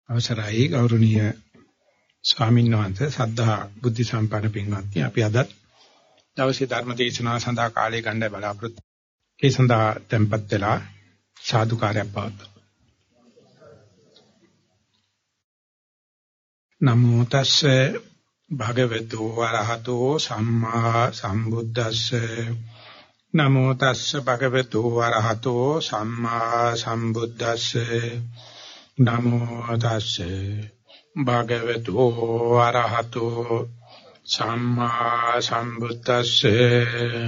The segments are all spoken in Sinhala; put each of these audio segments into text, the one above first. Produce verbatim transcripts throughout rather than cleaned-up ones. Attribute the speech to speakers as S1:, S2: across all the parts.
S1: අවසරයි ගෞරවනීය ස්වාමීන් වහන්සේ සද්ධා බුද්ධ සම්පන්න පින්වත්නි අපි අද දවසේ ධර්ම දේශනාව සඳහා කාලය ගන්න බලාපොරොත්තු. ඒ සඳහා tempත් වෙලා සාදුකාරයක් පවත්වමු. නමෝ තස්සේ භගවතු වරහතෝ සම්මා සම්බුද්දස්සේ නමෝ තස්සේ භගවතු වරහතෝ සම්මා සම්බුද්දස්සේ නමෝ තස්සේ භගවතු වරහතෝ සම්මා සම්බුද්දස්සේ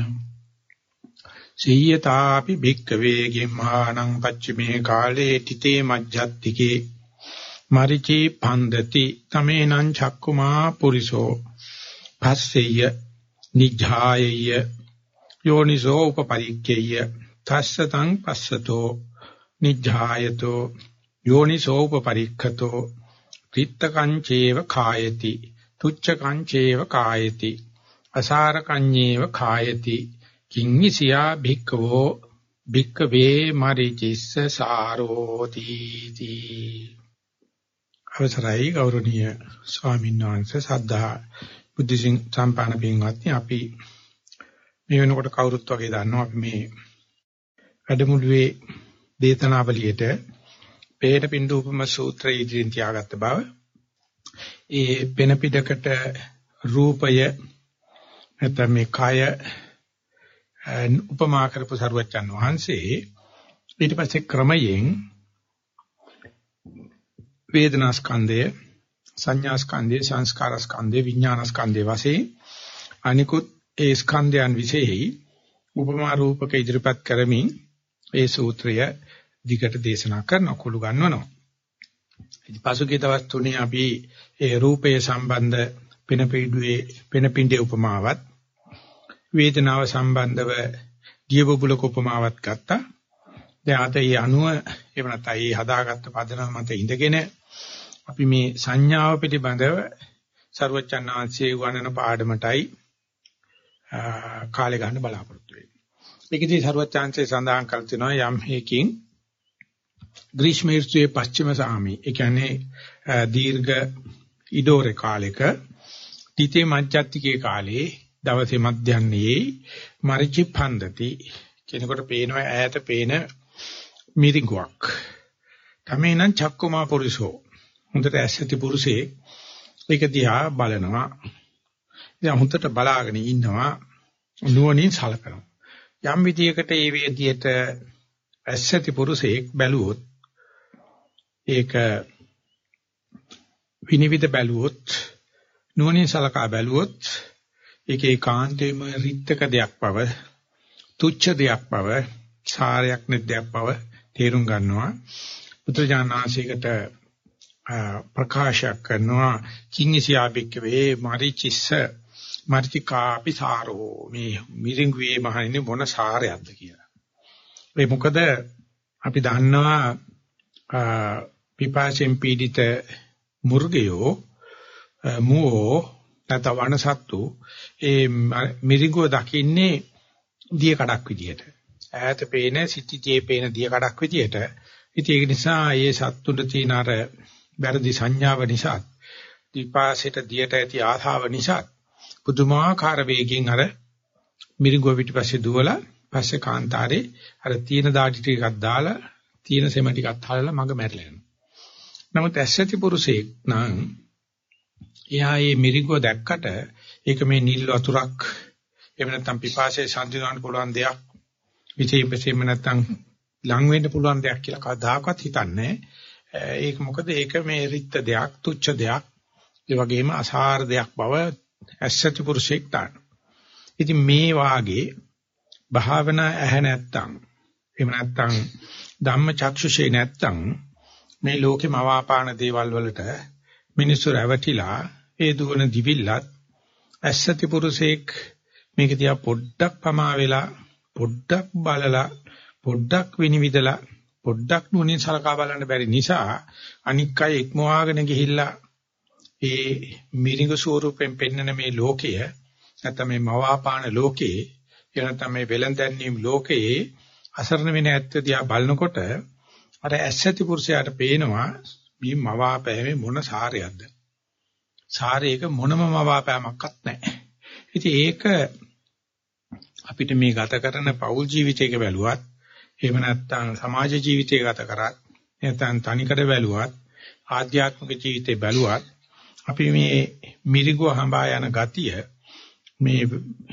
S1: සීයතාපි භික්ඛවේ ගෙම්මානං පච්චමේ කාලේ තිතේ මජ්ජත්තිකේ මරිචි පන්දති තමේනං චක්කුමා පුරිසෝ පස්සෙය නිජ්ජායෙය යෝනිසෝ උපපරික්ඛේය තස්සතං පස්සතෝ නිජ්ජායතෝ යෝනිසෝ උපපරික්ඛතෝ ත්‍ිත්තකං චේව කායති තුච්ඡකං චේව කායති අසාරකඤ්ඤේව කායති කිංහිසියා භික්ඛවෝ භික්ඛවේ මරිචිස්ස සාරෝති තී. අවසරයි ගෞරවනීය ස්වාමීන් වහන්සේ සද්ධා බුද්ධ සම්පන්න පින්වත්නි, අපි මේ වෙනකොට කවුරුත් වගේ දන්නවා අපි මේ වැඩමුළුවේ දේශනාවලියට පේන පින්දුපම සූත්‍රය ඉදිරියෙන් තියාගත්ත බව, ඒ පෙන පිටකට රූපය නැත්නම් මේ කය උපමා කරපු සරුවච්චන් වහන්සේ ඊට පස්සේ ක්‍රමයෙන් වේදනා ස්කන්ධය, සංඥා ස්කන්ධය, සංස්කාර ස්කන්ධය, විඥාන ස්කන්ධය වශයෙන් අනිකුත් ඒ ස්කන්ධයන් විශේෂයි උපමා රූපක ඉදිරිපත් කරමින් ඒ සූත්‍රය දිගට දේශනා කරන කුළු ගන්නවනවා. ඉතින් පසුගිය දවස් තුනේ අපි ඒ රූපය සම්බන්ධ පෙනපිඩුවේ පෙනපින්ඩේ උපමාවත්, වේදනාව සම්බන්ධව දියබබුලක උපමාවත් ගත්තා. දැන් අද ඒ අනුව එහෙම නැත්නම් ඒ හදාගත්ත පදනම මත ඉඳගෙන අපි මේ සංඥාව පිළිබඳව සර්වචන් ආංශයේ වර්ණන පාඩමටයි කාලය ගන්න බලාපොරොත්තු වෙන්නේ. මේකදී සර්වචාන්සේ සඳහන් කර තිනවා යම් හේකින් ග්‍රීෂ්ම ඍතුවේ පස්චිම සාමි, ඒ කියන්නේ දීර්ඝ ඉඩෝරේ කාලෙක තිතේ මජ්ජත්තිකේ කාලේ දවසේ මධ්‍යන්නේ මරිචි පන්දති කෙනෙකුට පේනවා ඈත පේන මිරිඟුවක්. තමේනම් චක්කුමා පුරුෂෝ, හොඳට ඇස්සති පුරුෂේ ඒක දිහා බලනවා. ඉතින් හොඳට බලාගෙන ඉන්නවා, නුවණින් සලකනවා. යම් විදියකට ඒ වේදියට ඇස්සති පුරුෂයෙක් බැලුවොත්, ඒක විනිවිද බැලුවොත්, නුවණින් සලකා බැලුවොත් ඒක ඒකාන්තයෙන්ම රිත්තක දෙයක් බව, තුච්ඡ දෙයක් බව, සාරයක් නැද්දයක් බව තේරුම් ගන්නවා. පුත්‍රජානනාසිකට ප්‍රකාශයක් කරනවා කිංසියාබික්ක වේ මරිචිස්ස මර්තිකාපි සාරෝ, මේ මිරිඟුවේ මහන්නේ මොන සාරයක්ද කියලා. ඒ මොකද අපි දන්නවා පිපාසයෙන් පීඩිත මුර්ගයෝ මුවෝ නැත්නම් වනසත්තු ඒ මිරිඟුව දකින්නේ දිය කඩක් විදියට, ඈත පේන සිටිජේ පේන දිය කඩක් විදියට. ඉතින් ඒක නිසා මේ සත්තුන්ට තියෙන අර වැරදි සංඥාව නිසා, පිපාසයට දියට ඇති ආශාව නිසා පුදුමාකාර වේගයෙන් අර මිරිඟුව පිටිපස්සේ දුවලා පස්සේ කාන්තාරේ අර තීන දාඩි ටිකක් දාලා තීන සෙම ටිකක් හලලා මග මැරිලා යනවා. නමුත් ඇස්සති පුරුෂයෙක් නම් එයා මේ මිරිඟුව දැක්කට ඒක මේ නිල් වතුරක්, එහෙම නැත්නම් පිපාසයේ සම්දිනවන්න පුළුවන් දෙයක්, විශේෂයෙන්ම නැත්නම් ලං වෙන්න පුළුවන් දෙයක් කියලා කවදාකවත් හිතන්නේ. ඒක මොකද ඒක මේ රිත්ත දෙයක්, තුච්ඡ දෙයක්, ඒ වගේම අසාර දෙයක් බව ඇස්සති පුරුෂයෙක් දාන. ඉතින් මේ වාගේ භාවනා ඇහැ නැත්තම්, එහෙම නැත්තම් ධම්ම චක්ෂුෂේ නැත්තම් මේ ලෝකෙම අවාපාන දේවල් වලට මිනිස්සු රැවටිලා ඒ දුවන දිවිල්ලත් ඇස්සති පුරුෂයෙක් මේක දිහා පොඩ්ඩක් පමා වෙලා, පොඩ්ඩක් බලලා, පොඩ්ඩක් විනිවිදලා, පොඩ්ඩක් නුවණින් සලකා බලන්න බැරි නිසා අනික් අය ඉක්මවාගෙන ගිහිල්ලා ඒ මිරිඟු ස්වරූපයෙන් පෙන්වන මේ ලෝකය, නැත්නම් මේ මවාපාන ලෝකේ, එනතම මේ වෙලඳැන්වීම් ලෝකයේ අසරණ වෙන ඇත්ත දිහා බලනකොට අර ඇස්සති පුරුෂයාට පේනවා මේ මවාපෑමේ මොන සාරයක්ද? සාරයක මොනම මවාපෑමක්වත් නැහැ. ඉතින් ඒක අපිට මේ ගත කරන පෞල් ජීවිතයක බැලුවත් එහෙම නැත්නම් සමාජ ජීවිතයක ගත කරත් නැත්නම් තනිකඩ බැලුවත් ආධ්‍යාත්මික ජීවිතේ බැලුවත් අපි මේ මිරිගුව හඹා යන ගතිය මේ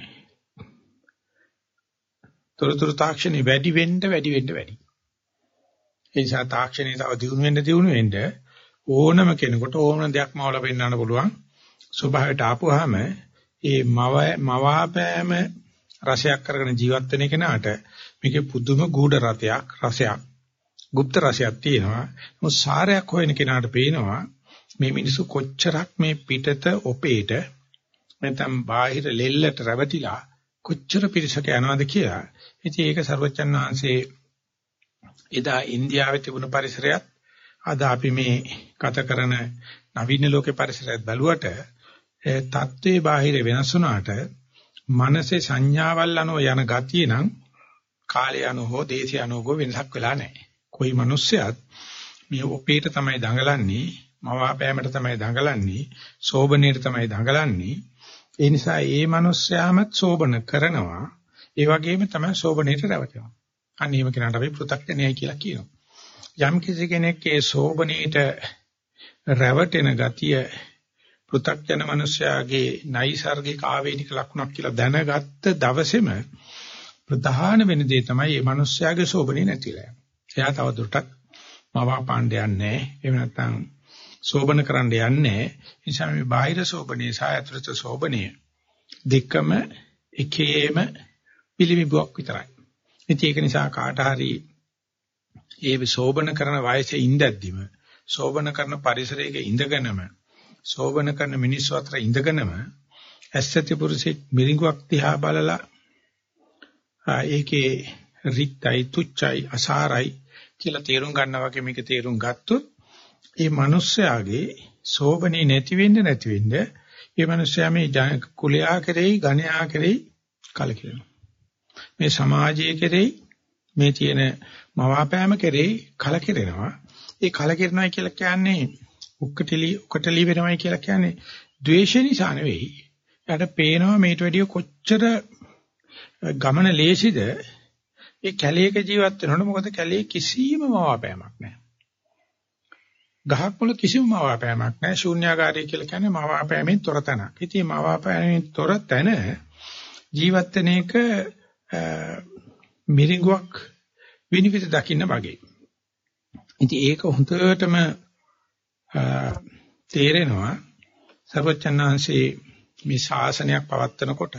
S1: තොරතුරු තාක්ෂණي වැඩි වෙන්න වැඩි වෙන්න වැඩි. ඒ නිසා තාක්ෂණය තව දියුණු වෙන්න දියුණු වෙන්න ඕනම කෙනෙකුට ඕන දෙයක් මවල පෙන්වන්න පුළුවන්. ස්වභාවයට ආපුවාම ඒ මව මවාපෑම රසයක් කරගෙන ජීවත් වෙන කෙනාට මේකේ පුදුම ගුඪ රසයක් රසයක් গুপ্ত රසයක් තියෙනවා. මොකද සාරයක් හොයන කෙනාට පේනවා මේ මිනිස්සු කොච්චරක් මේ පිටත ඔපේට නැත්නම් බාහිර ලෙල්ලට රැවටිලා කොච්චර පිරිසක යනවද කියලා. ඉතින් ඒක සර්වචන් වහන්සේ එදා ඉන්දියාවේ තිබුණු පරිසරයත් අද අපි මේ ගත කරන නවීන ලෝකේ පරිසරයත් බැලුවට තත්ත්වයේ බාහිර වෙනස් වුණාට මනසේ සංඥාවල් අනුව යන ගතිය නම් කාලය අනුව හෝ දේශය අනුව වෙනසක් වෙලා නැහැ. કોઈ මිනිස්සයත් මේ ඔපේට තමයි දඟලන්නේ, මවාපෑමට තමයි දඟලන්නේ, සෝබනේට තමයි දඟලන්නේ. ඒ නිසා ඒ මිනිස්සයාමත් සෝබන කරනවා, ඒ වගේම තමයි සෝබනේට රැවටෙනවා. අනිවාර්යම කෙනාට අපි පෘථග්ජනයයි කියලා කියනවා. යම් කිසි කෙනෙක් ඒ සෝබනේට රැවටෙන ගතිය පෘථග්ජන මිනිස්යාගේ නයිසර්ගික ආවේනික ලක්ෂණක් කියලා දැනගත්ත දවසේම ප්‍රධාන වෙන දේ තමයි මේ මිනිස්යාගේ සෝබනේ නැතිලා යනවා. එයා තව දුරටත් මවා පාණ්ඩ යන්නේ, එහෙම නැත්නම් සෝබන කරන්න යන්නේ. ඒ නිසා මේ බාහිර සෝබනේ සහ ඇතුළත සෝබනේ දෙකම එකේම පිළිමිබුවක් විතරයි. ඉතින් ඒක නිසා කාට හරි ඒ සෝබන කරන වයසේ ඉඳද්දිම සෝබන කරන පරිසරයක ඉඳගෙනම සෝබන කරන මිනිස්සු අතර ඉඳගෙනම ඇස්සති පුරුෂෙක් මිරිඟුවක් දිහා බලලා ඒකේ රික්තයි තුච්චයි අසාරයි කියලා තේරුම් ගන්නවා වගේ මේක තේරුම් ගත්තොත් ඒ මිනිස්යාගේ සෝබනේ නැති වෙන්න නැති වෙන්න ඒ මිනිස්යා මේ කුලයා කෙරෙහි ගණයා කෙරෙහි කලකිරෙනවා. මේ සමාජයේ කෙරෙහි මේ තියෙන මවාපෑම කෙරෙහි කලකිරෙනවා. ඒ කලකිරෙනවා කියලා කියන්නේ උක්කටලි උක්කටලි වෙනවයි කියලා කියන්නේ ද්වේෂය නිසා නෙවෙයි. යාට පේනවා මේට වැඩිය කොච්චර ගමන ලේසිද. ඒ කැලේක ජීවත් වෙනකොට මොකද කැලේ කිසිම මවාපෑමක් නැහැ. ගහක් වල කිසිම මවාපෑමක් නැහැ. ශූන්‍යාකාරය කියලා කියන්නේ මවාපෑමෙන් තොර තැනක්. ඉතින් මවාපෑමෙන් තොර තැන ජීවත් වෙන එක මිරිඟුවක් විනිවිද දකින්න වගේ. ඉතින් ඒක හොඳටම තේරෙනවා සර්වචන්නාංශේ මේ ශාසනයක් පවත්වනකොට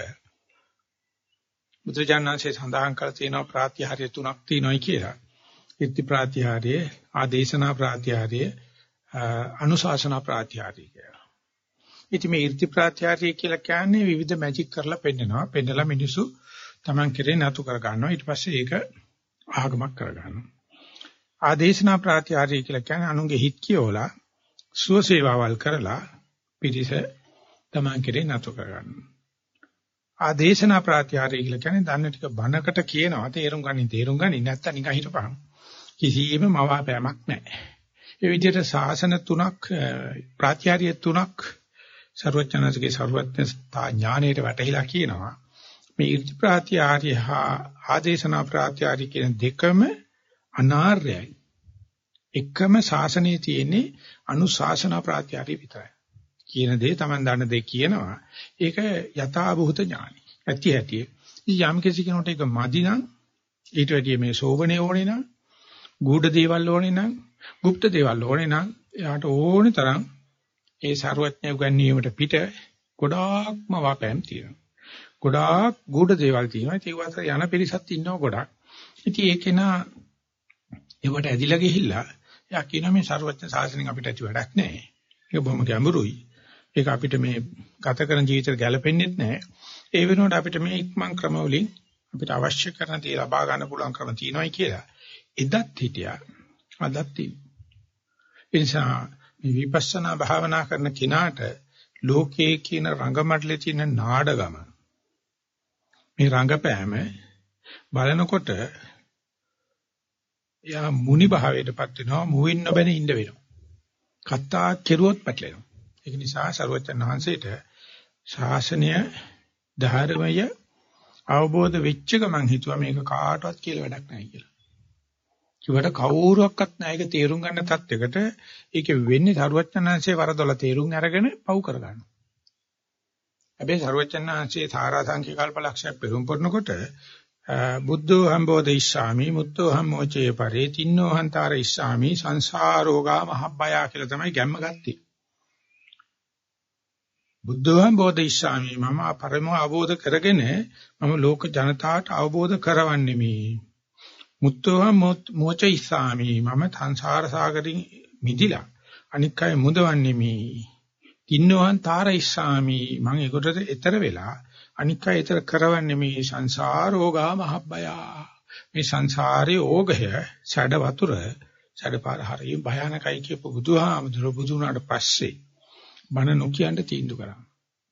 S1: බුදුජානනාංශේ සඳහන් කර තියෙනවා ප්‍රාත්‍යහාර්ය තුනක් තියෙනවායි කියලා. ඉර්ති ප්‍රාත්‍යහාර්ය, ආදේශනා ප්‍රාත්‍යහාර්ය, අනුශාසනා ප්‍රාත්‍යහාර්ය කියලා. ඉතින් මේ ඉර්ති ප්‍රාත්‍යහාර්ය කියලා කියන්නේ විවිධ මැජික් කරලා පෙන්නනවා. පෙන්නලා මිනිස්සු Taman කෙරේ නතු කර ගන්නවා. ඊට පස්සේ ඒක ආගමක් කර ගන්නවා. ආදේශනා ප්‍රාත්‍යහාර්ය කියලා කියන්නේ අනුන්ගේ හිත් කියවලා සුවසේවාවල් කරලා පිරිස Taman කෙරේ නතු කර ගන්නවා. ආදේශනා ප්‍රාත්‍යහාර්ය කියලා කියන්නේ දන්න ටික බණකට කියනවා තේරුම් ගනින් තේරුම් ගනින් නැත්තම් නිකන් හිටපහම කිසියම් මවාපෑමක් නැහැ. ඒ විදිහට ශාසන තුනක් ප්‍රාත්‍යහාර්ය තුනක් සර්වඥාන්සේගේ සර්වඥතා ඥාණයට වැටහිලා කියනවා. මේ ඉර්ධි ප්‍රාත්‍යහාර්ය හා ආදේශනා ප්‍රාත්‍යහාර්ය කියන දෙකම අනාර්යයි. එකම ශාසනයේ තියෙන්නේ අනුශාසනා ප්‍රාත්‍යහාර්ය විතරයි. කියන දේ Taman දන්න දේ කියනවා. ඒක යථාභූත ඥානයි. ඇති ඇති. යම් කිසි කෙනෙකුට ඒක මදි නම් ඊට වැඩිය මේ සෝවනේ ඕනේ නම්, ගුඪ දේවල් ඕනේ නම්, গুপ্ত දේවල් ඕනේ නම් එයාට ඕනේ තරම් ඒ ਸਰවඥ උගන්වීමට පිට ගොඩාක්ම වාපෑම් තියෙනවා. ගොඩාක් ගුඪ දේවල් තියෙනවා. ඒක අතර යන පිරිසක් ඉන්නවා ගොඩක්. ඉතින් ඒකේ නා ඒවට ඇදිලා ගිහිල්ලා එයා කියනවා මේ ਸਰවඥ ශාසනයෙන් අපිට ඇති වැඩක් නැහැ. ඒක බොහොම ගැඹුරුයි. ඒක අපිට මේ ගත කරන ජීවිතේට ගැලපෙන්නේ නැහැ. ඒ වෙනුවට අපිට මේ ඉක්මන් ක්‍රම වලින් අපිට අවශ්‍ය කරන දේ ලබා ගන්න පුළුවන් ක්‍රම තියෙනවායි කියලා. එදත් හිටියා. අදත් තියෙනවා. ඒ නිසා මේ විපස්සනා භාවනා කරන කෙනාට ලෝකයේ කියන රංගමඩලේ තියෙන නාඩගම මේ රංගපෑම බලනකොට එයා මුනි භාවයටපත් වෙනවා. මුවින් නොබැන ඉන්න වෙනවා. කතා කෙරුවොත් පැටලෙනවා. ඒක නිසා සරුවචන් වහන්සේට ශාසනය ධර්මය අවබෝධ වෙච්ච ගමන් හිතුවා මේක කාටවත් කියලා වැඩක් නැහැ කියලා. කිව්වට කවුරුවක්වත් නැහැ ඒක තේරුම් ගන්න තත්යකට ඒක වෙන්නේ සරුවචනාංශයේ වරදොල තේරුම් අරගෙන පව් කරගන්න. හැබැයි සරුවචනාංශයේ සාරා සංඛ්‍ය කල්පලක්ෂයක් පෙරම් පුරනකොට බුද්ධෝ හම්බෝධ ඉස්සාමි මුත්තෝ හම්මෝචේ පරේ තින්නෝ හන්තාර ඉස්සාමි සංසාරෝගා මහබ්බය කියලා තමයි ගැම්ම ගත්තේ. බුද්ධෝ හම්බෝධ ඉස්සාමි මම පරම අවබෝධ කරගෙන මම ලෝක ජනතාවට අවබෝධ කරවන්නේ මේ මුත්තෝ හම්මෝච ඉස්සාමි මම සංසාර සාගරින් මිදිලා අනික් අය මුදවන්නේ මේ තින්නෝ හන්තාර ඉස්සාමි මම ඒකට ඈතර වෙලා අනික් අය ඊතර කරවන්නේ මේ සංසාරෝගා මහබ්බය මේ සංසාරේ ඕගය සැඩ වතුර සැඩපාර හරිය භයානකයි කියපු බුදුහාමුදුර බුදු වුණාට පස්සේ බණ නොකියන්න තීන්දුව කරා.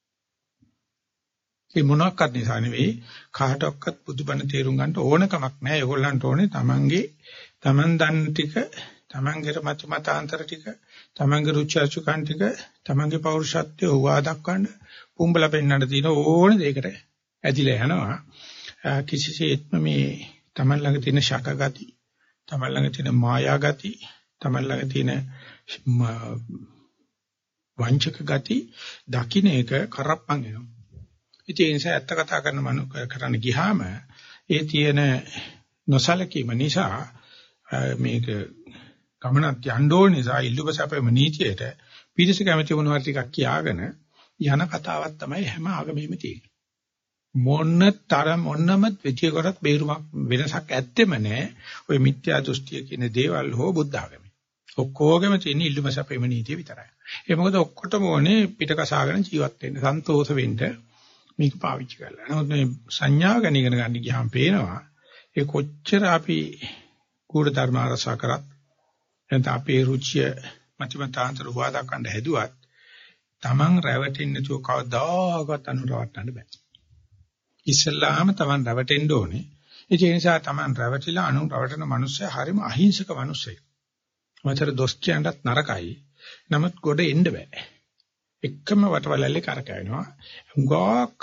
S1: ඒ මොනක්වත් නිසා නෙවෙයි කාටවත් බුදුබණ තේරුම් ගන්න ඕනකමක් නැහැ. ඒගොල්ලන්ට ඕනේ තමන්ගේ තමන් දන්න ටික තමන්ගේ මත මතාන්තර ටික තමන්ගේ රුචි අරුචිකන් ටික තමන්ගේ පෞරුෂත්වය හොවා දක්වන්න පුඹලා පෙන්නන්න තියෙන ඕන දෙයකට ඇදිලා යනවා. කිසිසේත්ම මේ තමන් ළඟ තියෙන ශක ගති, තමන් ළඟ තියෙන මායා ගති, තමන් ළඟ තියෙන වංචක ගති දකින්න එක කරප්පන් වෙනවා. ඉතින් ඒ නිසා ඇත්ත කතා කරන මනු කරන්න ගියාම ඒ තියෙන නොසලකීම නිසා මේක ගමනක් යන්න ඕන නිසා ඉල්ලුපසපේම නීතියට පිරිස කැමති මොනවා ටිකක් කියාගෙන යන කතාවක් තමයි හැම ආගමෙම තියෙන්නේ. මොන්න තරම් මොන්නම විචයකරත් බේරුමක් වෙනසක් ඇත්තෙම නැහැ. ওই මිත්‍යා දෘෂ්ටිය කියන දේවල් හෝ බුද්ධ ආගමේ. ඔක්කොගෙම තියෙන ඉල්ලුපසපේම නීතිය විතරයි. ඒ මොකද ඔක්කොටම ඕනේ පිට කසාගෙන ජීවත් වෙන්න, සන්තෝෂ වෙන්න මේක පාවිච්චි කරලා. නමුත් මේ සංඥාව ගැන ඉගෙන ගන්න ගියාම පේනවා ඒ කොච්චර අපි කූඩ ධර්ම අරසා කරත් එතන අපේ රුචිය මතිමතාන්තර හොවා දක්වන්න හැදුවත් Taman රැවටෙන්නේ නැතුව කවදාකවත් අනුරවට්ටන්න බෑ. ඉස්සල්ලාම Taman රැවටෙන්න ඕනේ. ඒ නිසා Taman රැවටිලා අනුරවටන මිනිස්සයා හරිම අහිංසක මිනිස්සෙක්. මතර දොස් කියන්නත් නරකයි. නමුත් ගොඩ එන්න බෑ. එකම වටවලල්ලේ කරකැවෙනවා. හුඟක්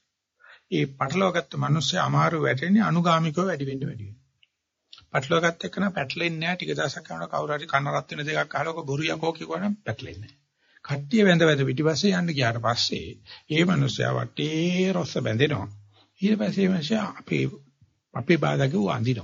S1: ඒ පටලවාගත්ත මිනිස්සයා අමාරු වැටෙන්නේ අනුගාමිකව වැඩි වෙන්න වැඩි වෙනවා. පටලවාගත්ත එක නම් පැටලෙන්නේ නැහැ. ටික දවසක් යනකොට කවුරු හරි කන රත් වෙන දෙකක් අහලා ඔක බොරු යකෝ කියවනම් පැටලෙන්නේ නැහැ. කට්ටිය වැඳ වැඳ පිටිපස්සේ යන්න ගියාට පස්සේ ඒ මිනිස්සයා වටේ රොස්ස බැඳෙනවා. ඊට පස්සේ මේ මිනිස්සයා අපේ අපේ බාධාගේ ඌ අඳිනවා.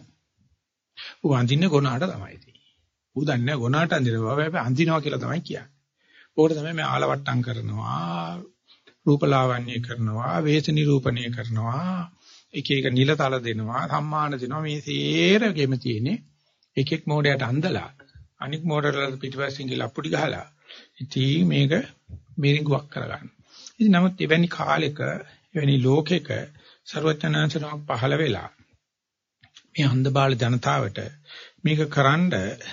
S1: ඌ අඳින්නේ ගොනාට තමයි තියෙන්නේ. ඌ දන්නේ ගොනාට අඳිනවා. හැබැයි අඳිනවා කියලා තමයි කියන්නේ. ඕකට තමයි මේ ආලවට්ටම් කරනවා, රූපලාවන්‍ය කරනවා, වේශ නිරූපණය කරනවා, එක එක නිලතල දෙනවා, සම්මාන දෙනවා. මේ සේරගෙම තියෙන්නේ එක එක් මොඩයට අඳලා අනික් මොඩවල පිටිපස්සෙන් ගිහලා අපුඩි ගහලා ඉතින් මේක මිරිඟුවක් කරගන්න. ඉතින් නමුත් එවැනි කාලෙක එවැනි ලෝකෙක ਸਰවඥාන්සනක් පහළ වෙලා මේ අන්ධබාල ජනතාවට මේක කරන්න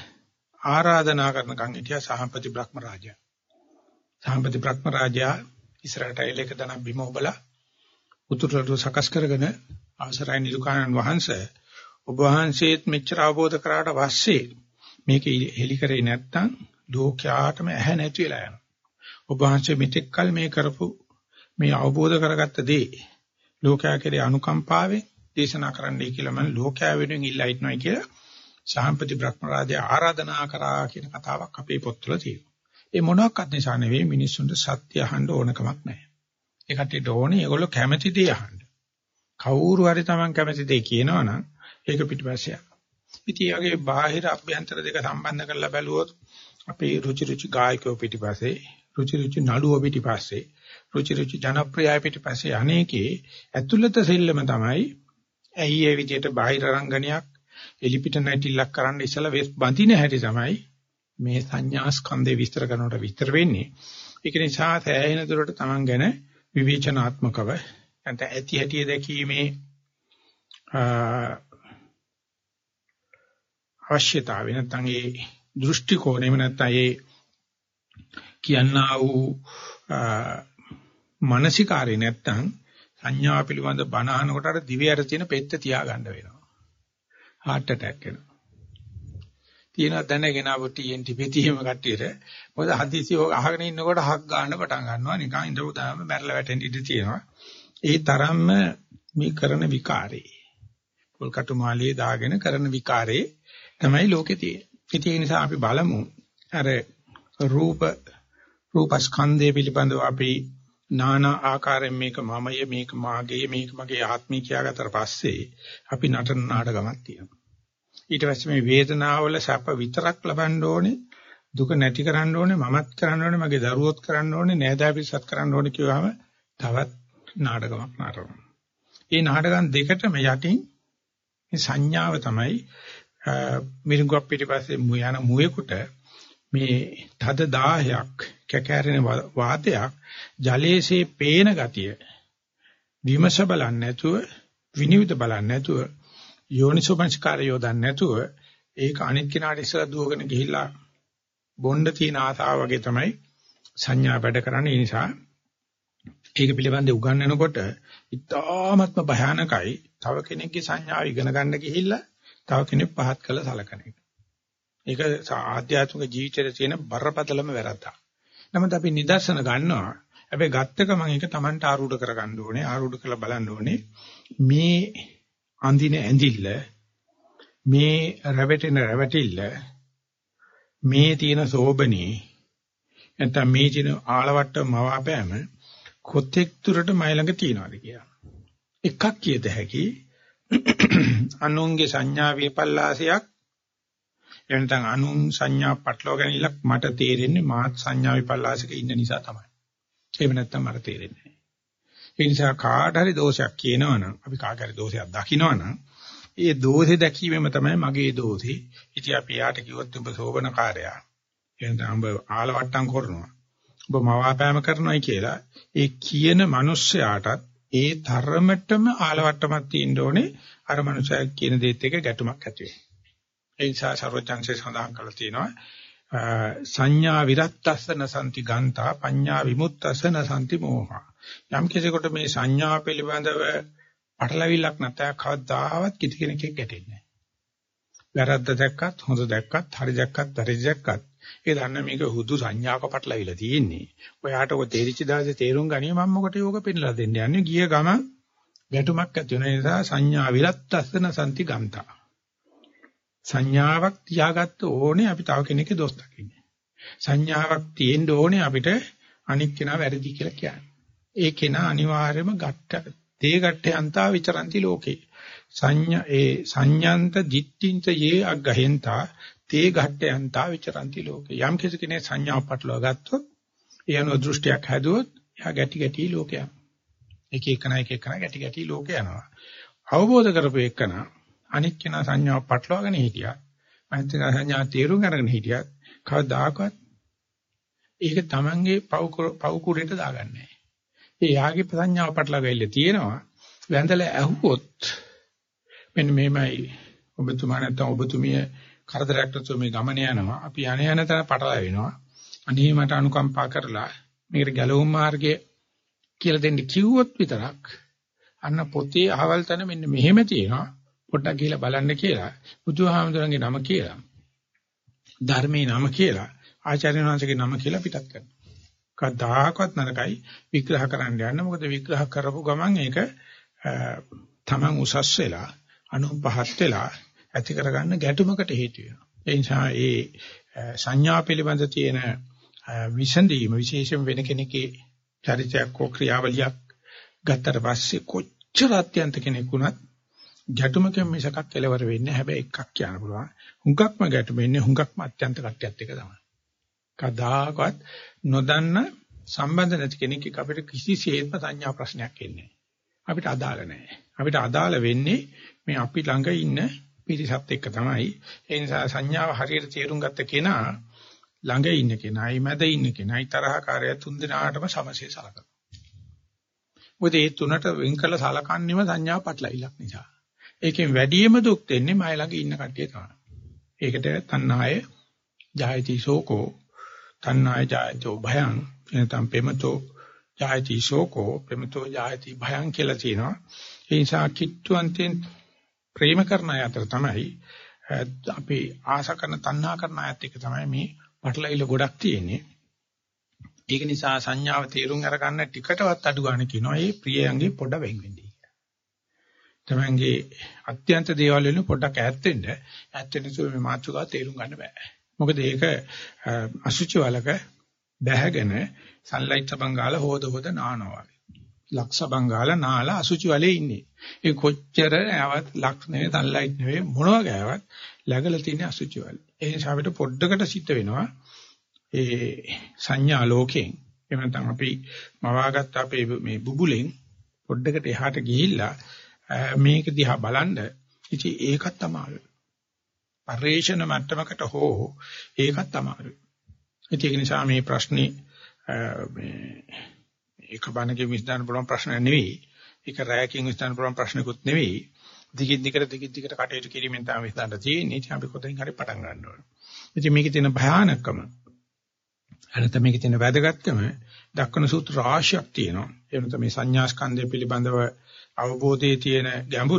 S1: ආරාධනා කරනකන් හිටියා සහම්පති බ්‍රහ්ම රාජයා. සහම්පති බ්‍රහ්ම රාජයා ඉස්සරහට එලෙක දන බිම ඔබලා උතුරට සකස් කරගෙන අවසරයි නිරුකාණන් වහන්සේ ඔබ වහන්සේත් මෙච්චර අවබෝධ කරාට පස්සේ මේක හෙලි කරේ නැත්තම් ලෝකයාටම ඇහැ නැති වෙලා යනවා. ඔබ වහන්සේ මෙතෙක් කල මේ කරපු මේ අවබෝධ කරගත්ත දේ ලෝකයා කෙරේ අනුකම්පාවෙන් දේශනා කරන්නයි කියලා මම ලෝකයා වෙනුවෙන් ඉල්ලා හිටනවා කියලා සහම්පති බ්‍රහ්ම රාජයා ආරාධනා කරා කියන කතාවක් අපේ පොත්වල තියෙනවා. ඒ මොනවාක්වත් නිසා නෙවෙයි මිනිස්සුන්ට සත්‍ය අහන්න ඕනකමක් නැහැ. ඒ කට්ටියට ඕනේ ඒගොල්ලෝ කැමති දේ අහන්න. කවුරු හරි Taman කැමති දේ කියනවනම් ඒක පිටිපස්සේ යනවා. ඉතින් යගේ බාහිර අභ්‍යන්තර දෙක සම්බන්ධ කරලා බැලුවොත් අපේ රුචි රුචි ගායකයෝ පිටිපස්සේ, රුචි රුචි නළුවෝ පිටිපස්සේ, රුචි රුචි ජනප්‍රියයි පිටිපස්සේ අනේකේ ඇතුළත සෙල්ලම තමයි ඇයි ඒ විදිහට බාහිර රංගනයක් එලිපිට නැටිලක් කරන්න ඉස්සලා වෙස් බඳින හැටි තමයි මේ සංඥා ස්කන්ධේ විස්තර කරනකොට විස්තර වෙන්නේ. ඒක නිසා සෑහෙන දුරට Taman ගැන විවේචනාත්මකව නැත්නම් ඇති හැටි දැකීමේ අවශ්‍යතාවය නැත්නම් ඒ දෘෂ්ටි කෝණයම නැත්නම් ඒ කියනා වූ මානසිකාරය නැත්නම් සංඥා පිළිබඳ බණ අහනකොට අර දිවයට තියෙන පෙත්ත තියා ගන්න වෙනවා. heart attack එනවා. තියෙනවා දැනගෙන ආපු ටී එන් ටී පෙතියම කට්ටියට. මොකද හදිසිය ඔක අහගෙන ඉන්නකොට හක් ගන්න පටන් ගන්නවා. නිකන් ඉඳපු දාම මැරලා වැටෙන්න ඉඩ තියෙනවා. ඒ තරම්ම මේ කරන විකාරේ. පොල්කටු මාළියේ දාගෙන කරන විකාරේ තමයි ලෝකේ තියෙන්නේ. ඒ නිසා අපි බලමු අර රූප රූපස්කන්ධය පිළිබඳව අපි නානා ආකාරයෙන් මේක මමය මේක මාගේ මේක මගේ ආත්මය කියාගත්තට පස්සේ අපි නටන නාටකමක් තියෙනවා. ඊට පස්සේ මේ වේදනාවල සැප විතරක් ලබන්න ඕනේ, දුක නැති කරන්න ඕනේ, මමත් කරන්න ඕනේ, මගේ දරුවොත් කරන්න ඕනේ, නෑදෑ පිරිසත් කරන්න ඕනේ කියවම තවත් නාටකමක් නටනවා. මේ නාටකම් දෙකටම යටින් මේ සංඥාව තමයි මිරිඟුවක් පිටිපස්සේ යන මුවෙකුට මේ තද දාහයක් කැකෑරෙන වාතයක් ජලයේසේ පේන ගතිය විමස බලන්නේ නැතුව විනිවිද බලන්නේ නැතුව යෝනිසෝපංචකාරය යොදන්නේ නැතුව ඒක අනිත් කෙනාට ඉස්සලා දුවගෙන ගිහිල්ලා බොණ්ඩ තියෙන ආසාව වගේ තමයි සංඥා වැඩ කරන්නේ. ඒ නිසා ඒක පිළිබඳව උගන්වනකොට ඉතාමත්ම භයානකයි. තව කෙනෙක්ගේ සංඥාව ඉගෙන ගන්න ගිහිල්ලා තව කෙනෙක් පහත් කළ සලකන එක. ඒක ආධ්‍යාත්මික ජීවිතයේ තියෙන බරපතලම වැරද්දක්. නමුත් අපි නිදර්ශන ගන්නවා. හැබැයි ගත්තක මම ඒක Tamanට ආරූඪ කරගන්න ඕනේ. ආරූඪ කරලා බලන්න ඕනේ. මේ අඳින ඇඳිල්ල, මේ රැවටෙන රැවටිල්ල, මේ තියෙන සෝබනේ, නැත්නම් මේ තියෙන ආලවට්ට මවාපෑම කොතෙක් දුරට මයි ළඟ තියනවාද කියලා. එකක් කියත හැකි අනුන්ගේ සංඥා විපල්ලාසයක් එනතන් අනුන් සංඥා පටලවා ගැනීමක් මට තේරෙන්නේ මාත් සංඥා විපල්ලාසක ඉන්න නිසා තමයි. එහෙම නැත්නම් මට තේරෙන්නේ නැහැ. ඒ නිසා කාට හරි දෝෂයක් කියනවනම් අපි කාට හරි දෝෂයක් දකින්නවනම් ඒ දෝෂේ දැකීමම තමයි මගේ දෝෂේ. ඉතින් අපි යාට කිව්වොත් උඹ සෝබනකාරයා. එහෙනම් උඹ ආලවට්ටම් කරනවා. ඔබ මවාපෑම කරනවායි කියලා ඒ කියන මිනිස්සයාටත් ඒ ධර්මතම ආලවට්ටමක් තියෙන්න ඕනේ අර මිනිසයා කියන දේත් එක ගැටුමක් ඇති වෙනවා. ඒ නිසා සර්වඥාන්සේ සඳහන් කරලා තියෙනවා සංඥා විරත්තස්සන සම්ති ගන්තා පඤ්ඤා විමුක්තස්සන සම්ති මෝහා. යම් කෙනෙකුට මේ සංඥා පිළිබඳව පටලවිල්ලක් නැත්නම් කවදාවත් කිසි කෙනෙක් ගැටෙන්නේ නැහැ. වැරද්ද දැක්කත් හොඳ දැක්කත් හරි දැක්කත් වැරදි දැක්කත් ඒ දන්න මේක හුදු සංඥාවක පටලවිලා තියෙන්නේ. ඔයාට ඔය තේරිච්ච දාසේ තේරුම් ගනිය මම මොකට යෝග පෙන්නලා දෙන්න යන්නේ. ගිය ගමන් ගැටුමක් ඇති වෙන නිසා සංඥා විරත්තස්සන සම්ති ගන්තා. සංඥාවක් තියාගත්ත ඕනේ අපි තව කෙනෙක්ගේ දොස් දකින්නේ. සංඥාවක් තියෙන්න ඕනේ අපිට අනික් කෙනා වැරදි කියලා කියන්නේ. ඒ කෙනා අනිවාර්යයෙන්ම ගැට්ට තේ ගැට්ටේ අන්තා විචරಂತಿ ලෝකේ. සංඥා ඒ සංඥාන්ත දිට්ඨින්ත යේ අග්ගහෙන්තා තේ ගැට්ටේ අන්තා විචරಂತಿ ලෝකේ. යම් කෙනෙක් සංඥාව පටලවා ගත්තොත් ඒ අනුව දෘෂ්ටියක් හැදුවොත් එයා ගැටි ගැටි ලෝකයක්. එක එකනා එක එකනා ගැටි ගැටි ලෝකේ යනවා. අවබෝධ කරපු එකනා අනික් කෙනා සංඥාව පටලවාගෙන හිටියා. අනිත් කෙනා සංඥා තේරුම් අරගෙන හිටියත් කවදාකවත් ඒක Tamange පව් කුඩේට දාගන්නේ නැහැ. ඒ යාගේ සංඥාව පටලවාගෙන තියෙනවා. වැඳලා ඇහුවොත් මෙන්න මේමයි ඔබතුමා නැත්නම් ඔබතුමිය කරදරයක් නැතුව මේ ගමන යනවා. අපි යන යන තැන පටලවා වෙනවා. අනේ මට අනුකම්පා කරලා මේකට ගැලවුම් මාර්ගය කියලා දෙන්න කිව්වොත් විතරක් අන්න පොතේ අහවල් තැන මෙන්න මෙහෙම තියෙනවා. පොඩ්ඩක් ගිහලා බලන්න කියලා බුදුහාමුදුරන්ගේ නම කියලා ධර්මයේ නම කියලා ආචාර්යයන් වහන්සේගේ නම කියලා පිටත් කරනවා. කවදාකවත් නරකයි විග්‍රහ කරන්න යන්න. මොකද විග්‍රහ කරපු ගමන් ඒක තමන් උසස් වෙලා අනුන් පහත් වෙලා ඇති කරගන්න ගැටුමකට හේතු වෙනවා. ඒ නිසා ඒ සංඥා පිළිබඳ තියෙන විසඳීම විශේෂයෙන් වෙන කෙනෙක්ගේ චරිතයක් හෝ ක්‍රියාවලියක් ගත්තට පස්සේ කොච්චර අත්‍යන්ත කෙනෙක් වුණත් ගැටුමකින් මිසකක් කෙලවර වෙන්නේ. හැබැයි එකක් කියන්න පුළුවන්. හුඟක්ම ගැටුම වෙන්නේ හුඟක්ම අත්‍යන්ත කට්ටියත් එක තමයි. කදාකවත් නොදන්න සම්බන්ධ නැති කෙනෙක් එක්ක අපිට කිසිසේත්ම සංඥා ප්‍රශ්නයක් එන්නේ නැහැ. අපිට අදාළ නැහැ. අපිට අදාළ වෙන්නේ මේ අපි ළඟ ඉන්න පිරිසත් එක්ක තමයි. ඒ නිසා සංඥාව හරියට තේරුම් ගත්ත කෙනා ළඟ ඉන්න කෙනායි මැද ඉන්න කෙනායි තරහකාරය තුන් දෙනාටම සමසේ සලකනවා. මොකද මේ තුනට වෙන් කළ සලකන්නේම සංඥාව පටලවිලක් නිසා. ඒකෙන් වැඩිම දුක් දෙන්නේ මයි ළඟ ඉන්න කට්ටිය තමයි. ඒකට තණ්හාය ජායති සෝකෝ තණ්හාය ජායතෝ භයං එනතම් පෙමතෝ ජායති සෝකෝ පෙමතෝ ජායති භයං කියලා තියෙනවා. ඒ නිසා කිට්ටුවන්තෙන් ප්‍රේම කරන අය අතර තමයි අපි ආස කරන තණ්හා කරන ආයත් එක තමයි මේ පටලවිල්ල ගොඩක් තියෙන්නේ. ඒක නිසා සංඥාව තේරුම් අරගන්න ටිකටවත් අඩු ගන්න කියනවා. ඒ ප්‍රියයන්ගේ පොඩ වෙන් වෙන්නේ. තමංගේ අත්‍යන්ත දේවල් වලින් පොඩක් ඈත් වෙන්න. ඈත් වෙන තුරු මේ මාතෘකාව තේරුම් ගන්න බෑ. මොකද ඒක අසුචි වලක බැහැගෙන සන්ලයිට් සබංගාල හොද හොද නානවා වගේ. ලක්ෂ බංගාල නාලා අසුචි වලේ ඉන්නේ. ඒ කොච්චර ආවත් ලක්ෂ නෙවෙයි සන්ලයිට් නෙවෙයි මොනවා ගෑවත් läගලා තියෙන අසුචි වල. ඒ නිසා අපිට පොඩ්ඩකට සිද්ධ වෙනවා ඒ සංඥා ලෝකයෙන්. එහෙම නැත්නම් අපි මවාගත්ත අපේ මේ බුබුලෙන් පොඩ්ඩකට එහාට ගිහිල්ලා මේක දිහා බලන්න ඉතින් ඒකත් තමයි. පරිේශන මට්ටමකට හෝ ඒකත් තමයි. ඒක නිසා මේ ප්‍රශ්නේ මේ එක බණකින් විසඳන්න පුළුවන් ප්‍රශ්න නෙවෙයි. ඒක රැයකින් විසඳන්න පුළුවන් ප්‍රශ්නකුත් නෙවෙයි. දිගින් දිගට දිගින් දිගට කටයුතු කිරීමෙන් තමයි විසඳන්න තියෙන්නේ. ඉතින් අපි කොතනින් හරි පටන් ගන්න ඕනේ. ඉතින් මේකේ තියෙන භයානකම අනත මේකේ තියෙන වැදගත්කම දක්වන සූත්‍ර රාශියක් තියෙනවා. ඒ වෙනත මේ සංඥා ස්කන්ධය පිළිබඳව අවබෝධයේ තියෙන ගැඹුර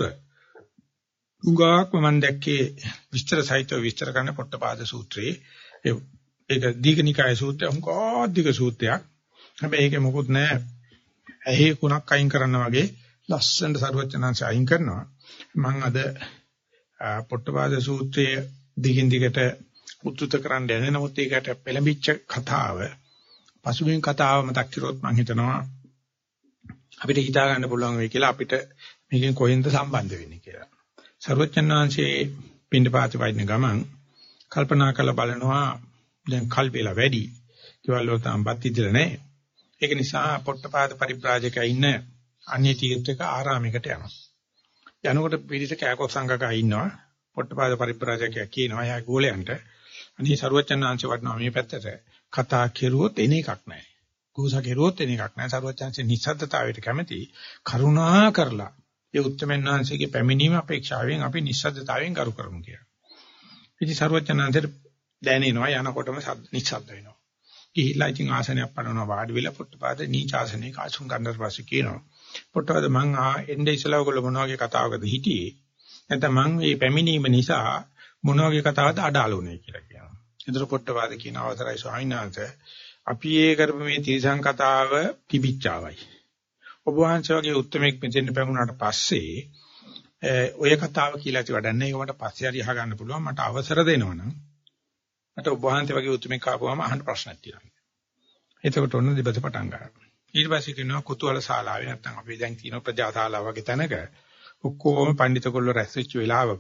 S1: උගාක්ම මම දැක්කේ විස්තර සහිතව විස්තර කරන පොට්ටපාද සූත්‍රයේ. ඒක දීඝනිකාය සූත්‍රය උගා දීඝ සූත්‍රයක්. හැබැයි ඒකේ මොකුත් නැහැ. ඇහි කුණක් අයින් කරනවා වගේ ලස්සනට සරුවචනංශ අයින් කරනවා. මම අද පොට්ටපාද සූත්‍රයේ දිගින් දිගට උද්දුත කරන්න යන්නේ. නමුත් ඒකට පෙළඹිච්ච කතාව පසුබිම් කතාව මතක් කරොත් මම හිතනවා අපිට හිතා ගන්න පුළුවන් වෙයි කියලා අපිට මේකෙන් කොහෙන්ද සම්බන්ධ වෙන්නේ කියලා. සරුවචනංශයේ පින්ඩපාතේ වයින් ගමන් කල්පනා කරලා බලනවා දැන් කල් වේලා වැඩි. කිවල් වල තාම්පත් ඉදලා නැහැ. ඒක නිසා පොට්ටපාද පරිබ්‍රාජකයා ඉන්න අන්‍ය තීර්ථක ආරාමයකට යනවා. යනකොට පිරිස කෑකොත් සංඝකා ඉන්නවා. පොට්ටපාද පරිබ්‍රාජකයා කියනවා යා ගෝලයන්ට අනේ සරුවචනාංශ වඩනවා මේ පැත්තට කතා කෙරුවොත් එන එකක් නැහැ. ගෝසා කෙරුවොත් එන එකක් නැහැ. සරුවචනාංශ නිස්සද්දතාවයට කැමති කරුණා කරලා ඒ උත්තමයන්වංශයේ පැමිණීම අපේක්ෂාවෙන් අපි නිස්සද්දතාවයෙන් කරු කරමු කියලා. ඉතින් සරුවචනාංශට දැනෙනවා යනකොටම නිස්සද්ද වෙනවා. ගිහිලා ඉතින් ආසනයක් පනවනවා වාඩි වෙලා පොට්ටපාද නීච ආසනයක ආසුන් ගන්නට පස්සේ කියනවා පොට්ටපාද මං ආ එnde ඉස්සලා ඔයගොල්ලෝ මොන වගේ කතාවකද හිටියේ නැත්නම් මං මේ පැමිණීම නිසා මොන වගේ කතාවද අඩාලුනේ කියලා කියනවා. ඒතර පොට්ටපාද කියන අවතරයි ස්වාමීන් වහන්සේ අපි ඒ කරපු මේ තිරසං කතාව තිබිච්චාවයි. ඔබ වහන්සේ වගේ උත්තරමෙක් මෙතෙන් පැමුණාට පස්සේ ඔය කතාව කියලා ඉති වඩන්නේ ඒක මට පස්සේ හරි අහගන්න පුළුවන් මට අවසර දෙනවනම් මට ඔබ වහන්සේ වගේ උතුමෙක් ආපුවාම අහන්න ප්‍රශ්නක් තියෙනවා. එතකොට ඔන්න දෙබත පටන් ගන්නවා. ඊට පස්සේ කියනවා කුතුහල ශාලාවේ නැත්නම් අපි දැන් තියෙන ප්‍රජා ශාලාව වගේ තැනක ඔක්කොම පඬිතුකොල්ල රැස් වෙච්ච වෙලාවක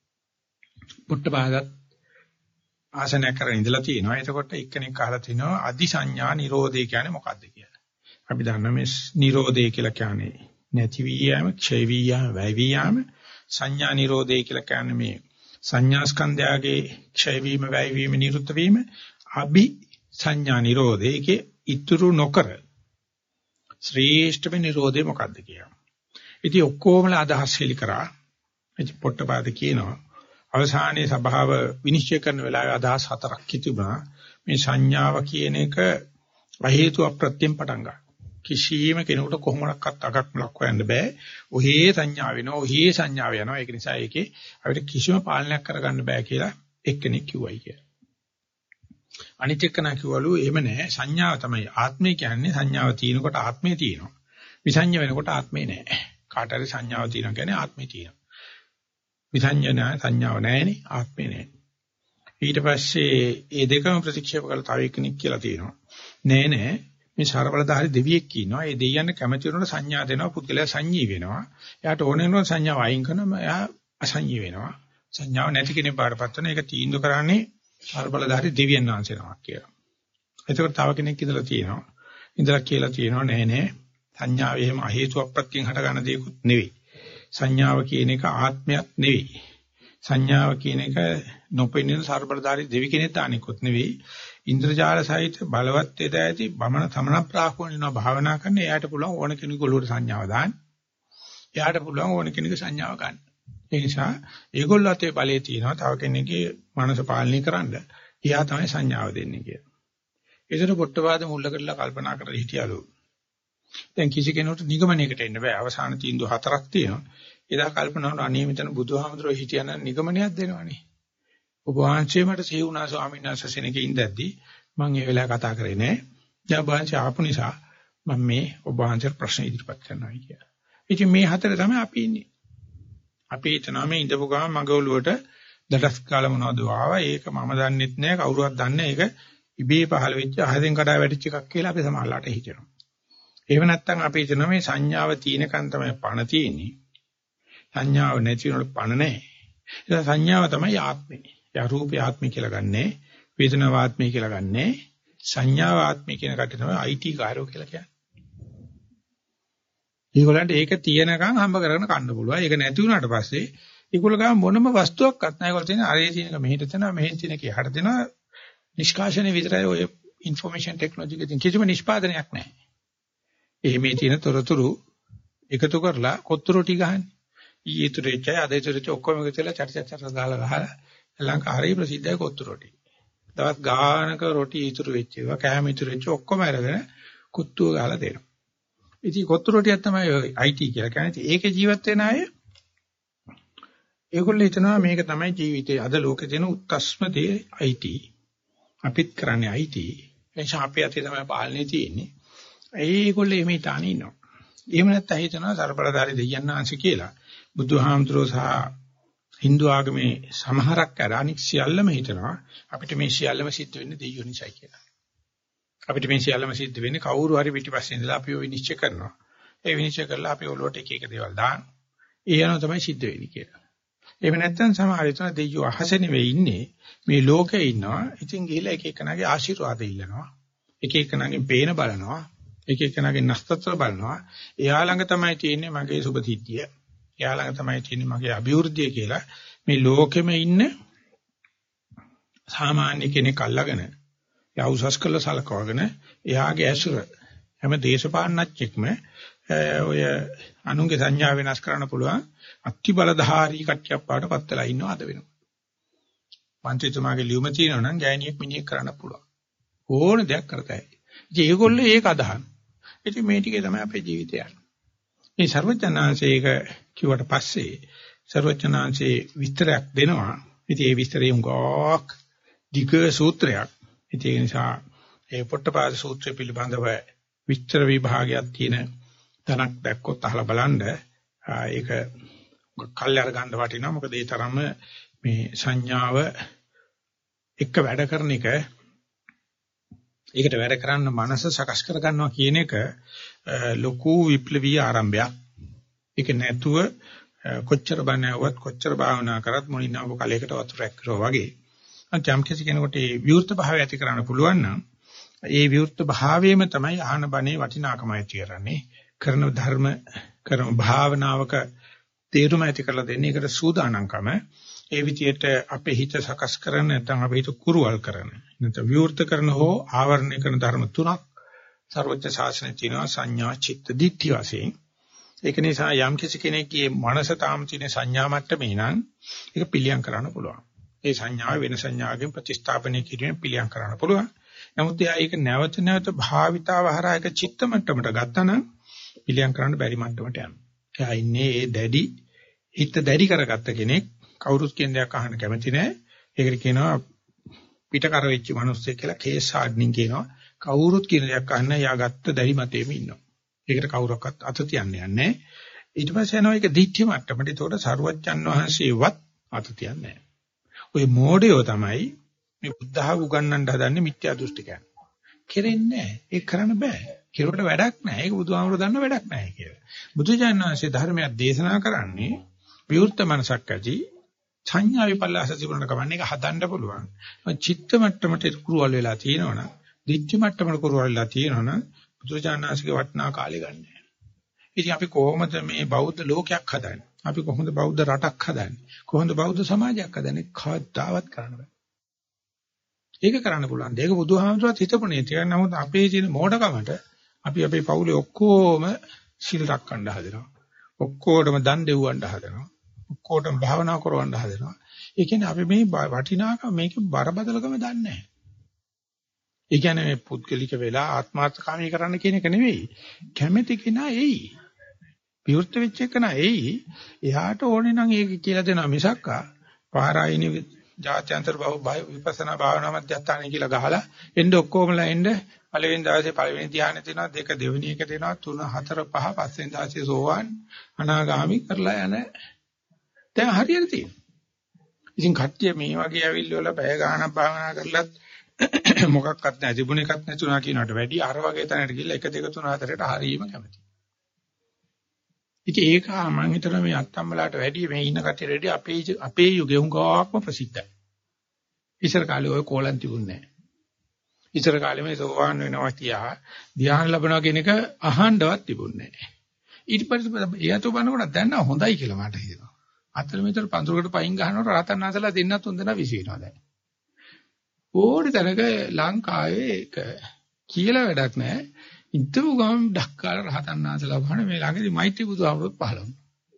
S1: පුට්ටපාදත් ආසනයක් කරගෙන ඉඳලා තියෙනවා. එතකොට එක්කෙනෙක් අහලා තිනවා අදි සංඥා නිරෝධය කියන්නේ මොකක්ද කියලා. අපි දන්නා මේ නිරෝධය කියලා කියන්නේ නැති වී යෑම, ක්ෂය වී යෑම, වැය වී යෑම. සංඥා නිරෝධය කියලා කියන්නේ මේ සංඥා ස්කන්ධයගේ ක්ෂය වීම, වැය වීම, නිරුද්ධ වීම. අභි සංඥා නිරෝධයේ ඉතුරු නොකර ශ්‍රේෂ්ඨම නිරෝධය මොකක්ද කියලා. ඉතින් ඔක්කොමලා අදහස් හෙලි කරා. ඉතින් පොට්ටපාද කියනවා අවසානයේ සභාව විනිශ්චය කරන වෙලාවේ අදහස් හතරක් තිබුණා. මේ සංඥාව කියන එක හේතු අප්‍රත්‍යයෙන් පටන් ගන්නවා. කිසියම් කෙනෙකුට කොහොමඩක්වත් අගක් මුලක් හොයන්න බෑ. ඔහේ සංඥා වෙනවා, ඔහේ සංඥාව යනවා. ඒක නිසා ඒකේ අපිට කිසිම පාලනයක් කරගන්න බෑ කියලා එක්කෙනෙක් කිව්වයි කියලා. අනිත් එක්කනා කිව්වලු එහෙම නෑ. සංඥාව තමයි ආත්මය කියන්නේ. සංඥාව තියෙනකොට ආත්මය තියෙනවා. විසංඥා වෙනකොට ආත්මේ නෑ. කාට හරි සංඥාව තියෙනවා කියන්නේ ආත්මේ තියෙනවා. විසංඥා සංඥාව නෑනේ, ආත්මේ නෑ. ඊට පස්සේ මේ දෙකම ප්‍රතික්ෂේප කරලා තව එක්කෙනෙක් කියලා තියෙනවා. නෑ නෑ මේ සරබලධාරි දෙවියෙක් ඉන්නවා. ඒ දෙවියන් කැමති වෙනකොට සංඥා දෙනවා. පුද්ගලයා සංඤී වෙනවා. එයාට ඕන වෙනකොට සංඥාව අයින් කරනවා. එයා අසංඤී වෙනවා. සංඥාව නැති කෙනෙක් බාටපත් වෙන එක තීන්දුව කරන්නේ සරබලධාරි දෙවියන් වහන්සේනමක් කියලා. එතකොට තව කෙනෙක් ඉඳලා තියෙනවා. ඉඳලා කියලා තියෙනවා නෑ නෑ සංඥාව එහෙම හේතු අප්‍රත්‍යයෙන් හටගන්න දෙයක්වත් නෙවෙයි. සංඥාව කියන එක ආත්මයක් නෙවෙයි. සංඥාව කියන එක නොපෙනෙන සරබලධාරි දෙවි කෙනෙක් තානිකුත් නෙවෙයි. ඉන්ද්‍රජාල සහිත බලවත් වේද ඇති බමන තමන ප්‍රාහෝණිනවා භාවනා කරන්න එයාට පුළුවන් ඕන කෙනෙකුට ඔළුවට සංඥාව දාන්න. එයාට පුළුවන් ඕන කෙනෙකුට සංඥාව ගන්න. ඒ නිසා ඒගොල්ලෝ අතේ බලය තියෙනවා තව කෙනෙක්ගේ මනස පාලනය කරන්න. එයා තමයි සංඥාව දෙන්නේ කියලා. ඒතර පොට්ටපාද මුල්ල කරලා කල්පනා කරලා හිටියලු. දැන් කිසි කෙනෙකුට නිගමනයකට එන්න බෑ. අවසාන තීන්දුව හතරක් තියෙනවා. එදා කල්පනා කරනවා අනේ මෙතන බුදුහාමුදුරුවෝ හිටියනම් නිගමනයක් දෙනවනේ. ඔබ වහන්සේ මට සිහි වුණා ස්වාමීන් වහන්සේ සෙනගේ ඉඳද්දි මම ඒ වෙලාව කතා කරේ නෑ. දැන් ඔබ වහන්සේ ආපු නිසා මම මේ ඔබ වහන්සේට ප්‍රශ්න ඉදිරිපත් කරනවා කියලා. ඉතින් මේ හතර තමයි අපි ඉන්නේ. අපි හිතනවා මේ ඉඳපු ගමන් මගේ ඔළුවට දඩස් කාල මොනවද ආවා ඒක මම දන්නෙත් නෑ කවුරුවත් දන්නේ ඒක ඉබේ පහළ වෙච්ච අහසෙන් කඩා වැටිච්ච එකක් කියලා අපි සමහරලාට හිතනවා. එහෙම නැත්නම් අපි හිතනවා මේ සංඥාව තියෙනකන් තමයි පණ තියෙන්නේ. සංඥාව නැති වෙනකොට පණ නැහැ. ඒ සංඥාව තමයි ආත්මය. යා රූපේ ආත්මය කියලා ගන්නෑ. වේදනාව ආත්මය කියලා ගන්නෑ. සංඥාව ආත්මය කියන කට තමයි අයි ටි කාර්යෝ කියලා කියන්නේ. ඒගොල්ලන්ට ඒක තියෙනකන් හම්බ කරගෙන කන්න පුළුවන්. ඒක නැති වුණාට පස්සේ ඒගොල්ලෝ ගාව මොනම වස්තුවක්වත් නැහැ. ඒගොල්ලෝ තියෙන අරේ තියෙනක මෙහෙට දෙනවා මෙහෙන් තියෙනක එහාට දෙනවා. නිෂ්කාශනයේ විතරයි ඔය ইনফরমේෂන් ටෙක්නොලොජි එකකින් කිසිම නිෂ්පාදනයක් නැහැ. එහෙමේ තියෙන තොරතුරු එකතු කරලා කොත්තු රොටි ගහන්නේ. ඊයේ තුරේචය අද තුරේච ඔක්කොම එකතු වෙලා චට චට චට ගාලා ගහලා ලංකාවේ හරිය ප්‍රසිද්ධයි කොත්තු රොටි. තවත් ගානක රොටි ඉතුරු වෙච්ච ඒවා කෑම ඉතුරු වෙච්ච ඔක්කොම අරගෙන කුත්තුව ගහලා දෙනවා. ඉතින් කොත්තු රොටියක් තමයි ඔය අයි ටි කියලා කියන්නේ. ඒකේ ජීවත් වෙන අය ඒගොල්ලෝ හිතනවා මේක තමයි ජීවිතේ අද ලෝකේ තියෙන උත්කර්ෂම දේ අයි ටි. අපිත් කරන්නේ අයි ටි. එනිසා අපේ අතේ තමයි පාලනේ තියෙන්නේ. ඒගොල්ලෝ එමේ තාන ඉන්නවා. එහෙම නැත්නම් හිතනවා සර්බලධාරී දෙයයන් ආංශ කියලා. බුදුහාමුදුරෝ සහ Hindu ආගමේ සමහරක් අර අනික් සියල්ලම හිතනවා අපිට මේ සියල්ලම සිද්ධ වෙන්නේ දෙයියෝ නිසායි කියලා. අපිට මේ සියල්ලම සිද්ධ වෙන්නේ කවුරු හරි පිටිපස්සේ ඉඳලා අපිව විනිශ්චය කරනවා. ඒ විනිශ්චය කරලා අපි ඔලුවට එක එක දේවල් දානවා. ඒ යනවා තමයි සිද්ධ වෙන්නේ කියලා. එහෙම නැත්නම් සමහර විට දෙයියෝ අහසේ නෙවෙයි ඉන්නේ මේ ලෝකේ ඉන්නවා. ඉතින් ගිහිලා එක එකනාගේ ආශිර්වාද ඉල්ලනවා. එක එකනාගෙන් පේන බලනවා. එක එකනාගෙන් නස්තත්‍ර බලනවා. එයා ළඟ තමයි තියෙන්නේ මගේ සුබ සිද්ධිය. එයා ළඟ තමයි තියෙන්නේ මගේ අභිවෘද්ධිය කියලා මේ ලෝකෙම ඉන්න සාමාන්‍ය කෙනෙක් අල්ලගෙන එයා උසස් කළ සලකවගෙන එයාගේ ඇසුර හැම දේශපාලනඥෙක්ම ඔය අනුන්ගේ සංඥා වෙනස් කරන්න පුළුවන් අති බලධාරී කට්ටියක් පාට පත් වෙලා ඉන්නව අද වෙනවා. මන්ත්‍රීතුමාගේ ලියුම තියෙනවා නම් ගෑණියෙක් මිනිහෙක් කරන්න පුළුවන්. ඕන දෙයක් කරතයි. ඉතින් ඒගොල්ලෝ ඒක අදහන. ඉතින් මේ ටිකේ තමයි අපේ ජීවිතය යන්නේ. මේ ਸਰවඥාන්සේක කිව්වට පස්සේ ਸਰවඥාන්සේ විස්තරයක් දෙනවා. ඉතින් ඒ විස්තරය උංගක් ධික සූත්‍රයක්. ඉතින් ඒ නිසා ඒ පොට්ටපාද සූත්‍රය පිළිබඳව විස්තර විභාගයක් තියෙන තනක් දැක්කොත් අහලා බලන්න ඒක කල්යර ගන්න වටිනවා. මොකද ඒ තරම්ම මේ සංඥාව එක වැඩ කරන එක ඒකට වැඩ කරන්න මනස සකස් කර ගන්නවා කියන එක ලොකු විප්ලවීය ආරම්භයක්. ඒක නැතුව කොච්චර බණවවත් කොච්චර භාවනා කරත් මොනිනාව කලයකට වතුරක් කරනවා වගේ. අන්තිම කෙනෙකුට මේ විවෘත භාවය ඇති කරන්න පුළුවන් නම් ඒ විවෘත භාවයේම තමයි ආහන බණේ වටිනාකම ඇති කරන්නේ. කරන ධර්ම කරන භාවනාවක තේරුම ඇති කරලා දෙන්නේ. ඒකට සූදානම්කම ඒ විදියට අපේ හිත සකස් කරන නැත්නම් අපේ හිත කුරුවල් කරන නැත්නම් විවෘත කරන හෝ ආවරණය කරන ධර්ම තුනක් සර්වඥ ශාසනයේ තියෙනවා සංඥා චිත්ත දිට්ඨි වශයෙන්. ඒක නිසා යම් කිසි කෙනෙක්ගේ මනස තාම තියෙන සංඥා මට්ටමේ නම් ඒක පිළියම් කරන්න පුළුවන්. ඒ සංඥාව වෙන සංඥාවකින් ප්‍රතිස්ථාපනය කිරීමෙන් පිළියම් කරන්න පුළුවන්. නමුත් එයා ඒක නැවත නැවත භාවිතාව හරහා ඒක චිත්ත මට්ටමට ගත්තා නම් පිළියම් කරන්න බැරි මට්ටමට යනවා. එයා ඉන්නේ ඒ දැඩි හිත දැඩි කරගත්ත කෙනෙක්. කවුරුත් කියන දෙයක් අහන්න කැමති නැහැ. ඒකට කියනවා පිටකර වෙච්ච මිනිස්සෙක් කියලා කේස් හාඩ්නින් කියනවා. කවුරුත් කියන දෙයක් අහන්න යා ගත්ත දැඩි මතෙම ඉන්නවා. ඒකට කවුරක්වත් අත තියන්නේ නැහැ. ඊට පස්සේ යනවා ඒක දිට්ඨි මට්ටමට. ඒතකොට සරුවච්චන් වහන්සේවත් අත තියන්නේ නැහැ. ওই මෝඩයෝ තමයි මේ බුද්ධහව උගන්වන්න හදන්නේ මිත්‍යා දෘෂ්ටිකයන්. කෙරෙන්නේ නැහැ. ඒක කරන්න බෑ. කෙරුවට වැඩක් නැහැ. ඒක බුදුහාමුදුරුවෝ දන්න වැඩක් නැහැ කියලා. බුදුජානක වහන්සේ ධර්මයක් දේශනා කරන්නේ විවෘත මනසක් ඇති සංඥා විපල්ලාස තිබුණාට කවන්නේ ඒක හදන්න පුළුවන්. චිත්ත මට්ටමට කුරුවල් වෙලා තියෙනවනම්, දිට්ඨි මට්ටමට කුරුවල් වෙලා තියෙනවනම් බුදුජානනාංශගේ වටිනා කාලේ ගන්න. ඉතින් අපි කොහොමද මේ බෞද්ධ ලෝකයක් හදන්නේ? අපි කොහොමද බෞද්ධ රටක් හදන්නේ? කොහොමද බෞද්ධ සමාජයක් හදන්නේ? කවදාවත් කරන්න බෑ. ඒක කරන්න පුළුවන්. ඒක බුදුහාමුදුරුවෝ හිතපොනේ. ඒක නමුත් අපේ තියෙන මෝඩකමට අපි අපේ පවුලේ ඔක්කොම සිල් රැකගන්න හදනවා. ඔක්කොටම දන් දෙව්වන්න හදනවා. ඔක්කොටම භාවනා කරවන්න හදනවා. ඒ කියන්නේ අපි මේ වටිනාකම මේකේ බරපතලකම දන්නේ නැහැ. ඒ කියන්නේ මේ පුද්ගලික වෙලා ආත්මාර්ථකාමී කරන්න කියන එක නෙවෙයි. කැමැති කෙනා එයි. විවෘත වෙච්ච කෙනා එයි. එයාට ඕනේ නම් ඒක කියලා දෙනවා මිසක්කා පාරායිනේ ජාත්‍යන්තර බහුව විපස්සනා භාවනා මධ්‍යස්ථානයි කියලා ගහලා එන්න ඔක්කොමලා එන්න පළවෙනි දවසේ පළවෙනි ධ්‍යානෙ තියෙනවා දෙක දෙවෙනි එක තියෙනවා තුන හතර පහ පස්වෙනි දවසේ සෝවාන් අනාගාමි කරලා යන දැන් හරියට තියෙනවා. ඉතින් කට්ටිය මේ වගේ ඇවිල්ලා පැය ගාණක් භාවනා කරලත් මොකක්වත් නැහැ තිබුණ එකක් නැතුණා කියනකට වැඩි අර වගේ තැනකට ගිහලා එක දෙක තුන හතරට හරීම කැමතියි. ඉතින් ඒක මම හිතනවා මේ අත්තම්මලාට වැඩි මේ ඉන්න කට්ටියට වැඩි අපේ අපේ යුගයේ හුඟක්ම ප්‍රසිද්ධයි. ඉස්සර කාලේ ඔය කෝලම් තිබුණේ නැහැ. ඉස්සර කාලේ මේ සෝවාන් වෙනවා තියා ධ්‍යාන ලැබනවා කියන එක අහන්නවත් තිබුණේ නැහැ. ඊට පස්සේ එයාට බලනකොට දැන් නම් හොඳයි කියලා මට හිතෙනවා. අතල මෙතන පඳුරකට පයින් ගහනකොට රහතන් වහන්සේලා දෙන්නත් තුන් දෙනා විසිනවා දැන්. ඕඩ තරක ලංකාවේ ඒක කියලා වැඩක් නැහැ. ඉතම ගම ඩක්කාල රහතන් වහන්සේලා වහන මේ ළඟදී මෛත්‍රී බුදුහාමුදුරුවෝ පහළ වුණා.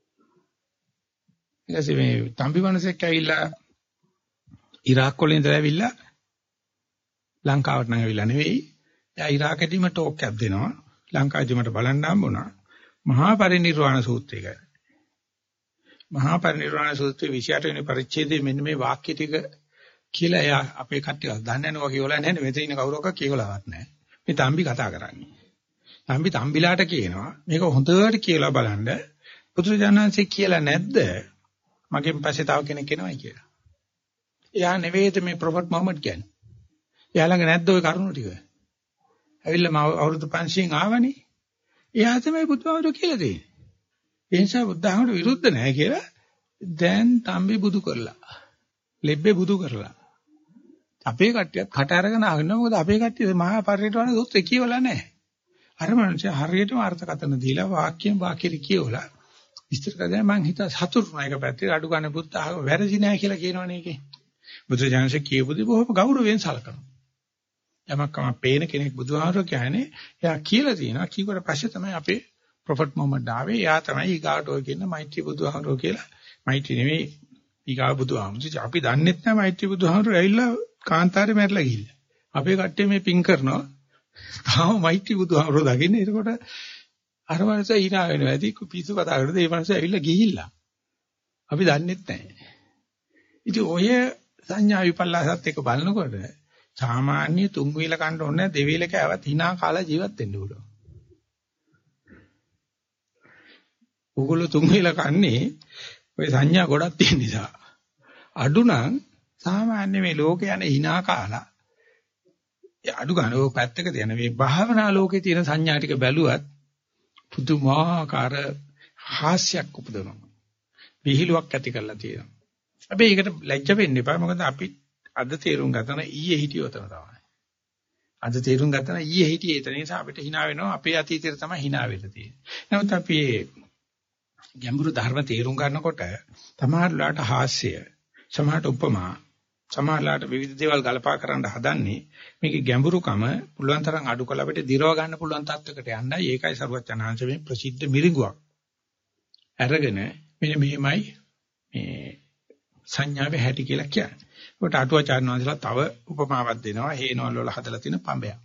S1: ඊටසේ මේ තම්බි මනසෙක් ඇවිල්ලා ඉරාක් වලින් ඉඳලා ඇවිල්ලා ලංකාවට නම් ඇවිල්ලා නෙවෙයි. එයා ඉරාකෙදිම ටෝක් එකක් දෙනවා. ලංකාවේදී මට බලන්න හම්බුණා. මහා පරිනිර්වාණ සූත්‍රය ගැන. මහා පරිනිර්වාණ සූත්‍රයේ විසි අට වෙනි පරිච්ඡේදයේ මෙන්න මේ වාක්‍ය ටික කියලා එයා අපේ කට්ටිය දන්නේ නැනවා කියලා නැහැ. මෙතන ඉන්න කවුරක්වත් කියලාවත් නැහැ. මේ තම්බි කතා කරන්නේ. තම්බි තම්බිලාට කියනවා මේක හොඳට කියලා බලන්න. පුදුරජානන්සේ කියලා නැද්ද? මගෙන් පස්සේ තව කෙනෙක් එනවයි කියලා. එයා නෙවෙයිද මේ ප්‍රොෆට් මොහමඩ් කියන්නේ. එයා ළඟ නැද්ද ওই කරුණු ටික? ඇවිල්ලා මම අවුරුදු පන්සියයෙන් ආවනේ. එයා තමයි බුදුහාමුදුරුවෝ කියලා දෙන්නේ. ඒ නිසා බුදුහාමුදුරුවෝ විරුද්ධ නැහැ කියලා දැන් තම්බි බුදු කරලා. ලෙබ්බේ බුදු කරලා. අපේ කට්ටියත් කට අරගෙන ආගෙනවා. මොකද අපේ කට්ටිය මහා පරිණිරවාණ සූත්‍රය කියවලා නැහැ. අර මනුස්සයා හරියටම අර්ථකථන දීලා වාක්‍යයෙන් වාක්‍යෙට කියවලා විස්තර කරලා මම හිත සතුටුනා එක පැත්තේ අඩු ගන්න බුද්ධ ආගම වැරදි නැහැ කියලා කියනවනේ ඒකේ. බුදුජානක කියපු දේ බොහොම ගෞරවයෙන් සලකනවා. යමක්කම පේන කෙනෙක් බුදුහාමරෝ කියන්නේ එයා කියලා තියෙනවා. කීවට පස්සේ තමයි අපේ ප්‍රොෆට් මොහමඩ් ආවේ. එයා තමයි ඊගාට ඔය කියන මෛත්‍රී බුදුහාමරෝ කියලා. මෛත්‍රී නෙමෙයි ඊගා බුදුහාමරෝ. අපි දන්නෙත් නැහැ මෛත්‍රී බුදුහාමරෝ ඇවිල්ලා කාන්තාරේ මැරලා ගිහිල්ලා. අපේ කට්ටිය මේ පින් කරනවා. තාම මෛත්‍රී බුදුහාමරෝ දකින්නේ. එතකොට අර මනුස්සයා hina වෙනවා. ඇති පිස්සු කතා කරද්දී ඒ මනුස්සයා ඇවිල්ලා ගිහිල්ලා. අපි දන්නෙත් නැහැ. ඉතින් ඔය සංඥා විපල්ලාසත් එක බලනකොට සාමාන්‍ය තුන් වේල කන්න ඕනේ දෙවේල කෑවත් hina කාලා ජීවත් වෙන්න ඕන. ඕගොල්ලෝ තුන් වේල කන්නේ ඔය සංඥා ගොඩක් තියෙන නිසා. අඩු නම් සාමාන්‍ය මේ ලෝකේ යන hina කාලා අඩු ගන්න ඔය පැත්තක තියෙන මේ භාවනා ලෝකේ තියෙන සංඥා ටික බැලුවත් පුදුමාකාර හාස්‍යයක් උපදවනවා. විහිළුවක් ඇති කරලා තියෙනවා. හැබැයි ඒකට ලැජ්ජ වෙන්න එපා. මොකද අපි අද තේරුම් ගන්න ඊයේ හිටියෝ තන තමයි. අද තේරුම් ගන්න ඊයේ හිටියේ ඒ නිසා අපිට hina වෙනවා. අපේ අතීතයට තමයි hina වෙලා තියෙන්නේ. නමුත් අපි ගැඹුරු ධර්ම තේරුම් ගන්නකොට සමහරලාට හාස්‍ය, සමහරට උපමා, සමහරලාට විවිධ දේවල් ගලපා කරන්න හදන්නේ මේකේ ගැඹුරුකම පුළුවන් තරම් අඩු කළ අපිට දිරව ගන්න පුළුවන් තත්වයකට යන්නයි. ඒකයි සරුවචනාංශ මේ ප්‍රසිද්ධ මිරිඟුවක් අරගෙන මෙන්න මෙහෙමයි මේ සංඥාවේ හැටි කියලා කියන්නේ. ඒකට අටුවාචාර්ය වහන්සේලා තව උපමාවක් දෙනවා. හේනවල වල හදලා තියෙන පඹයක්.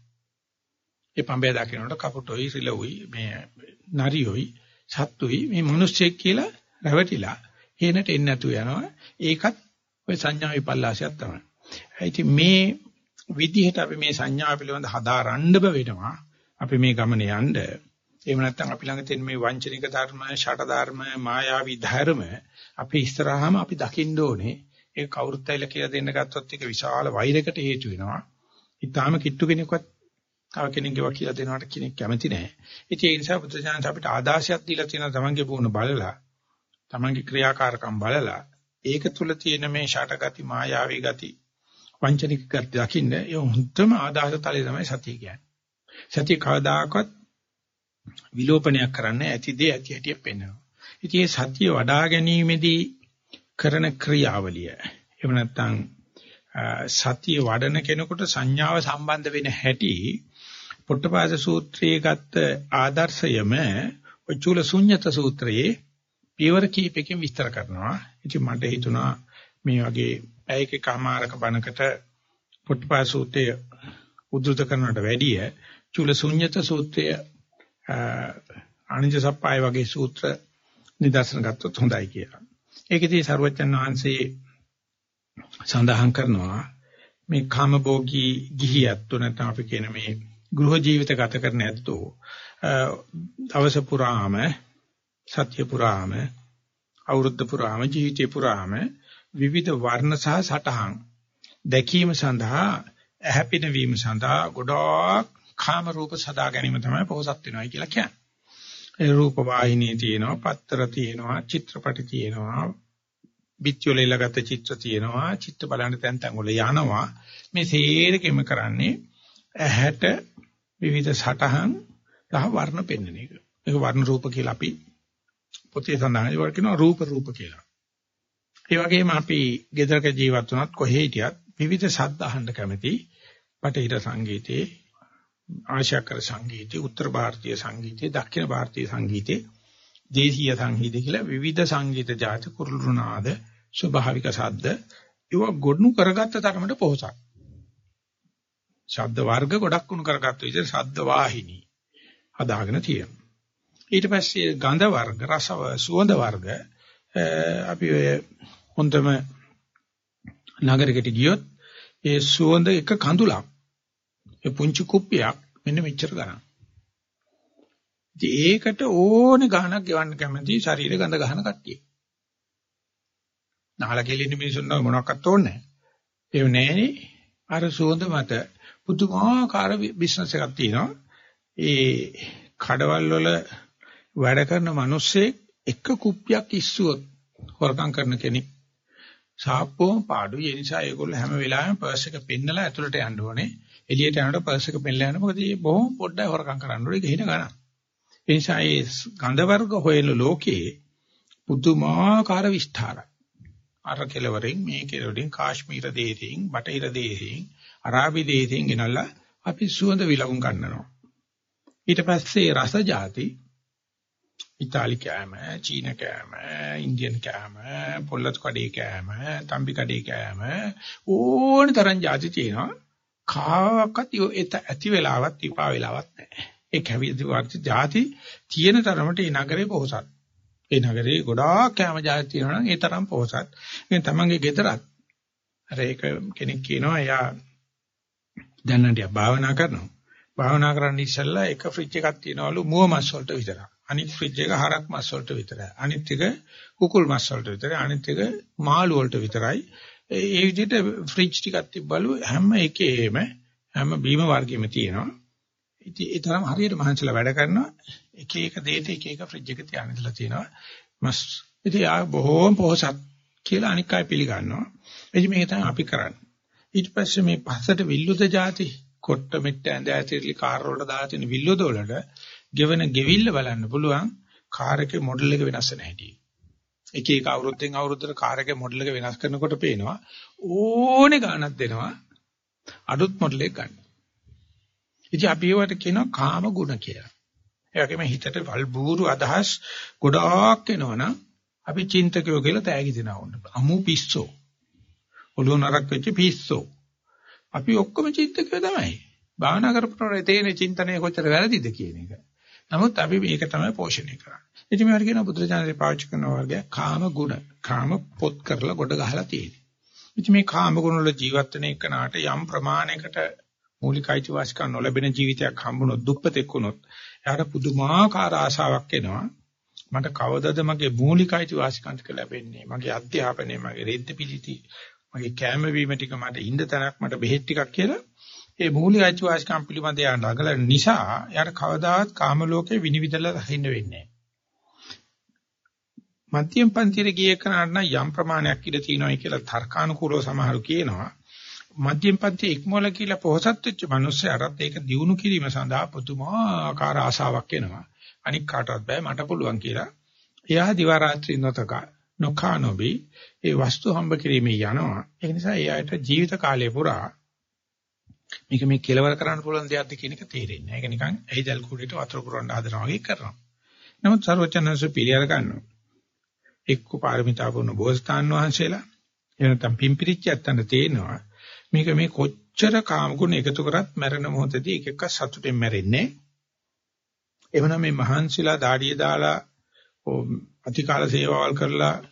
S1: ඒ පඹය දකිනකොට කපුටොයි, රිලොයි, මේ නරියොයි, සත්තුයි මේ මිනිස්සෙක් කියලා රැවටිලා හේනට එන්නේ නැතුව යනවා. ඒකත් ඔය සංඥා විපල්ලාසයක් තමයි. ඉතින් මේ විදිහට අපි මේ සංඥා පිළිබඳ හදාරන්න වෙනවා. අපි මේ ගමනේ යන්න. එහෙම නැත්නම් අපි ළඟ තියෙන මේ වංචනික ධර්ම, ෂට ධර්ම, මායාවී ධර්ම අපි ඉස්සරහාම අපි දකින්න ඕනේ. ඒක කවුරුත් ඇවිල්ලා කියලා දෙන්න ගත්තොත් ඒක විශාල වෛරයකට හේතු වෙනවා. ඊටාම කිට්ටු කෙනෙක්වත් තව කෙනෙක්ව කියලා දෙනවට කෙනෙක් කැමති නැහැ. ඉතින් ඒ නිසා බුදුසසුන අපිට ආදාසියක් දීලා තියෙනවා තමන්ගේ පුහුණු බලලා, තමන්ගේ ක්‍රියාකාරකම් බලලා, ඒක තුල තියෙන මේ ෂටගති, මායාවී ගති, වංචනික ගති දකින්න ඒ හොඳම ආදාස තලයේ තමයි සතිය කියන්නේ. සතිය කවදාකවත් විලෝපනයක් කරන්නේ ඇති දේ ඇති හැටි පෙන්වනවා. ඉතින් මේ සතිය වඩා ගැනීමේදී කරන ක්‍රියාවලිය. එහෙම නැත්නම් සතිය වඩන කෙනෙකුට සංඥාව සම්බන්ධ වෙන හැටි පොට්ටපාද සූත්‍රයේ ගත්ත ආදර්ශයම ඔය චූල ශුන්්‍යත සූත්‍රයේ පියවර කීපකින් විස්තර කරනවා. ඉතින් මට හිතුණා මේ වගේ පැයකමාරක බණකට පොට්ටපාද සූත්‍රය උද්දෘත කරනවට වැඩිය චූල ශුන්්‍යත සූත්‍රය ආනන්ද සප්පාය වගේ සූත්‍ර නිදර්ශන ගත්තොත් හොඳයි කියලා. ඒකෙදී සරුවචන් වහන්සේ සඳහන් කරනවා මේ කාමභෝගී ගිහියත් නැත්නම් අපි කියන මේ ගෘහ ජීවිත ගත කරන ඇත්තෝ දවස පුරාම සත්‍ය පුරාම අවුරුද්ද පුරාම ජීවිතේ පුරාම විවිධ වර්ණ සහ සටහන් දැකීම සඳහා ඇහැපින වීම සඳහා ගොඩාක් කාම රූප සදා ගැනීම තමයි පොහොසත් වෙනවයි කියලා කියන්නේ. ඒ රූප වාහිනිය තියෙනවා, පත්තර තියෙනවා, චිත්‍රපටි තියෙනවා, පිටිවල ඉලගත චිත්‍ර තියෙනවා, චිත්ත බලන්න තැන් තැන් වල යනවා. මේ සේරකෙම කරන්නේ ඇහැට විවිධ සටහන් සහ වර්ණ පෙන්වන එක. ඒක වර්ණ රූප කියලා අපි පොතේ සඳහන් ඒවා කියනවා රූප රූප කියලා. ඒ වගේම අපි ගෙදරක ජීවත් වුණත් කොහේ හිටියත් විවිධ ශබ්ද අහන්න කැමති. බටහිර සංගීතේ, ආශාකර සංගීතේ, උත්තර ಭಾರತೀಯ සංගීතේ, දක්ෂිණ ಭಾರತೀಯ සංගීතේ, දේශීය සංගීත කියලා විවිධ සංගීත ජාති කුරුළු නාද, ස්වභාවික ශබ්ද ඒවා ගොනු කරගත්ත තරමට පොහසත්. ශබ්ද වර්ග ගොඩක් උණු කරගත්ත විදිහට ශබ්ද වාහිනී හදාගෙන තියෙනවා. ඊට පස්සේ ගන්ධ වර්ග, රස සුවඳ වර්ග අපි ඔය හොඳම නගරයකට ගියොත් ඒ සුවඳ එක කඳුලක් ඒ පුංචි කුප්පියක් මෙන්න මෙච්චර ගන්න. ඉතින් ඒකට ඕනේ ගහනක් ගෙවන්න කැමති ශරීර ගඳ ගහන කට්ටිය. නහල කෙලින්න මිනිසුන් නෝ මොනවක්වත් ඕනේ නැහැ. ඒව නැහැනේ. අර සුවඳ මත පුදුමාකාර බිස්නස් එකක් තියෙනවා. ඒ කඩවල් වල වැඩ කරන මිනිස්සේ එක කුප්පියක් ඉස්සුවොත් හොරකම් කරන කෙනෙක් සාප්පුවම පාඩුයි. ඒ නිසා ඒගොල්ලෝ හැම වෙලාවෙම පර්ස් එක පෙන්නලා ඇතුළට යන්න ඕනේ. එළියට යනකොට පර්ස් එක පෙන්නලා යන්න. මොකද මේ බොහොම පොඩ්ඩයි හොරකම් කරන්න ඕනේ. ඒක හින ගන්න. ඒ නිසා මේ ගන්ධ වර්ග හොයන ලෝකේ පුදුමාකාර විස්තරයි. අර කෙලවරින් මේ කෙලවරින් කාශ්මීර දේශයෙන්, බටහිර දේශයෙන්, අරාබි දේශයෙන් ගෙනල්ලා අපි සුවඳ විලවුම් ගන්නවා. ඊට පස්සේ රස જાති ඉතාලි කෑම, චීන කෑම, ඉන්දියන් කෑම, පොල්ලත් කඩේ කෑම, තම්බි කඩේ කෑම ඕන තරම් જાති තියෙනවා. කාවක්වත් ඇති වෙලාවක් තිපා වෙලාවක් නැහැ. ඒ කැවිදි වර්ති જાති තියෙන තරමට ඒ නගරේ පොහසත්. ඒ නගරේ ගොඩාක් කෑම જાති තියෙනවා නම් ඒ තරම් පොහසත්. ඉතින් තමන්ගේ ගෙදරත් අර ඒක කෙනෙක් කියනවා එයා දැන් නම් ටික භාවනා කරනවා. භාවනා කරන්න ඉස්සෙල්ලා එක ෆ්‍රිජ් එකක් තියනවලු මුව මස් වලට විතරයි. අනිත් ෆ්‍රිජ් එක හරක් මස් වලට විතරයි. අනිත් එක කුකුල් මස් වලට විතරයි. අනිත් එක මාළු වලට විතරයි. ඒ විදිහට ෆ්‍රිජ් ටිකක් තිබ්බලු හැම එකේම හැම බීම වර්ගෙම තියෙනවා. ඉතින් ඒ තරම් හරියට මහන්සිලා වැඩ කරනවා. එක එක දෙයට එක එක ෆ්‍රිජ් එක තියාගෙන ඉඳලා තියෙනවා. මස් ඉතින් ආ බොහෝම පොහසත් කියලා අනික් අය පිළිගන්නවා. එයි මේක තමයි අපි කරන්නේ. ඊට පස්සේ මේ පස්සට විල්ලුද જાති කොට්ට මෙට්ට ඇඳ ඇතිරිලි කාර් වලට දාලා තියෙන විල්ලුද වලට ගෙවන ගෙවිල්ල බලන්න පුළුවන් කාර් එකේ මොඩල් එක වෙනස් වෙන හැටි. එක එක අවුරුද්දෙන් අවුරුද්දට කාර් එකේ මොඩල් එක වෙනස් කරනකොට පේනවා ඕනේ ගාණක් දෙනවා අඩුත් මොඩල් එක ගන්න. ඉතින් අපි ඒවට කියනවා කාම ගුණ කියලා. ඒ වගේම හිතට වල්බూరు අදහස් ගොඩාක් එනවනම් අපි චින්තකයෝ කියලා තෑගි දෙනවා උන්න. අමු පිස්සෝ. ඔළුව නරක් වෙච්ච පිස්සෝ. අපි ඔක්කොම චින්තකයෝ තමයි. භාවනා කරපුවාට තේන චින්තනය කොච්චර වැරදිද කියන එක. නමුත් අපි මේක තමයි පෝෂණය කරන්නේ. ඉතින් මේවට කියන බුදුරජාණන්සේ පාවිච්චි කරන වර්ගය කාම ගුණ. කාම පොත් කරලා ගොඩ ගහලා තියෙන්නේ. ඉතින් මේ කාම ගුණ වල ජීවත් වෙන එකනට යම් ප්‍රමාණයකට මූලික අයිතිවාසිකම් නොලැබෙන ජීවිතයක් හම්බුනොත් දුප්පතෙක් වුණොත් එයාට පුදුමාකාර ආශාවක් එනවා. මට කවදද මගේ මූලික අයිතිවාසිකම් ටික ලැබෙන්නේ? මගේ අධ්‍යාපනය, මගේ රෙද්ද පිළිති, මගේ කැම වීම ටික, මට ඉන්න තැනක්, මට බෙහෙත් ටිකක් කියලා ඒ මූලික අයිතිවාසිකම් පිළිබඳ යා නගල නිසා යාට කවදාවත් කාම ලෝකේ විනිවිදලා හින්න වෙන්නේ නැහැ. මධ්‍යම පන්තියේ ගියේ කනට නම් යම් ප්‍රමාණයක් ඉඳ තියෙනවායි කියලා තර්කානුකූලව සමහරු කියනවා. මධ්‍යම පන්තියේ ඉක්මවල කියලා පොහසත් වෙච්ච මිනිස්සයාට ඒක දියුණු කිරීම සඳහා පුදුමාකාර ආශාවක් එනවා. අනික් කාටවත් බෑ මට පුළුවන් කියලා. එයා දිවා රාත්‍රී නොතක නොඛානොබි ඒ වස්තු හම්බ කිරීමේ යනවා. ඒ නිසා එයාට ජීවිත කාලය පුරා මේක මේ කෙලවර කරන්න පුළුවන් දෙයක්ද කියන එක තේරෙන්නේ නැහැ. ඒක නිකන් ඇහිදල් කුඩේට වතුර පුරවන්න හදනවා වගේ කරනවා. නමුත් සර්වචනංශ පිළියර ගන්නවා. එක්ක පාරමිතා පුරන බෝසතාන් වහන්සේලා එනතම් පිම්පිරිච්චයන්ට තේනවා. මේක මේ කොච්චර කාමගුණ එකතු කරත් මරණ මොහොතදී එක එක සතුටෙන් මැරෙන්නේ. එවනම් මේ මහන්සිලා දාඩිය දාලා අතිකාල සේවාවල් කරලා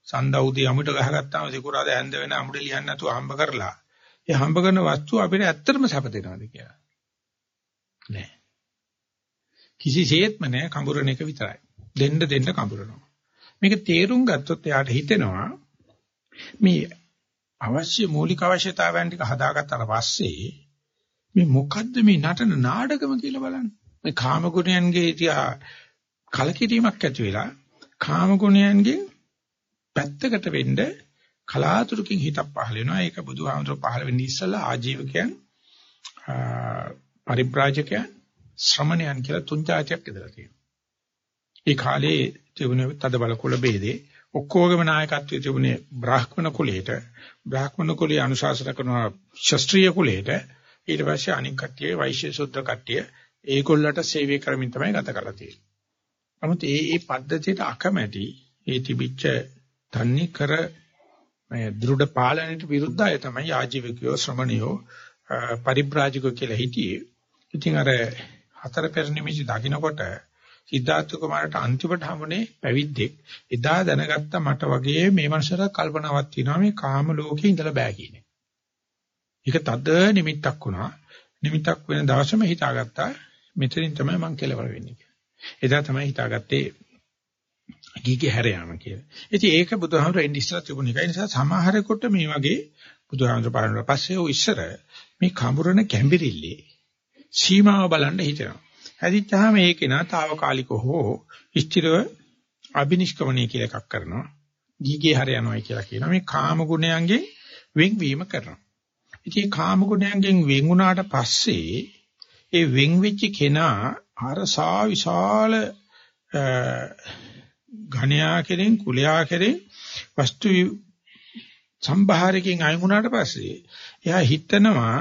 S1: සඳවුදී අමුඩ ගහගත්තාම සිකුරාද හැන්ද වෙන අමුඩ ලියන්න නැතුව හම්බ කරලා ඒ හම්බ කරන වස්තුව අපිට ඇත්තටම සැප දෙනවද කියලා නෑ. කිසිසේත්ම නෑ කඹරන එක විතරයි. දෙන්න දෙන්න කඹරනවා. මේක තේරුම් ගත්තොත් එයාට හිතෙනවා මේ අවශ්‍ය මූලික අවශ්‍යතාවයන් ටික හදාගත්තාට පස්සේ මේ මොකද්ද මේ නටන නාටකම කියලා බලන්න. මේ කාම ගුණයන්ගේ තියා කලකිරීමක් ඇති වෙලා කාම ගුණයන්ගෙන් පැත්තකට වෙන්න කලාතුරකින් හිතක් පහළ වෙනවා. ඒක බුදුහාමුදුරුවෝ පහළ වෙන්නේ ඉස්සලා ආජීවකයන් පරිබ්‍රාජකයන් ශ්‍රමණයන් කියලා තුන් જાතියක් ඉදලා තියෙනවා. ඒ කාලේ තිබුණේ තදබල කුල ભેදේ ඔක්කොගේම නායකත්වයේ තිබුණේ බ්‍රාහ්මණ කුලයට. බ්‍රාහ්මණ කුලයේ අනුශාසන කරන ශාස්ත්‍රීය කුලයට. ඊට පස්සේ අනික් කට්ටිය වෛශ්‍ය සුද්ධ කට්ටිය ඒගොල්ලන්ට සේවය කරමින් තමයි ගත කරලා තියෙන්නේ. නමුත් මේ මේ පද්ධතියට අකමැති ඒ තිබිච්ච තන්නේ කර මේ දෘඪ පාලනයට විරුද්ධ අය තමයි ආජීවකයෝ ශ්‍රමණයෝ පරිබ්‍රාජකෝ කියලා හිටියේ. ඉතින් අර හතර පෙර නිමිති දකින්නකොට සිද්ධාර්ථ කුමාරට අන්තිමට හමුනේ පැවිද්දෙක්. එදා දැනගත්තා මට වගේ මේ මනුස්සයර කල්පනාවක් තියෙනවා මේ කාම ලෝකේ ඉඳලා බෑ කියන්නේ. ඒක තද නිමිත්තක් වුණා. නිමිත්තක් වෙන දවසම හිතාගත්තා මෙතනින් තමයි මං කෙලවර වෙන්නේ කියලා. එදා තමයි හිතාගත්තේ ගීගේ හැර යාම කියලා. ඉතින් ඒක බුදුහාමුදුරේ ඉන්න ඉස්සර තිබුණ එක. ඒ නිසා සමහරෙකුට මේ වගේ බුදුහාමුදුර පාරනට පස්සේ ਉਹ ඉස්සර මේ කඹරන කැඹිරිල්ලේ සීමාව බලන්න හිතනවා. හැදිච්චාම ඒකේ නා తాවකාලික හෝ ස්ථිරව අබිනිෂ්ක්‍මණය කියලා එකක් කරනවා. ගීගේ හැර යනවා කියලා කියනවා. මේ කාම ගුණයන්ගේ වෙන්වීම කරනවා. ඉතින් කාම ගුණයන්ගෙන් වෙන් වුණාට පස්සේ ඒ වෙන් වෙච්ච කෙනා අරසා විශාල ඝණයා කෙරෙන් කුලයා කෙරෙන් වස්තු සම්භාරයෙන් අයින් වුණාට පස්සේ එයා හිතනවා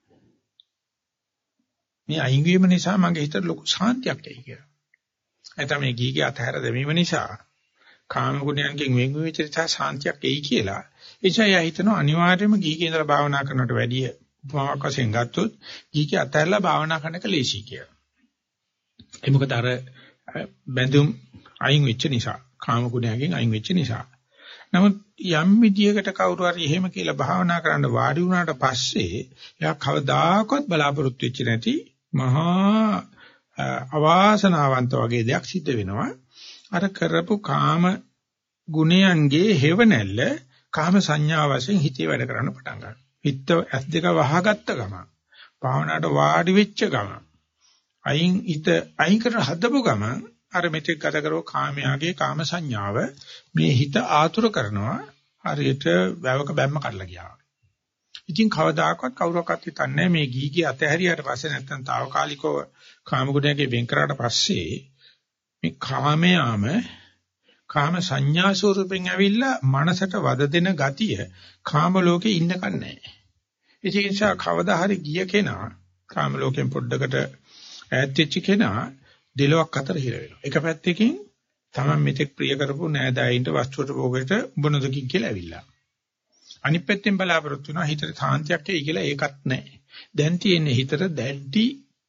S1: මේ අයින් වීම නිසා මගේ හිතට ලොකු ශාන්තියක් එයි කියලා. නැත්නම් මේ ගීගේ අතහැර දැමීම නිසා කාම ගුණයන්ගෙන් වෙන් වෙච්ච නිසා ශාන්තියක් එයි කියලා. ඒ නිසා එයා හිතනවා අනිවාර්යයෙන්ම ගීගේ ඉඳලා භාවනා කරනවට වැඩිය උපමාවක් වශයෙන් ගත්තොත් ගීගේ අතහැරලා භාවනා කරන එක ලේසි කියලා. ඒ මොකද අර බැඳුම් අයින් වෙච්ච නිසා කාම ගුණයන්ගෙන් අයින් වෙච්ච නිසා. නමුත් යම් විදියකට කවුරු හරි එහෙම කියලා භාවනා කරන්න වාඩි වුණාට පස්සේ එයා කවදාකවත් බලාපොරොත්තු වෙච්ච නැති මහා අවාසනාවන්ත වගේ දෙයක් සිද්ධ වෙනවා. අර කරපු කාම ගුණයන්ගේ හේවණල්ල කාම සංඥා වශයෙන් හිතේ වැඩ කරන්න පටන් ගන්නවා. හිත ඇස් දෙක වහගත්ත ගමන් භාවනාවට වාඩි වෙච්ච ගමන් අයින් හිත අයින් කර හදපු ගමන් අර මෙතෙක් ගත කරව කාමයාගේ කාම සංඥාව මේ හිත ආතුර කරනවා හරියට වැවක බැම්ම කඩලා ගියා. ඉතින් කවදාකවත් කවුරක්වත් හිතන්නේ මේ ගීගේ අතහැරියාට පස්සේ නැත්තම් తాවකාලිකව කාම ගුණයන්ගේ වෙන් කරාට පස්සේ මේ කාමයාම කාම සංඥා ස්වරූපෙන් ඇවිල්ලා මනසට වද දෙන ගතිය කාම ලෝකේ ඉන්නකන් නැහැ. ඒ නිසා කවදා හරි ගිය කෙනා කාම ලෝකෙන් පොඩ්ඩකට ඈත් වෙච්ච කෙනා දෙලොක් අතර හිර වෙනවා. එක පැත්තකින් තමන් මෙතෙක් ප්‍රිය කරපු නෑදෑයින්ට වස්තුවට භෝගයට උඹනොදකින් කියලා ඇවිල්ලා. අනිත් පැත්තෙන් බලාපොරොත්තු වෙනවා හිතට සාන්තියක් එයි කියලා ඒකත් නැහැ. දැන් තියෙන්නේ හිතට දැඩි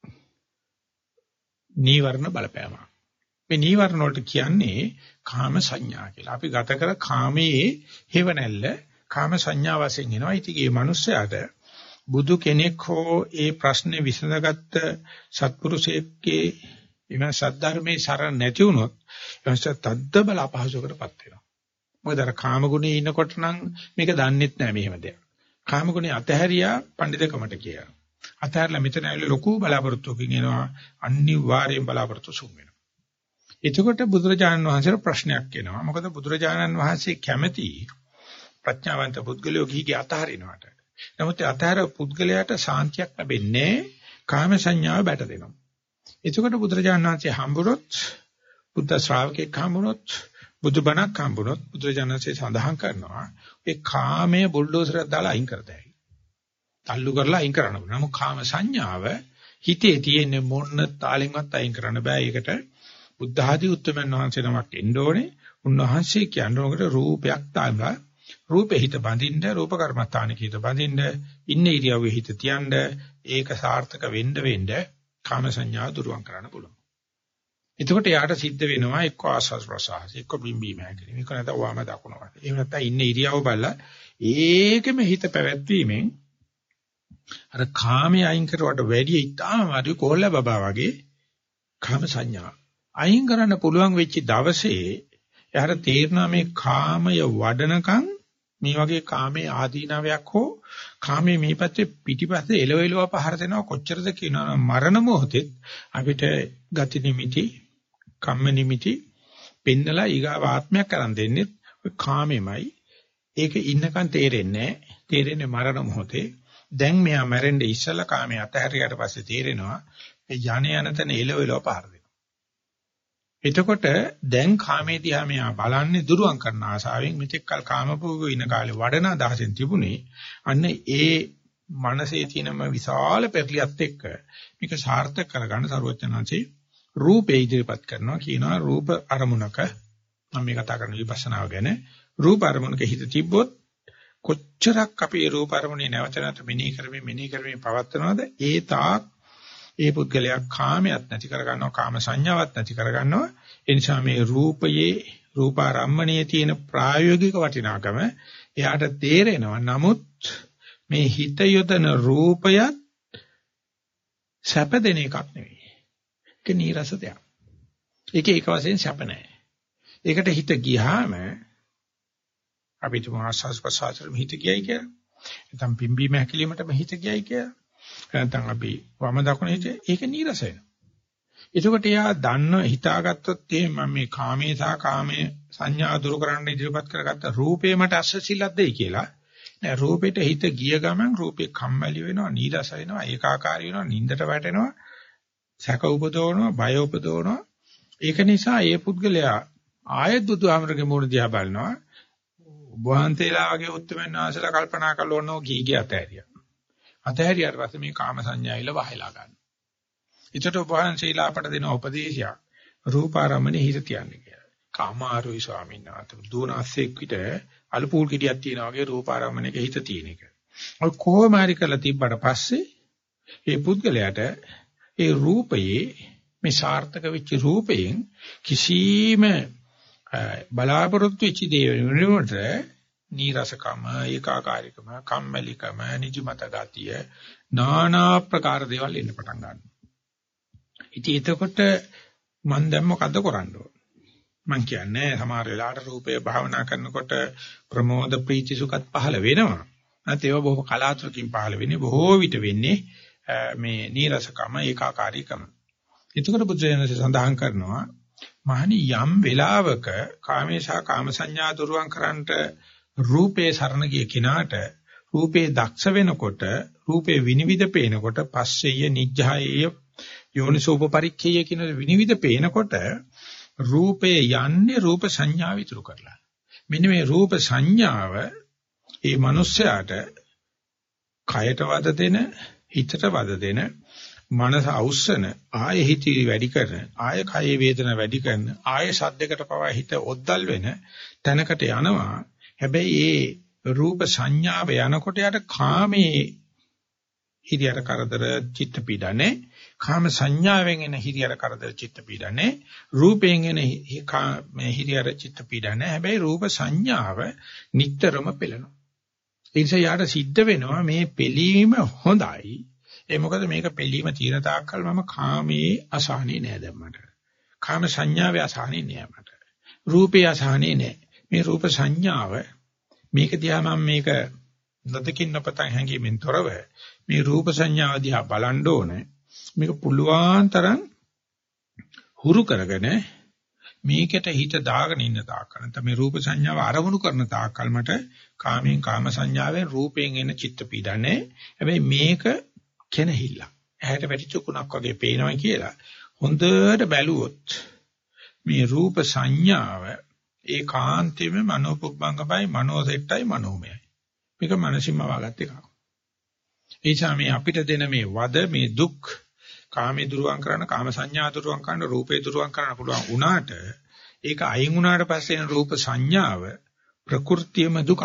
S1: නීවරණ බලපෑම. මේ නීවරණ වලට කියන්නේ කාම සංඥා කියලා. අපි ගත කර කාමයේ හේවණල්ල කාම සංඥා වශයෙන් එනවා. ඉතින් මේ මිනිස්යාට බුදු කෙනෙක් හෝ ඒ ප්‍රශ්නේ විසඳගත්ත සත්පුරුෂයෙක්ගේ එවන සද්ධර්මයේ සරණ නැති වුණොත් එවනස තද්ද බල අපහසුකටපත් වෙනවා. මොකද අර කාම ගුණේ ඉන්නකොට නම් මේක දන්නෙත් නෑ මෙහෙම දෙයක්. කාම ගුණේ අතහැරියා පඬිතුකමට කියලා. අතහැරලා මෙතන ඇවිල්ලා ලොකු බලාපොරොත්තුකින් එනවා අනිවාර්යෙන් බලාපොරොත්තු සුන් වෙනවා. එතකොට බුදුරජාණන් වහන්සේට ප්‍රශ්නයක් එනවා. මොකද බුදුරජාණන් වහන්සේ කැමැති ප්‍රඥාවන්ත පුද්ගලයෝ ගිහිගේ අතහරිනවට. නමුත් අතහැර පුද්ගලයාට සාන්තියක් ලැබෙන්නේ කාම සංඥාව බැට දෙනවා. එතකොට බුදුරජාණන් වහන්සේ හම්බුනොත් බුද්ධ ශ්‍රාවකෙක් හම්බුනොත් බුදුබණක් හම්බුනොත් බුදුරජාණන් වහන්සේ සඳහන් කරනවා ඒ කාමයේ බුල්ඩෝසරයක් දාලා අයින් කරතයි. තල්ලු කරලා අයින් කරන්න බෑ. නමුත් කාම සංඥාව හිතේ තියෙන මොන තාලෙන්වත් අයින් කරන්න බෑ. ඒකට බුද්ධ ආදී උත්තමයන් වහන්සේ නමක් එන්න ඕනේ. උන්වහන්සේ කියන්නේ ඔකට රූපයක් තාලා රූපේ හිත බඳින්න රූප කර්මස්ථානෙක හිත බඳින්න ඉන්න ඉරියව්වේ හිත තියන්න ඒක සාර්ථක වෙන්න වෙන්න කාම සංඥා දුරුවන් කරන්න පුළුවන්. එතකොට යාට සිද්ධ වෙනවා එක්ක ආස්වාස් ප්‍රසආස එක්ක බිම්බීම හැකිලිම එක්ක නැත්නම් වම දකුණ වට. එහෙම නැත්නම් ඉන්නේ ඉරියව්ව බලලා ඒකෙම හිත පැවැත්වීමෙන් අර කාමයේ අයින් කරුවට වැඩිය ඉතාම අර කොල්ල බබා වගේ කාම සංඥා අයින් කරන්න පුළුවන් වෙච්ච දවසේ එයාට තේරෙනවා මේ කාමය වඩනකම් මේ වගේ කාමයේ ආදීනවයක් හෝ කාමයේ මේ පැත්තේ පිටිපස්සේ එලවෙලව පහර දෙනවා කොච්චරද කියනවා මරණ මොහොතේ අපිට ගති නිමිති කම්ම නිමිති පෙන්නලා ඊගාව ආත්මයක් කරන් දෙන්නේ ඔය කාමෙමයි ඒක ඉන්නකන් තේරෙන්නේ නැහැ තේරෙන්නේ මරණ මොහොතේ දැන් මෙයා මැරෙන්නේ ඉස්සලා කාමයේ අතහැරියට පස්සේ තේරෙනවා ඒ යණ යන තැන එලවෙලව පහර දෙනවා එතකොට දැන් කාමයේ දිහා මෙයා බලන්නේ දුරුවන් කරන ආසාවෙන් මෙතෙක් කල කාමභෝගී ඉන කාලේ වඩන අදහසෙන් තිබුණේ අන්න ඒ මනසේ තියෙනම විශාල පෙරලියත් එක්ක මේක සාර්ථක කරගන්න සරුවචනංශේ රූපේ ඉදිරිපත් කරනවා කියනවා රූප අරමුණක මම මේ කතා කරන විපස්සනාව ගැන රූප අරමුණක හිත තිබ්බොත් කොච්චරක් අපි රූප අරමුණේ නැවත නැවත මෙනෙහි කරමින් මෙනෙහි කරමින් පවත්නවද ඒ තාක් ඒ පුද්ගලයා කාමයක් නැති කර ගන්නවා කාම සංඥාවක් නැති කර ගන්නවා ඒ නිසා මේ රූපයේ රූපාරම්මණයේ තියෙන ප්‍රායෝගික වටිනාකම එයාට තේරෙනවා නමුත් මේ හිත යොදන රූපයත් සැප දෙන එකක් නෙවෙයි ඒක නීරස දෙයක් ඒක ඒක වශයෙන් සැප නැහැ ඒකට හිත ගියාම අපිට මාසස් ප්‍රසාරෙම හිත ගියයි කියලා නැත්නම් පිම්බීම හැකිලීමටම හිත ගියයි කියලා නැත්නම් අපි වම දකුණ හිත ඒක නීරස වෙනවා. එතකොට එයා දන්න හිතාගත්තොත් එහෙනම් මම මේ කාමයේ සහ කාමයේ සංඥා දුරු කරන්න ඉදිරිපත් කරගත්ත රූපේ මට අස්සසිලක් දෙයි කියලා. නෑ රූපෙට හිත ගිය ගමන් රූපේ කම්මැලි වෙනවා, නීරස වෙනවා, ඒකාකාරී වෙනවා, නින්දට වැටෙනවා, සැක උපදවනවා, බය උපදවනවා. ඒක නිසා ඒ පුද්ගලයා ආයෙත් බුදුහාමරගේ මූණ දිහා බලනවා. වහන්තේලා වගේ උත්තරමන් ආසලා කල්පනා කරලා කී ගිය අතහැරියා. අතහැරියාට පස්සේ මේ කාම සංඥායිල වහලා ගන්න. ඒකට වහන්සේලා අපට දෙන උපදේශයක් රූපාරම්මනේ හිත තියන්නේ කියලා. කාමාරුයි ස්වාමීන් වහන්සේ දුනාස්සෙක් විතර අලුපූල් කිඩියක් තියනා වගේ රූපාරම්මනේක හිත තියෙන එක. ඔය කොහොම හරි කරලා තිබ්බට පස්සේ මේ පුද්ගලයාට ඒ රූපයේ මේ සාර්ථක වෙච්ච රූපයෙන් කිසිම බලාපොරොත්තු වෙච්ච දේ වෙනුවට නීරසකම ඒකාකාරීකම කම්මැලිකම නිදිමත ගතිය নানা ප්‍රකාර දේවල් එන්න පටන් ගන්නවා. ඉතින් එතකොට මම දැන් මොකද කරන්න ඕන? මම කියන්නේ සමහර වෙලාවට රූපය භාවනා කරනකොට ප්‍රමෝද ප්‍රීති සුඛත් පහළ වෙනවා. නැත්නම් ඒවා බොහෝ කලාතුරකින් පහළ වෙන්නේ බොහෝ විට වෙන්නේ මේ නීරසකම ඒකාකාරීකම. එතකොට බුදුරජාණන් සඳහන් කරනවා මහණි යම් වෙලාවක කාමේශා කාම සංඥා දුරුවන් කරන්නට රූපේ සරණ ගිය කෙනාට රූපේ දක්ෂ වෙනකොට රූපේ විනිවිද පේනකොට පස්සෙය නිජ්ජායය යෝනිසෝපපරික්ඛය කියන විනිවිද පේනකොට රූපේ යන්නේ රූප සංඥාව විතර කරලා. මෙන්න මේ රූප සංඥාව ඒ මනුස්සයාට කයට වද දෙන හිතට වද දෙන මනස අවුස්සන ආයෙ හිතේ වැඩි කරන ආයෙ කයේ වේදන වැඩි කරන ආයෙ සද්දයකට පවා හිත ඔද්දල් වෙන තැනකට යනවා. හැබැයි ඒ රූප සංඥාව යනකොට යට කාමයේ හිරියර කරදර චිත්ත පීඩනේ කාම සංඥාවෙන් එන හිරියර කරදර චිත්ත පීඩනේ රූපයෙන් එන මේ හිරියර චිත්ත පීඩනේ හැබැයි රූප සංඥාව නිටතරම පෙළෙනවා. ඒ නිසා යාට සිද්ධ වෙනවා මේ පෙළීම හොඳයි. ඒ මොකද මේක පෙළීම තියෙන තාක්කල් මම කාමයේ අසහනේ නෑ දැන් මට. කාම සංඥාවේ අසහනේ නෑ මට. රූපේ අසහනේ නෑ. මේ රූප සංඥාව මේක දිහා මම මේක නොදකින් නොපතන් හැංගීමෙන් තොරව මේ රූප සංඥාව දිහා බලන්න ඕනේ. මේක පුළුවන් තරම් හුරු කරගෙන මේකට හිත දාගෙන ඉන්න තාක්කල් නැත්නම් මේ රූප සංඥාව අරමුණු කරන තාක්කල් මට කාමයෙන් කාම සංඥාවෙන් රූපයෙන් එන චිත්ත පීඩනේ. හැබැයි මේක කෙනහිල්ල. ඇහැට වැටිච්ච කුණක් වගේ පේනවා කියලා. හොඳට බැලුවොත් මේ රූප සංඥාව ඒකාන්තයෙන්ම මනෝපුබ්බංගමයි මනෝසෙට්ටයි මනෝමයයි. මේක මනසින්ම වාගත් එකක්. ඒ නිසා මේ අපිට දෙන මේ වද මේ දුක් කාමේ දුරුවන් කරන කාම සංඥා දුරුවන් කරන රූපේ දුරුවන් කරන්න පුළුවන් වුණාට ඒක අයින් වුණාට පස්සේ එන රූප සංඥාව ප්‍රകൃතියම දුකක්.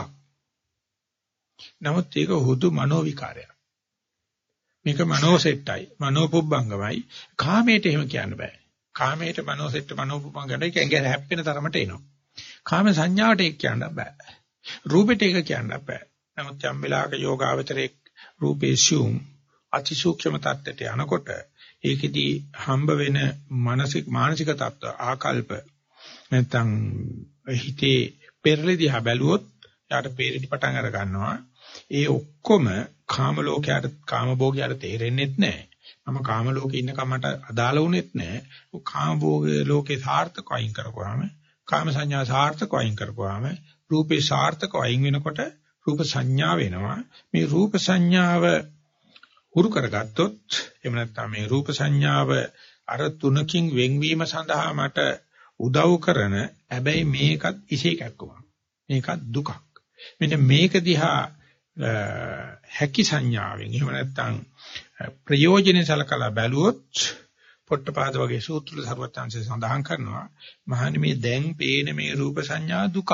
S1: නමුත් ඒක හුදු මනෝ විකාරයක්. මේක මනෝසෙට්ටයි මනෝපුබ්බංගමයි කාමයට එහෙම කියන්න බෑ. කාමයට මනෝසෙට මනෝපුපංගඩ ඒක ඇඟ හැප්පෙන තරමට එනවා. කාම සංඥාවට ඒක කියන්න බෑ. රූපෙට ඒක කියන්න බෑ. නමුත් යම් වෙලාවක යෝගාවචරයේ රූපේ සියුම් අතිසූක්ෂම තත්ත්වයට යනකොට ඒකෙදී හම්බ වෙන මානසික මානසික තත්ත්ව ආකල්ප නැත්නම් හිතේ පෙරලි දිහා බැලුවොත් යාට පෙරලි පටන් අර ගන්නවා. ඒ ඔක්කොම කාම ලෝකයට කාම භෝගයට තේරෙන්නේත් නැහැ. මම කාම ලෝකේ ඉන්න කමට අදාළ වුණෙත් නැහැ. කාම භෝග ලෝකේ සාර්ථක වයින් කරපුවාම කාම සංඥා සාර්ථක වයින් කරපුවාම රූපේ සාර්ථක වයින් වෙනකොට රූප සංඥා වෙනවා. මේ රූප සංඥාව හුරු කරගත්තොත් එහෙම නැත්නම් මේ රූප සංඥාව අර තුනකින් වෙන්වීම සඳහා මට උදව් කරන හැබැයි මේකත් ඉසේ කැක්කුමක්. මේකත් දුකක්. මෙන්න මේක දිහා හැකි සංඥාවෙන් එහෙම නැත්නම් ප්‍රයෝජනෙ සලකලා බැලුවොත් පොට්ටපාද වගේ සූත්‍ර සර්වඥාන්සේ සඳහන් කරනවා මහණනි මේ දැන් පේන මේ රූප සංඥා දුකක්.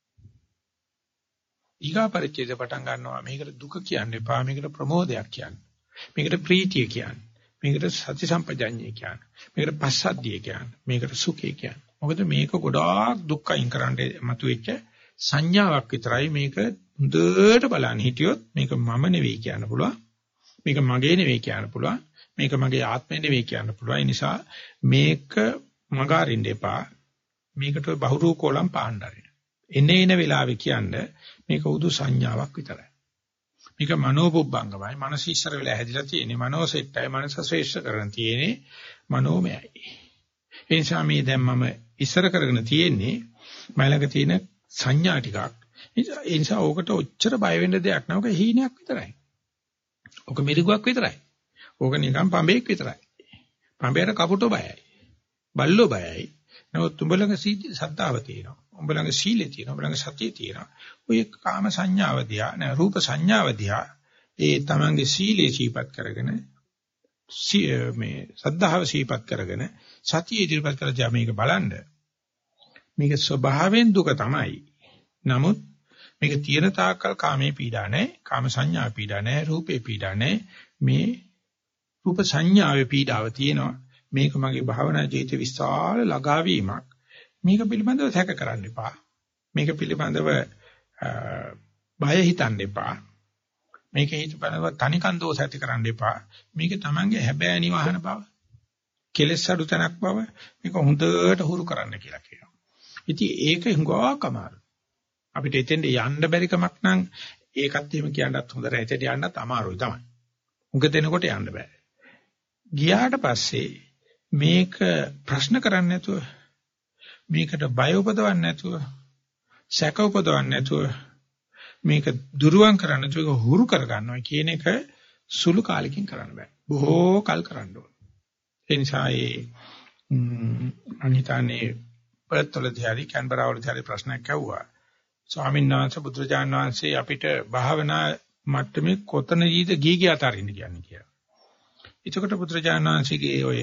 S1: ඊගා පරිච්ඡේද පටන් ගන්නවා මේකට දුක කියන්න එපා මේකට ප්‍රමෝදයක් කියන්න. මේකට ප්‍රීතිය කියන්නේ. මේකට සති සම්පජඤ්ඤය කියන්නේ. මේකට පස්සද්ධිය කියන්නේ. මේකට සුඛය කියන්නේ. මොකද මේක ගොඩාක් දුක් අයින් කරන්න මතුවෙච්ච සංඥාවක් විතරයි මේක හොඳට බලන්න හිටියොත් මේක මම නෙවෙයි කියන්න පුළුවන්. මේක මගේ නෙවෙයි කියන්න පුළුවන්. මේක මගේ ආත්මය නෙවෙයි කියන්න පුළුවන්. ඒ නිසා මේක මගහරින්න එපා. මේකට බහුරූපෝලම් පාණ්ඩාරින. එනේ එන වෙලාවේ කියන්නේ මේක උදු සංඥාවක් විතරයි. මේක මනෝපුබ්බංගමයි. මනස ඉස්සර වෙලා හැදිලා තියෙන්නේ. මනෝසෙට්ටයි මනස ශ්‍රේෂ්ඨ කරගෙන තියෙන්නේ මනෝමයයි. ඒ නිසා මේ දැන් මම ඉස්සර කරගෙන තියෙන්නේ මයිලක තියෙන සංඥා ටිකක්. ඒ නිසා ඕකට ඔච්චර බය වෙන්න දෙයක් නෑ. ඔක හීනයක් විතරයි. ඔක මිරිගුවක් විතරයි. ඕක නිකන් පඹේක් විතරයි. පඹේට කපුටෝ බයයි. බල්ලෝ බයයි. නමුත් උඹ ළඟ සද්ධාව තියෙනවා. උඹ ළඟ සීලය තියෙනවා. උඹ ළඟ සතිය තියෙනවා. ඔය කාම සංඥාව දිහා නෑ රූප සංඥාව දිහා ඒ තමන්ගේ සීලය සීපත් කරගෙන මේ සද්ධාව සීපත් කරගෙන සතිය ඉදිරිපත් කරලා මේක බලන්න. මේක ස්වභාවයෙන් දුක තමයි. නමුත් මේක තියෙන තාක්කල් කාමේ පීඩා නැහැ. කාම සංඥා පීඩා නැහැ. රූපේ පීඩා නැහැ. මේ රූප සංඥාවේ පීඩාව තියෙනවා. මේක මගේ භාවනා ජීවිතේ විශාල ලගාවීමක්. මේක පිළිබඳව සැක කරන්න එපා. මේක පිළිබඳව බය හිතන්න එපා. මේක හිතපනව තනිකන් දෝෂ ඇති කරන්න එපා. මේක Tamange හැබෑ නිවහන බව. කෙලෙස් අඩු තැනක් බව. මේක හොඳට හුරු කරන්න කියලා කියනවා. ඉතින් ඒක හුඟක් අමාරු. අපිට එතෙන්ට යන්න බැරි කමක් නම් ඒකත් එහෙම කියන්නත් හොඳ නැහැ. එතෙන්ට යන්නත් අමාරුයි තමයි. උඟ දෙනකොට යන්න බෑ. ගියාට පස්සේ මේක ප්‍රශ්න කරන්නේ නැතුව මේකට බය උපදවන්නේ නැතුව සැක උපදවන්නේ නැතුව මේක දුරුවන් කරන්න නැතුව ඒක හුරු කර ගන්නවා කියන එක සුළු කාලෙකින් කරන්න බෑ. බොහෝ කල් කරන්න ඕන. ඒ නිසා ඒ අනිතානේ පෙරතලදී හරි කැන්බරාවලදී හරි ප්‍රශ්නයක් ඇහුවා. ස්වාමීන් වහන්සේ බුදුරජාණන් වහන්සේ අපිට භාවනා මට්ටමේ කොතනදීද ගීගය අතරින්න කියන්නේ කියලා. එතකොට බුදුරජාණන් වහන්සේගේ ඔය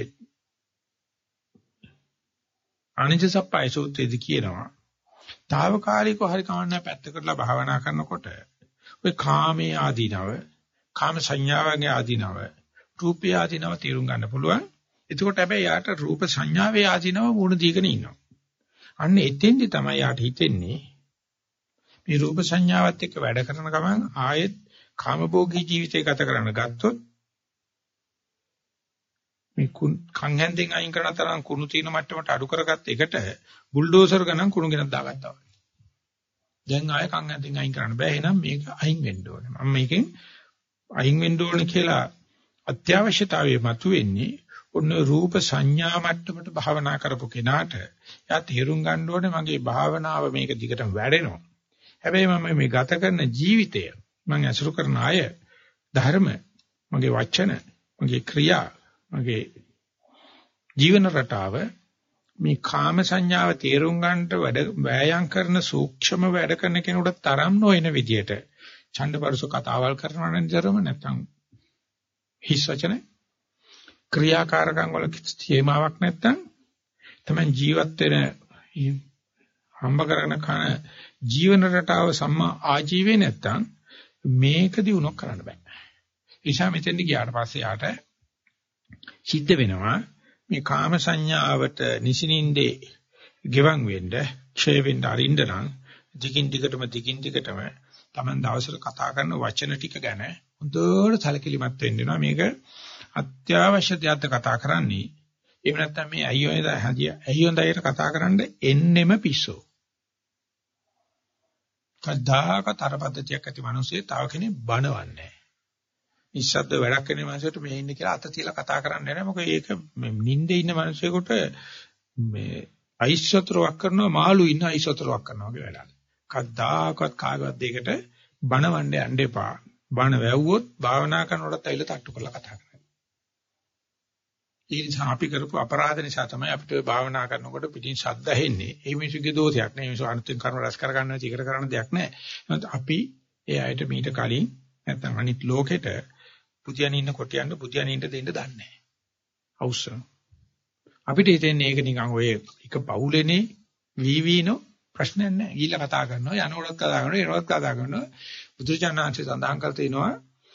S1: අනිජසප්පයි සූත්‍රයේදී කියනවා తాවකාලිකව හරි කවන්න පැත්තකටලා භාවනා කරනකොට ඔය කාමයේ ආදීනව, කාම සංඥාවගේ ආදීනව, රූපයේ ආදීනව තේරුම් ගන්න පුළුවන්. එතකොට හැබැයි යාට රූප සංඥාවේ ආදීනව වුණ දීගෙන ඉන්නවා. අන්න එතෙන්දි තමයි යාට හිතෙන්නේ මේ රූප සංඥාවත් එක්ක වැඩ කරන ගමන් ආයෙත් කාමභෝගී ජීවිතය ගත කරන්න ගත්තොත් මේ කන් හැන්දෙන් අයින් කරන තරම් කුණු තියෙන මට්ටමට අඩු කරගත්ත එකට බුල්ඩෝසර් ගණන් කුණු ගෙනත් දාගත්තා වගේ. දැන් ආයෙ කන් හැන්දෙන් අයින් කරන්න බෑ. එහෙනම් මේක අයින් වෙන්න ඕනේ. මම මේකෙන් අයින් වෙන්න ඕනේ කියලා අත්‍යවශ්‍යතාවය මතුවෙන්නේ ඔන්න රූප සංඥා මට්ටමට භාවනා කරපු කෙනාට යා තේරුම් ගන්න ඕනේ මගේ භාවනාව මේක දිගටම වැඩෙනවා. හැබැයි මම මේ ගත කරන ජීවිතය මම අසුරු කරන අය ධර්ම මගේ වචන මගේ ක්‍රියා මගේ ජීවන රටාව මේ කාම සංඥාව තේරුම් ගන්නට වැඩ වෑයම් කරන සූක්ෂම වැඩ කරන කෙනෙකුට තරම් නොවන විදියට ඡන්දපරස කතාවල් කරනවා නේදරම නැත්තම් හිස් වචන ක්‍රියාකාරකම් වල තේමාවක් නැත්තම් තමයි ජීවත් වෙන හම්බ කරන කන ජීවන රටාව සම්මා ආජීවේ නැත්තම් මේක දිනුවක් කරන්න බෑ. ඊෂා මෙතෙන්දි ගියාට පස්සේ යාට සිද්ධ වෙනවා මේ කාම සංඥාවට නිසිනින්දේ ගෙවන් වෙන්න, ක්ෂය වෙන්න අරින්න නම් දිගින් දිගටම දිගින් දිගටම Taman දවසට කතා කරන වචන ටික ගැන හොඳට සැලකිලිමත් වෙන්න වෙනවා. මේක අත්‍යවශ්‍ය දෙයක්ද කතා කරන්නේ. එහෙම නැත්නම් මේ අයියෝද අයියෝන්දයට කතා කරන්න එන්නෙම පිස්සෝ. කද්දාක තරපද්ධතියක් ඇති මිනිස්සේ තව කෙනෙක් බනවන්නේ නැහැ. නිශ්ශබ්ද වැඩක් කරන මිනිසෙට මේ ඉන්නේ කියලා අත තියලා කතා කරන්නේ නැහැ. මොකද ඒක නිින්දේ ඉන්න මිනිසෙකුට මේ අයිස් වතුරක් කරනවා මාළු ඉන්න අයිස් වතුරක් කරනවා වගේ වැඩක්. කද්දාකවත් කාගවත් දෙයකට බනවන්න යන්න එපා. බන වැව්වොත් භාවනා කරනකොටත් ඇවිල්ලා තට්ටු කරලා කතා කරනවා. ඒ නිසා අපි කරපු අපරාධ නිසා තමයි අපිට ඔය භාවනා කරනකොට පිටින් ශබ්ද ඇහෙන්නේ. ඒ මිනිසුගේ දෝෂයක් නෙවෙයි. මිනිසු අනුත්ෙන් කර්ම රැස් කර ගන්න නැති ඉකට කරන්න දෙයක් නැහැ. එහෙනම් අපි ඒ අයට මීට කලින් නැත්නම් අනිත් ලෝකෙට පුතියන් ඉන්න කොටියන්න පුතියන් ඉන්න දෙන්න දන්නේ නැහැ. අවශ්‍ය. අපිට හිතෙන්නේ ඒක නිකන් ඔය එක පවුලේනේ වීවීනෝ ප්‍රශ්නයක් නැහැ. ගිහිල්ලා කතා කරනවා යනකොටත් කතා කරනවා එනකොටත් කතා කරනවා. බුදුචානන්සේ සඳහන් කර තිනවා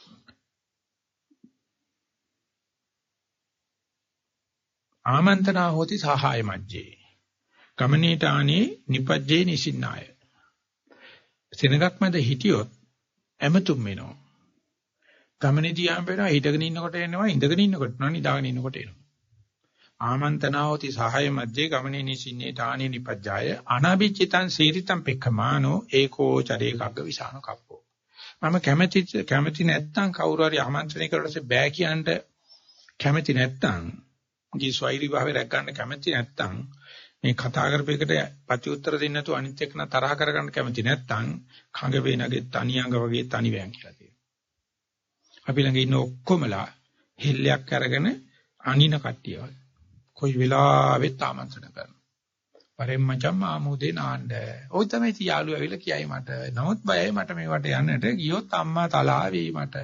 S1: ආමන්ත්‍රණා හොති සහාය මජ්ජේ ගමනීතානේ නිපජ්ජේ නිසින්නාය. සෙනගක් මැද හිටියොත් ඇමතුම් වෙනවා. ගමනේදී ආම් වෙනවා හිටගෙන ඉන්නකොට එනවා ඉඳගෙන ඉන්නකොට නෝ නිදාගෙන ඉන්නකොට එනවා. ආමන්ත්‍රණා හොති සහාය මජ්ජේ ගමනේ නිසින්නේ තානේ නිපජ්ජාය අනාභිචිතං සීරිතං පෙක්ඛමානෝ ඒකෝ චරේකග්ග විසාන කප්පෝ. මම කැමැති කැමැති නැත්තම් කවුරු හරි ආමන්ත්‍රණය කරලා බෑ කියන්න කැමැති නැත්තම් ගේ ස්වෛරී භාවය රැක ගන්න කැමති නැත්නම් මේ කතා කරපේකට ප්‍රති උත්තර දෙන්න නැතුව අනිත් එක්කන තරහ කරගන්න කැමති නැත්නම් කඟ වේනගේ තනියඟ වගේ තනි වෑන් කියලා තියෙනවා. අපි ළඟ ඉන්න ඔක්කොමලා හෙල්ලයක් අරගෙන අනින කට්ටිය වගේ. කොයි වෙලාවෙත් ආමන්ත්‍රණ කරනවා. වරෙන් මචං ආමෝදේ නාන්න. ওই තමයි යාළුවා ඇවිල්ලා කියයි මට. නමුත් බයයි මට මේවට යන්නට ගියොත් අම්මා තලා වෙයි මට.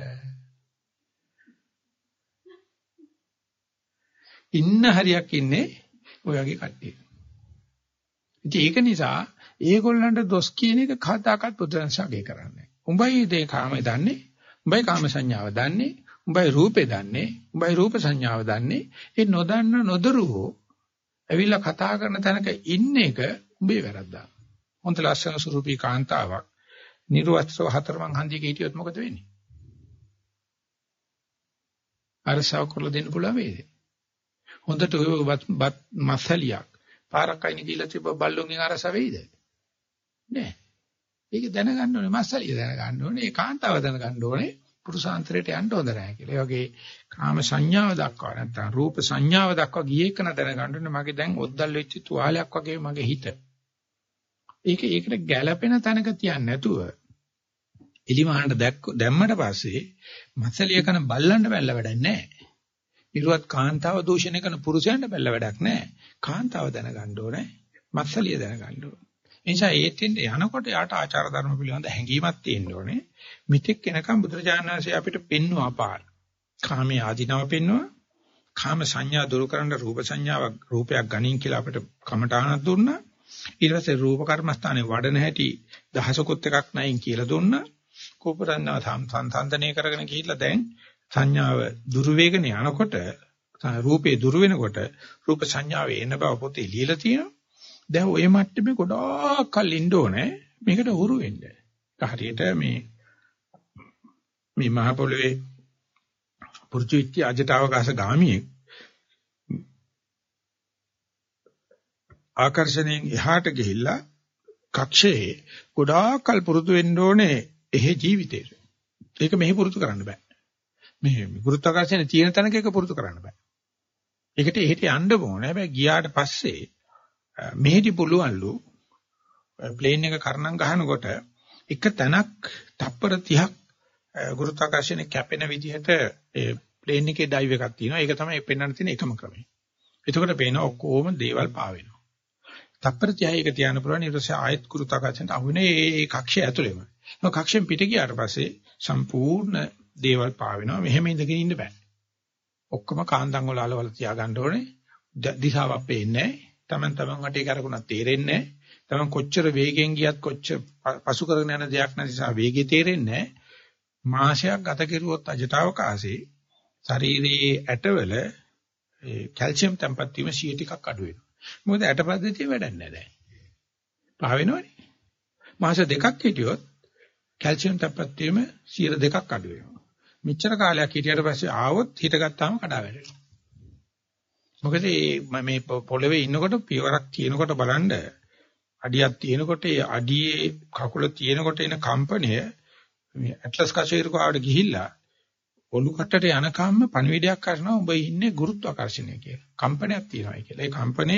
S1: ඉන්න හරියක් ඉන්නේ ඔය වගේ කට්ටිය. ඉතින් ඒක නිසා ඒගොල්ලන්ට දොස් කියන එක කතාකත් පුදුරන්සගේ කරන්නේ. උඹයි දේ කාමේ දන්නේ, උඹයි කාම සංඥාව දන්නේ, උඹයි රූපේ දන්නේ, උඹයි රූප සංඥාව දන්නේ. ඒ නොදන්න නොදරුවෝ ඇවිල්ලා කතා කරන තැනක ඉන්න එක උඹේ වැරද්දා. හොන්ත ලස්සන ස්වරූපී කාන්තාවක් නිර්වස්ත්‍රව හතරමං හන්දියක හිටියොත් මොකද වෙන්නේ? අරසාව කරලා දෙන්න පුළුවන් වේද? හොඳට ඔය බත් මසලියක් පාරක් අයින් ගිහලා තිබ්බ බල්ලුන්ගෙන් අරස වෙයිද? නෑ. ඒක දැනගන්න ඕනේ මසලිය දැනගන්න ඕනේ ඒ කාන්තාව දැනගන්න ඕනේ පුරුෂාන්තරයට යන්න හොඳ නැහැ කියලා. ඒ වගේ කාම සංඥාව දක්වා නැත්නම් රූප සංඥාව දක්වා ගියේ කන දැනගන්න ඕනේ මගේ දැන් ඔද්දල් වෙච්ච තුවාලයක් වගේ මගේ හිත. ඒක ඒකට ගැළපෙන තැනක තියන්නේ නැතුව එලිමහනට දැක්ක දැම්මට පස්සේ මසලිය කන බල්ලන්ට බැලලා වැඩක් නැහැ. ඉරුවත් කාන්තාව දූෂණය කරන පුරුෂයන්ට බැලල වැඩක් නැහැ. කාන්තාව දැනගන්න ඕනේ. මත්සලිය දැනගන්න ඕනේ. ඒ නිසා ඒත්ෙන් යනකොට යාට ආචාර ධර්ම පිළිබඳ හැඟීමක් තියෙන්න ඕනේ. මිත්‍යක් කෙනකම් බුදුරජාණන් වහන්සේ අපිට පෙන්වුවා පාර. කාමයේ ආධිනව පෙන්වුවා. කාම සංඥා දුරු කරන්න රූප සංඥාවක් රූපයක් ගනින් කියලා අපිට කමඨාණක් දුන්නා. ඊට පස්සේ රූප කර්මස්ථානේ වඩන හැටි දහසකුත් එකක් නැයින් කියලා දුන්නා. කෝපරන්නාව සංසන්දනය කරගෙන ගිහිල්ලා දැන් සංඥාව දුරු වේගන යනකොට රූපේ දුරු වෙනකොට රූප සංඥාව එන බව පොතේ ලියලා තියෙනවා. දැන් ওই මට්ටමේ ගොඩාක් කල් ඉන්න ඕනේ මේකට හුරු වෙන්න. හරියට මේ මේ මහ පොළවේ පුරුචිච්ච අජටවකාශ ගාමියෙක් ආකර්ෂණයෙන් එහාට ගිහිල්ලා කක්ෂයේ ගොඩාක් කල් පුරුදු වෙන්න ඕනේ එහෙ ජීවිතේට. ඒක මෙහි පුරුදු කරන්න බෑ. මේ ගුරුත්වාකර්ෂණ තියෙන තැනක ඒක පුරුදු කරන්න බෑ. ඒකට එහෙට යන්න ඕනේ. හැබැයි ගියාට පස්සේ මෙහෙදි පුළුවන්ලු ප්ලේන් එක කරණම් ගහනකොට එක තැනක් තප්පර තිහක් ගුරුත්වාකර්ෂණය කැපෙන විදිහට ඒ ප්ලේන් එකේ ඩයිව් එකක් තියෙනවා. ඒක තමයි පෙන්වන්න තියෙන එකම ක්‍රමය. එතකොට පේන ඔක්කොම දේවල් පාවෙනවා. තප්පර තිහයි එක තියන්න පුළුවන්. ඊට පස්සේ ආයත් ගුරුත්වාකර්ෂණයට අහුනේ ඒ කක්ෂය ඇතුළේම. ඒ කක්ෂයෙන් පිට ගියාට පස්සේ සම්පූර්ණ දේවල් පාවෙනවා. මෙහෙම ඉඳගෙන ඉන්න බෑ. ඔක්කොම කාන්දන් වල අලවල තියාගන්න ඕනේ. දිශාවක් පේන්නේ නැහැ. Taman taman වටේ කරකුණක් තේරෙන්නේ නැහැ. Taman කොච්චර වේගෙන් ගියත් කොච්චර පසු කරගෙන යන දෙයක් නැති නිසා වේගය තේරෙන්නේ නැහැ. මාසයක් ගත කෙරුවොත් අජටවකාශේ ශරීරයේ ඇටවල ඒ කැල්සියම් තැම්පත් වීම සිය ටිකක් අඩු වෙනවා. මොකද ඇටපද්ධතිය වැඩක් නැහැ දැන්. පහ වෙනවනේ. මාස දෙකක් හිටියොත් කැල්සියම් තැම්පත් වීම සිය දෙකක් අඩු වෙනවා. මෙච්චර කාලයක් හිටියට පස්සේ ආවොත් හිටගත්තාම කඩා වැටෙනවා. මොකද මේ මේ පොළවේ ඉන්නකොට පියවරක් තියෙනකොට බලන්න අඩියක් තියෙනකොට ඒ අඩියේ කකුල තියෙනකොට එන කම්පනය මේ ඇට්ලස් කෂේරුකාවට ගිහිල්ලා ඔලු කටට යනකම්ම පණිවිඩයක් කරනවා ඔබ ඉන්නේ ගුරුත්වාකර්ෂණය කියලා. කම්පනයක් තියෙනවා කියලා. ඒ කම්පනය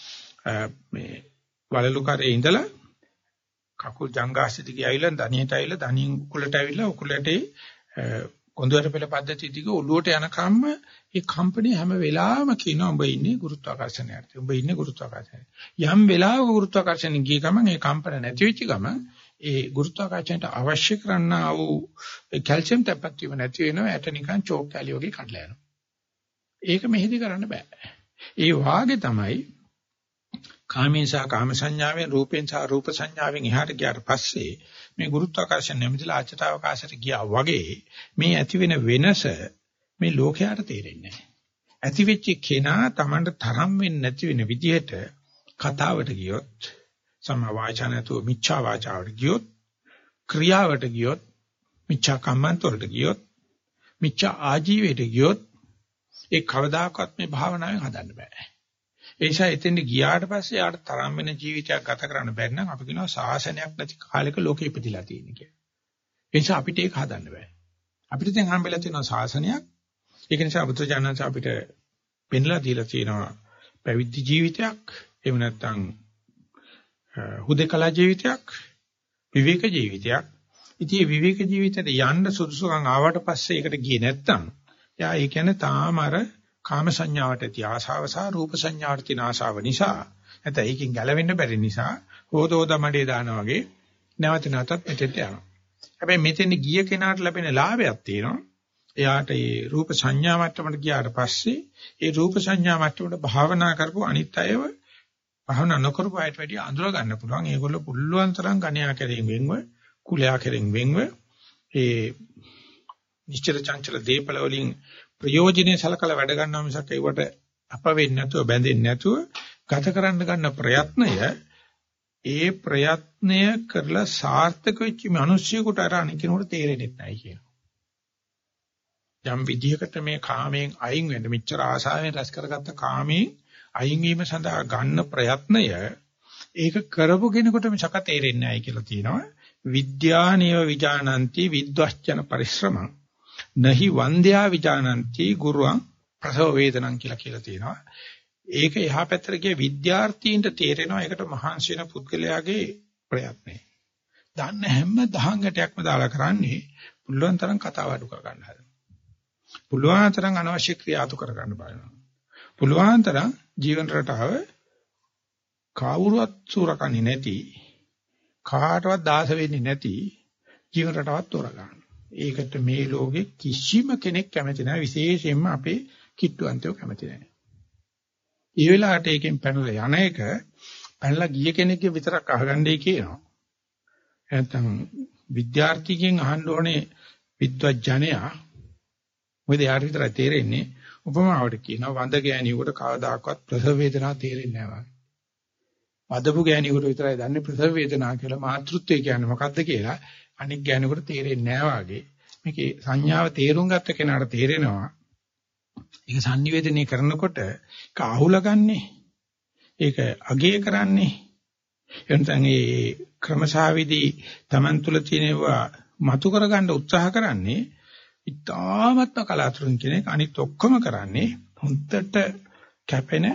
S1: මේ වලලු කරේ ඉඳලා කකුල් ජංගාස්ති දිගේ ඇවිල්ලා දණියට ඇවිල්ලා දණියෙන් උකුලට ඇවිල්ලා උකුලට කොඳුරට පෙළ පද්ධතිය දිගේ ඔලුවට යනකම්ම ඒ කම්පනය හැම වෙලාවෙම කියනවා ඔබ ඉන්නේ ගුරුත්වාකර්ෂණයට. ඔබ ඉන්නේ ගුරුත්වාකර්ෂණයට. යම් වෙලාවක ගුරුත්වාකර්ෂණය ගිය ගමන් ඒ කම්පන නැති වෙච්ච ගමන් ඒ ගුරුත්වාකර්ෂණයට අවශ්‍ය කරන්නා වූ කැල්සියම් තැම්පත් වීම නැති වෙනවා. ඇට නිකන් චෝක් කැලිය වගේ කඩලා යනවා. ඒක මෙහෙදි කරන්න බෑ. ඒ වාගේ තමයි කාමයෙන් සහ කාම සංඥාවෙන් රූපෙන් සහ රූප සංඥාවෙන් එහාට ගියාට පස්සේ මේ ගුරුත්වාකර්ෂණ නැමෙතිලා අචතාවකාශයට ගියා වගේ මේ ඇති වෙන වෙනස මේ ලෝකයට තේරෙන්නේ නැහැ. ඇති වෙච්ච කෙනා Tamanට තරම් වෙන්නේ නැති වෙන විදිහට කතාවට ගියොත් සම වාචා නැතුව මිච්ඡා වාචාවට ගියොත් ක්‍රියාවට ගියොත් මිච්ඡා කම්මන්තවලට ගියොත් මිච්ඡා ආජීවයට ගියොත් ඒ කවදාකවත් මේ භාවනාවෙන් හදන්න බෑ. ඒ නිසා එතෙන්ට ගියාට පස්සේ යාට තරම් වෙන ජීවිතයක් ගත කරන්න බැරි නම් අපි කියනවා සාසනයක් නැති කාලයක ලෝකෙ ඉපදිලා තියෙන කියලා. ඒ නිසා අපිට ඒක හදන්න බෑ. අපිට දැන් හම්බෙලා තියෙනවා සාසනයක්. ඒක නිසා බුදුජානක අපිට පෙන්ලා දීලා තියෙනවා පැවිදි ජීවිතයක්, එහෙම නැත්නම් හුදේකලා ජීවිතයක්, විවේක ජීවිතයක්. ඉතින් මේ විවේක ජීවිතයට යන්න සුදුසුකම් ආවට පස්සේ ඒකට ගියේ නැත්නම් එයා ඒ කියන්නේ තාම අර කාම සංඥාවට ඇති ආශාව සහ රූප සංඥාවට තියෙන ආශාව නිසා නැත්නම් ඒකෙන් ගැලවෙන්න බැරි නිසා හොදෝද මඩේ දානා වගේ නැවත නැවතත් මෙතෙන්ට යනවා. හැබැයි මෙතෙන් ගිය කෙනාට ලැබෙන ලාභයක් තියෙනවා. එයාට ඒ රූප සංඥා මට්ටමට ගියාට පස්සේ ඒ රූප සංඥා මට්ටමට භාවනා කරපු අනිත් අයව භාවනා නොකරපු අයට වැඩිය අඳුර ගන්න පුළුවන්. ඒගොල්ලෝ පුළුවන් තරම් ගණ්‍යා කෙරෙන් වෙන්ව, කුලයා කෙරෙන් වෙන්ව ඒ නිශ්චල චංචල දීපල වලින් ප්‍රයෝජනේ සලකලා වැඩ ගන්නවා මිසක් ඒවට අප වෙන්නේ නැතුව බැඳෙන්නේ නැතුව ගත කරන්න ගන්න ප්‍රයත්නය ඒ ප්‍රයත්නය කරලා සාර්ථක වෙච්ච මිනිස්සුෙකුට අර අනිකිනුට තේරෙන්නේ නැහැ කියනවා. යම් විදිහකට මේ කාමයෙන් අයින් වෙන්න මෙච්චර ආසාවෙන් රැස් කරගත්ත කාමයෙන් අයින් වීම සඳහා ගන්න ප්‍රයත්නය ඒක කරපු කෙනෙකුට මිසක තේරෙන්නේ නැහැ කියලා තියෙනවා. විද්‍යානේව විජානಂತಿ විද්වස්චන පරිශ්‍රමං නහි වන්ද්‍යා විජානಂತಿ ගුරුං ප්‍රසව වේදනං කියලා කියලා තියෙනවා. ඒක එහා පැත්තට ගිය විද්‍යාර්ථීන්ට තේරෙනවා ඒකට මහන්සි වෙන පුද්ගලයාගේ ප්‍රයත්නය. දන්න හැම දහං ගැටයක්ම දාලා කරන්නේ පුළුවන් තරම් කතාව අඩු කර ගන්න හදනවා. පුළුවන් තරම් අනවශ්‍ය ක්‍රියා අතු කර ගන්න බලනවා. පුළුවන් තරම් ජීවන රටාව කවුරුවත් සූරකන්නේ නැති කාටවත් දාස වෙන්නේ නැති ජීවන රටාවක් තෝරගන්න. ඒකට මේ ලෝකේ කිසිම කෙනෙක් කැමති නැහැ, විශේෂයෙන්ම අපේ කිට්ටුවන්තයෝ කැමති නැහැ. ඒ වෙලාවට ඒකෙන් පැනලා යන එක පැනලා ගිය කෙනෙක්ගේ විතරක් අහගන්නයි කියනවා. නැත්නම් විද්‍යාර්ථිකෙන් අහන්න ඕනේ විද්වත්ජනයා මොකද යාට විතරයි තේරෙන්නේ. උපමාවට කියනවා වඳ ගෑණියෙකුට කවදාකවත් ප්‍රසව වේදනාව තේරෙන්නේ නැහැ වගේ. වදපු ගෑණියෙකුට විතරයි දන්නේ ප්‍රසව වේදනාව කියලා. මාතෘත්වය කියන්නේ මොකක්ද කියලා අනික් ගෑණියෙකුට තේරෙන්නේ නැහැ වගේ. මේකේ සංඥාව තේරුම් ගත්ත කෙනාට තේරෙනවා. ඒක sannivedanaya කරනකොට ඒක අහුලගන්නේ. ඒක අගය කරන්නේ. එතන මේ ක්‍රමසාවිදී Taman තුල තියෙනවා මතු කරගන්න උත්සාහ කරන්නේ ඉතාමත්ම කලාතුරකින් කෙනෙක් අනිත් ඔක්කොම කරන්නේ හොන්දට කැපෙන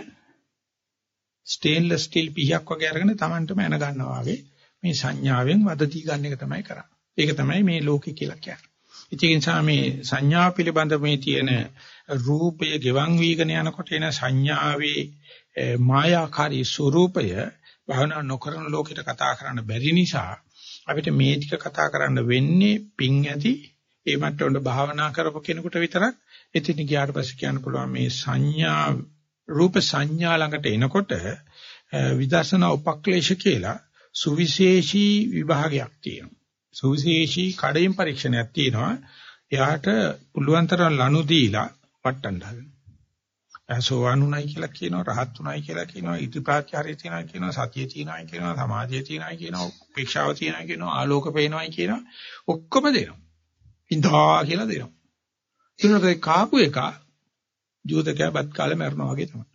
S1: ස්ටේන්ලස් ස්ටිල් පිහක් වගේ අරගෙන Tamanටම එන ගන්නවා වගේ මේ සංඥාවෙන් වදදී ගන්න එක තමයි කරන්නේ. ඒක තමයි මේ ලෝකේ කියලා කියන්නේ. ඒ නිසා මේ සංඥා පිළිබඳ මේ තියෙන රූපය ගෙවන් වීගෙන යනකොට එන සංඥාවේ මායාකාරී ස්වરૂපය භවනා නොකරන ලෝකෙට කතා කරන්න බැරි නිසා අපිට මේ ටික කතා කරන්න වෙන්නේ පිං ඇති ඒ මට්ටමට භාවනා කරපු කෙනෙකුට විතරක්. එතින් ගියාට පස්සේ කියන්න පුළුවන් මේ සංඥා රූප සංඥා ළඟට එනකොට විදර්ශනා උපක්ලේශ කියලා සුවිශේෂී විභාගයක් තියෙනවා. සුවිශේෂී කඩේම් පරීක්ෂණයක් තියෙනවා. එයාට පුළුවන් තරම් ලනු දීලා වට්ටන්න හදනවා. සෝවාන්ුණයි කියලා කියනවා, රහත් උණයි කියලා කියනවා, ඉතිපාත්‍යාරය තියනවා කියනවා, සතිය තියනවායි කියනවා, සමාධිය තියනවායි කියනවා, උපේක්ෂාව තියනවායි කියනවා, ආලෝක පේනවායි කියනවා, ඔක්කොම දෙනවා. ඉඳා කියලා දෙනවා. ඊළඟට කාපු එක ජීවිතකයා බත් කාලේ මරනවා වගේ තමයි.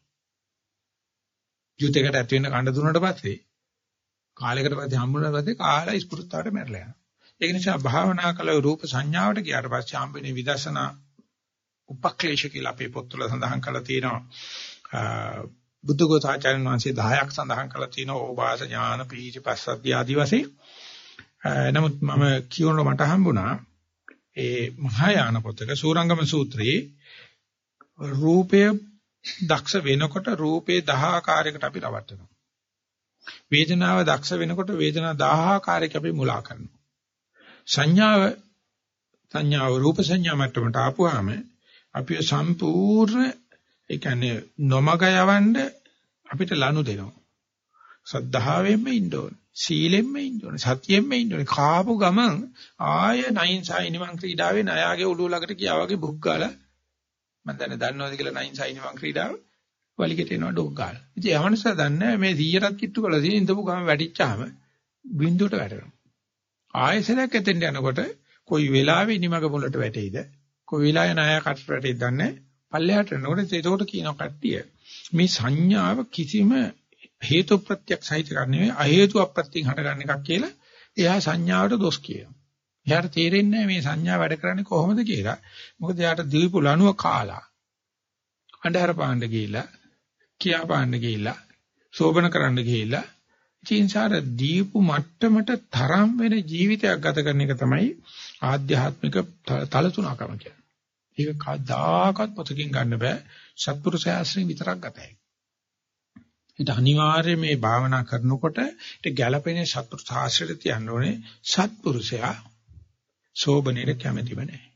S1: ජීවිතයකට ඇති වෙන්න කන්න දුන්නාට පස්සේ කාලයකට පස්සේ හම්බුනාට පස්සේ කාලා ඉස්පෘත්තාවට මැරලා යනවා. ඒක නිසා භාවනා කළ රූප සංඥාවට ගියාට පස්සේ හම්බෙන්නේ විදර්ශනා උපක්ලේශ කියලා අපේ පොත්වල සඳහන් කරලා තියෙනවා. බුද්ධඝෝසාචාර්යන් වහන්සේ දහයක් සඳහන් කරලා තියෙනවා ඕවාස ඥාන පීච පස්සද්ධිය ආදී වශයෙන්. නමුත් මම කියනකොට මට හම්බුණා ඒ මහායාන පොතක සූරංගම සූත්‍රයේ රූපය දක්ෂ වෙනකොට රූපේ දහ ආකාරයකට අපි රවට්ටනවා. වේදනාව දක්ෂ වෙනකොට වේදනා දහ ආකාරයක අපි මුලා කරනවා. සංඥාව සංඥාව රූප සංඥා මට්ටමට ආපුවාම අපි සම්පූර්ණ ඒ කියන්නේ නොමග යවන්න අපිට ලනු දෙනවා. සද්ධාවෙන්ම ඉන්න ඕනේ. සීලෙන්ම ඉන්න ඕනේ. සතියෙන්ම ඉන්න ඕනේ. කාපු ගමන් ආය නයින් සයිනිමන් ක්‍රීඩාවේ නයාගේ ඔළුව ළඟට ගියා වගේ බුක් ගාලා මම දැන් දන්නවද කියලා නයින් සයිනිමන් ක්‍රීඩාව වලිගෙට එනවා ඩොක් ගාලා. ඉතින් යවනස දන්නේ මේ සීයටත් කිට්ටු කළා තියෙන ඉඳපු ගම වැටිච්චාම බින්දුවට වැටෙනවා. ආයෙසරයක් එතෙන්ට යනකොට කොයි වෙලාවෙ ඉනිමග මුලට වැටෙයිද කොයි වෙලාවෙ නාය කටට වැටෙයිද දන්නේ පල්ලෙහාට යනකොට ඒකට කියනවා කට්ටිය මේ සංඥාව කිසිම හේතු ප්‍රත්‍යක් සහිත කරන්නේ අ හේතු අප්‍රත්‍යයෙන් හටගන්න එකක් කියලා එයා සංඥාවට දොස් කියනවා. එයාට තේරෙන්නේ මේ සංඥා වැඩ කරන්නේ කොහොමද කියලා. මොකද එයාට දීපු ලණුව කාලා අන්ධහර පාණ්ඩ ගිහිලා කියා පාණ්ඩ ගිහිලා සෝබන කරන්න ගිහිලා චින්සාර දීපු මට්ටමට තරම් වෙන ජීවිතයක් ගත කරන එක තමයි ආධ්‍යාත්මික තලතුණකම කියන්නේ. ඒක කවදාකවත් පොතකින් ගන්න බෑ. සත්පුරුෂ ආශ්‍රයෙන් විතරක් ගත හැකියි. ඒක අනිවාර්යයෙන් මේ භාවනා කරනකොට ඒක ගැළපෙන සත්පුරුෂ ආශ්‍රයට තියන්න ඕනේ. සත්පුරුෂයා සෝබනේට කැමතිම නැහැ.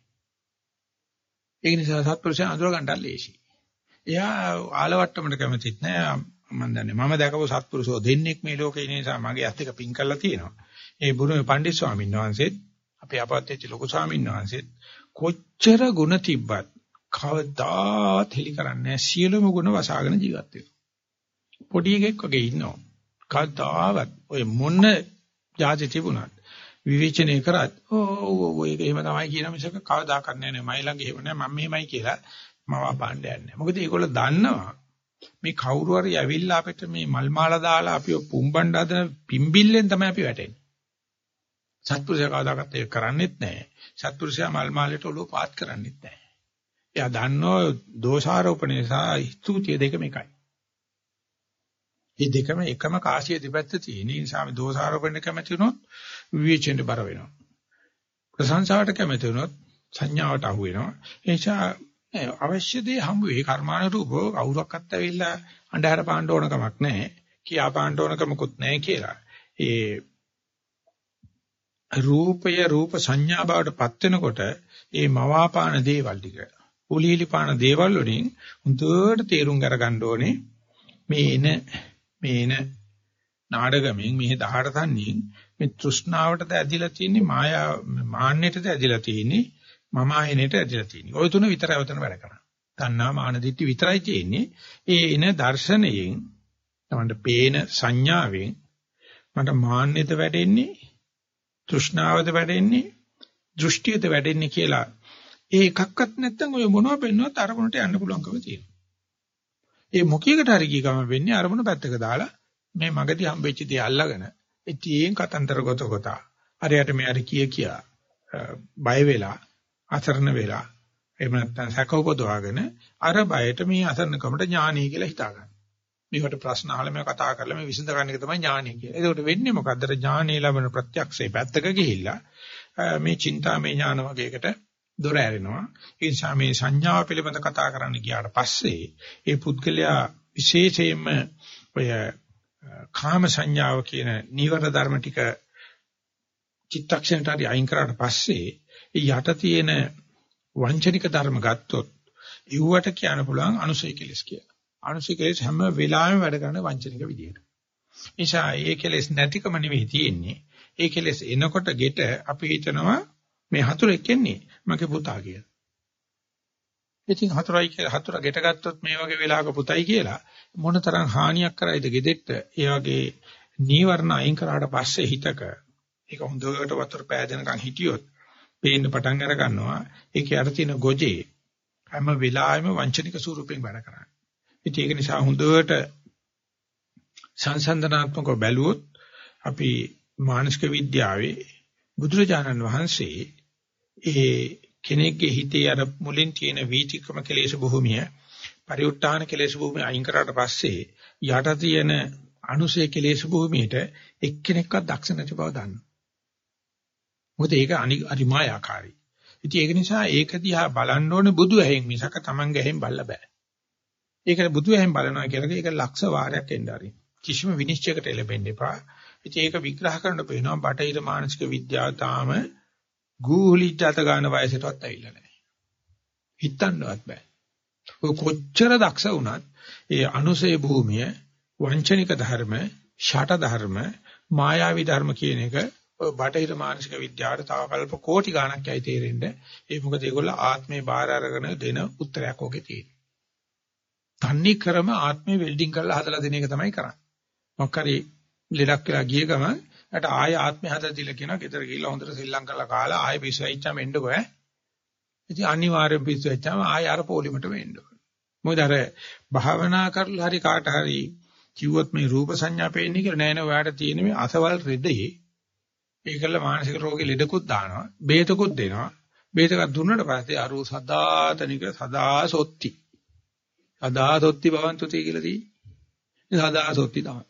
S1: ඒ නිසා සත්පුරුෂයා අඳුර ගන්න ලේසි. එයා ආලවට්ටමට කැමතිත් නැහැ. මම දන්නේ මම දැකපු සත්පුරුෂෝ දෙන්නෙක් මේ ලෝකේ ඉන්න නිසා මගේ අත් එක පින් කරලා තියෙනවා. ඒ බුරුමේ පණ්ඩිත ස්වාමීන් වහන්සේත් අපේ අපත්‍යච්ච ලොකු ස්වාමීන් වහන්සේත් කොච්චර ಗುಣ තිබ්බත් කවදාත් හෙලි කරන්නේ සියලුම ಗುಣ වසාගෙන ජීවත් වෙනවා. පොඩි එකෙක් වගේ ඉන්නවා. කවදාවත් ඔය මොන જાති තිබුණත් විවේචනය කරත් ඕ ඒක එහෙම තමයි කියන මිසක කවදා කරන්නේ නැහැ. මයි ළඟ එහෙම නැහැ. මම මෙහෙමයි කියලා මම පාණ්ඩ යන්නේ. මොකද ඒගොල්ලෝ දන්නවා මේ කවුරු හරි ඇවිල්ලා අපිට මේ මල් මාලා දාලා අපිව පුම්බන්න හදන පිම්බිල්ලෙන් තමයි අපි වැටෙන්නේ. සත්පුරුෂයා කවදාකවත් ඒක කරන්නේත් නැහැ. සත්පුරුෂයා මල් මාලයට ඔලුව පාත් කරන්නේත් නැහැ. එයා දන්නෝ දෝෂාරෝපණය සහ ස්තුතිය දෙකම එකයි. මේ දෙකම එකම කාසිය දෙපැත්ත තියෙන නිසා මේ දෝෂාරෝපණය කැමති වුණොත් විවේචනයට බර වෙනවා. ප්‍රශංසාවට කැමති වුණොත් සංඥාවට අහු වෙනවා. ඒ නිසා අවශ්‍ය දේ හම්බ වෙයි කර්මානුරූපව කවුරක්වත් ඇවිල්ලා අnder පාණ්ඩ ඕන කමක් නැහැ. කියා පාණ්ඩ ඕන කමකුත් නැහැ කියලා. ඒ රූපය රූප සංඥා බවට පත් වෙනකොට ඒ මවාපාන දේවල් ටික උලීලිපාන දේවල් වලින් හොඳට තේරුම් අරගන්න ඕනේ මේ එන මේ එන නාඩගමෙන් මේ දහඩ තන්නේ මේ තෘෂ්ණාවටද ඇදිලා තියෙන්නේ මායා මාන්නයටද ඇදිලා තියෙන්නේ මම ආයනෙට ඇදලා තියෙන්නේ. ওই තුන විතරයි උතන වැඩ කරන්නේ. තණ්හා මාන දිට්ඨි විතරයි තියෙන්නේ. ඒ එන දර්ශනයෙන් තමන්ට පේන සංඥාවෙන් මට මාන්නෙද වැඩෙන්නේ, තෘෂ්ණාවද වැඩෙන්නේ, දෘෂ්ටියද වැඩෙන්නේ කියලා ඒ එකක්වත් නැත්නම් ඔය මොනව පෙන්නුවත් අරමුණට යන්න පුළුවන්කම තියෙනවා. ඒ මොකීකට හරි ගිය ගම වෙන්නේ අරමුණ පැත්තක දාලා මේ මගදී හම්බෙච්ච දේ අල්ලගෙන ඉතින් කතන්දර ගොත ගොතා හරියට මේ හරි කිය කියා බය වෙලා අසරණ වෙලා එහෙම නැත්නම් සැක උපදවාගෙන අර බයට මේ අසරණකමට ඥානයි කියලා හිතා ගන්න. මේකට ප්‍රශ්න අහලා මේ කතා කරලා මේ විසඳ ගන්න එක තමයි ඥානයි කියලා. ඒකට වෙන්නේ මොකද්ද? ඥානය ලැබෙන ප්‍රත්‍යක්ෂේ පැත්තක ගිහිල්ලා මේ චින්තාමය ඥාන වගේකට දොර ඇරෙනවා. ඒ නිසා මේ සංඥාව පිළිබඳ කතා කරන්න ගියාට පස්සේ ඒ පුද්ගලයා විශේෂයෙන්ම ඔය කාම සංඥාව කියන නීවර ධර්ම ටික චිත්තක්ෂණයට හරි අයින් කරාට පස්සේ යට තියෙන වංචනික ධර්ම ගත්තොත් ඉව්වට කියන්න පුළුවන් අනුසය කෙලස් කියලා. අනුසය කෙලස් හැම වෙලාවෙම වැඩ කරන වංචනික විදියට. නිසා ඒ කෙලස් නැතිකම නෙවෙයි තියෙන්නේ. ඒ කෙලස් එනකොට ගෙට අපි හිතනවා මේ හතුරෙක් එන්නේ මගේ පුතා කියලා. ඉතින් හතුරයි කියලා හතුර ගෙට ගත්තොත් මේ වගේ වෙලාවක පුතයි කියලා මොනතරම් හානියක් කරයිද ගෙදෙට්ට. ඒ වගේ නීවරණ අයින් කරාට පස්සේ හිතක ඒක හොඳට වතුර පෑදෙනකන් හිටියොත් පේන්න පටන් අර ගන්නවා. ඒකේ අර තියෙන ගොජේ හැම වෙලාවෙම වංචනික ස්වරූපයෙන් වැඩ කරන්නේ. ඉතින් ඒක නිසා හොඳට සංසන්දනාත්මකව බැලුවොත් අපි මානසික විද්‍යාවේ බුදුරජාණන් වහන්සේ ඒ කෙනෙක්ගේ හිතේ අර මුලින් තියෙන වීතික්‍රම කෙලෙස් භූමිය පරිඋත් ทาน කෙලෙස් භූමිය අයින් කරාට පස්සේ යට තියෙන අනුසය කෙලෙස් භූමියට එක්කෙනෙක්වත් දක්ෂ නැති බව දන්නවා. මොකද ඒක අනිමායාකාරී. ඉතින් ඒක නිසා ඒක දිහා බලන්න ඕනේ බුදු ඇහෙන් මිසක Tamange ඇහෙන් බලලා බෑ. ඒකට බුදු ඇහෙන් බලනවා කියලා ඒක ලක්ෂ වාරයක් එන්න ආරින්. කිසිම විනිශ්චයකට එළඹෙන්න එපා. ඉතින් ඒක විග්‍රහ කරන්න බෑනවා බටහිර මානසික විද්‍යාව තාම ගූලිච්චත ගන්න වයසටවත් ඇවිල්ලා නැහැ. හිතන්නවත් බෑ. ඔය කොච්චර දක්ෂ වුණත් ඒ අනුසය භූමිය වංචනික ධර්ම, ෂට ධර්ම, මායාවී ධර්ම කියන එක ඔය බටහිර මානසික විද්‍යාවට තව කල්ප කෝටි ගණක් යයි තේරෙන්නේ. ඒ මොකද ඒගොල්ලෝ ආත්මේ බාර අරගෙන දෙන උත්තරයක් ඔකේ තියෙනවා. තන්නේ ක්‍රම ආත්මේ වෙල්ඩින් කරලා හදලා දෙන එක තමයි කරන්නේ. මොකක් හරි ලෙඩක් වෙලා ගිය ගමන් ඊට ආය ආත්මේ හදලා දීලා කියනවා ගෙදර ගිහිල්ලා හොඳට ශ්‍රී ලංකාවලා කාලා ආය පිස්සු වෙච්චාම එන්නකෝ ඈ. ඉතින් අනිවාර්යෙන් පිස්සු වෙච්චාම ආය අර පොලිමට වෙන්න ඕන. මොකද අර භාවනා කරලා හරි කාට හරි කිව්වොත් මේ රූප සංඥා පේන්නේ කියලා නෑ නෑ ඔයාලට තියෙන මේ අසවල් රෙදේ ඒකල මානසික රෝගේ ලෙඩකුත් දානවා බේතකුත් දෙනවා බේතකක් දුන්නට පස්සේ අර සදාතනික සදා සොත්ති සදා සොත්ති භවන්තුති කියලා තියෙන්නේ සදා සොත්ති තමයි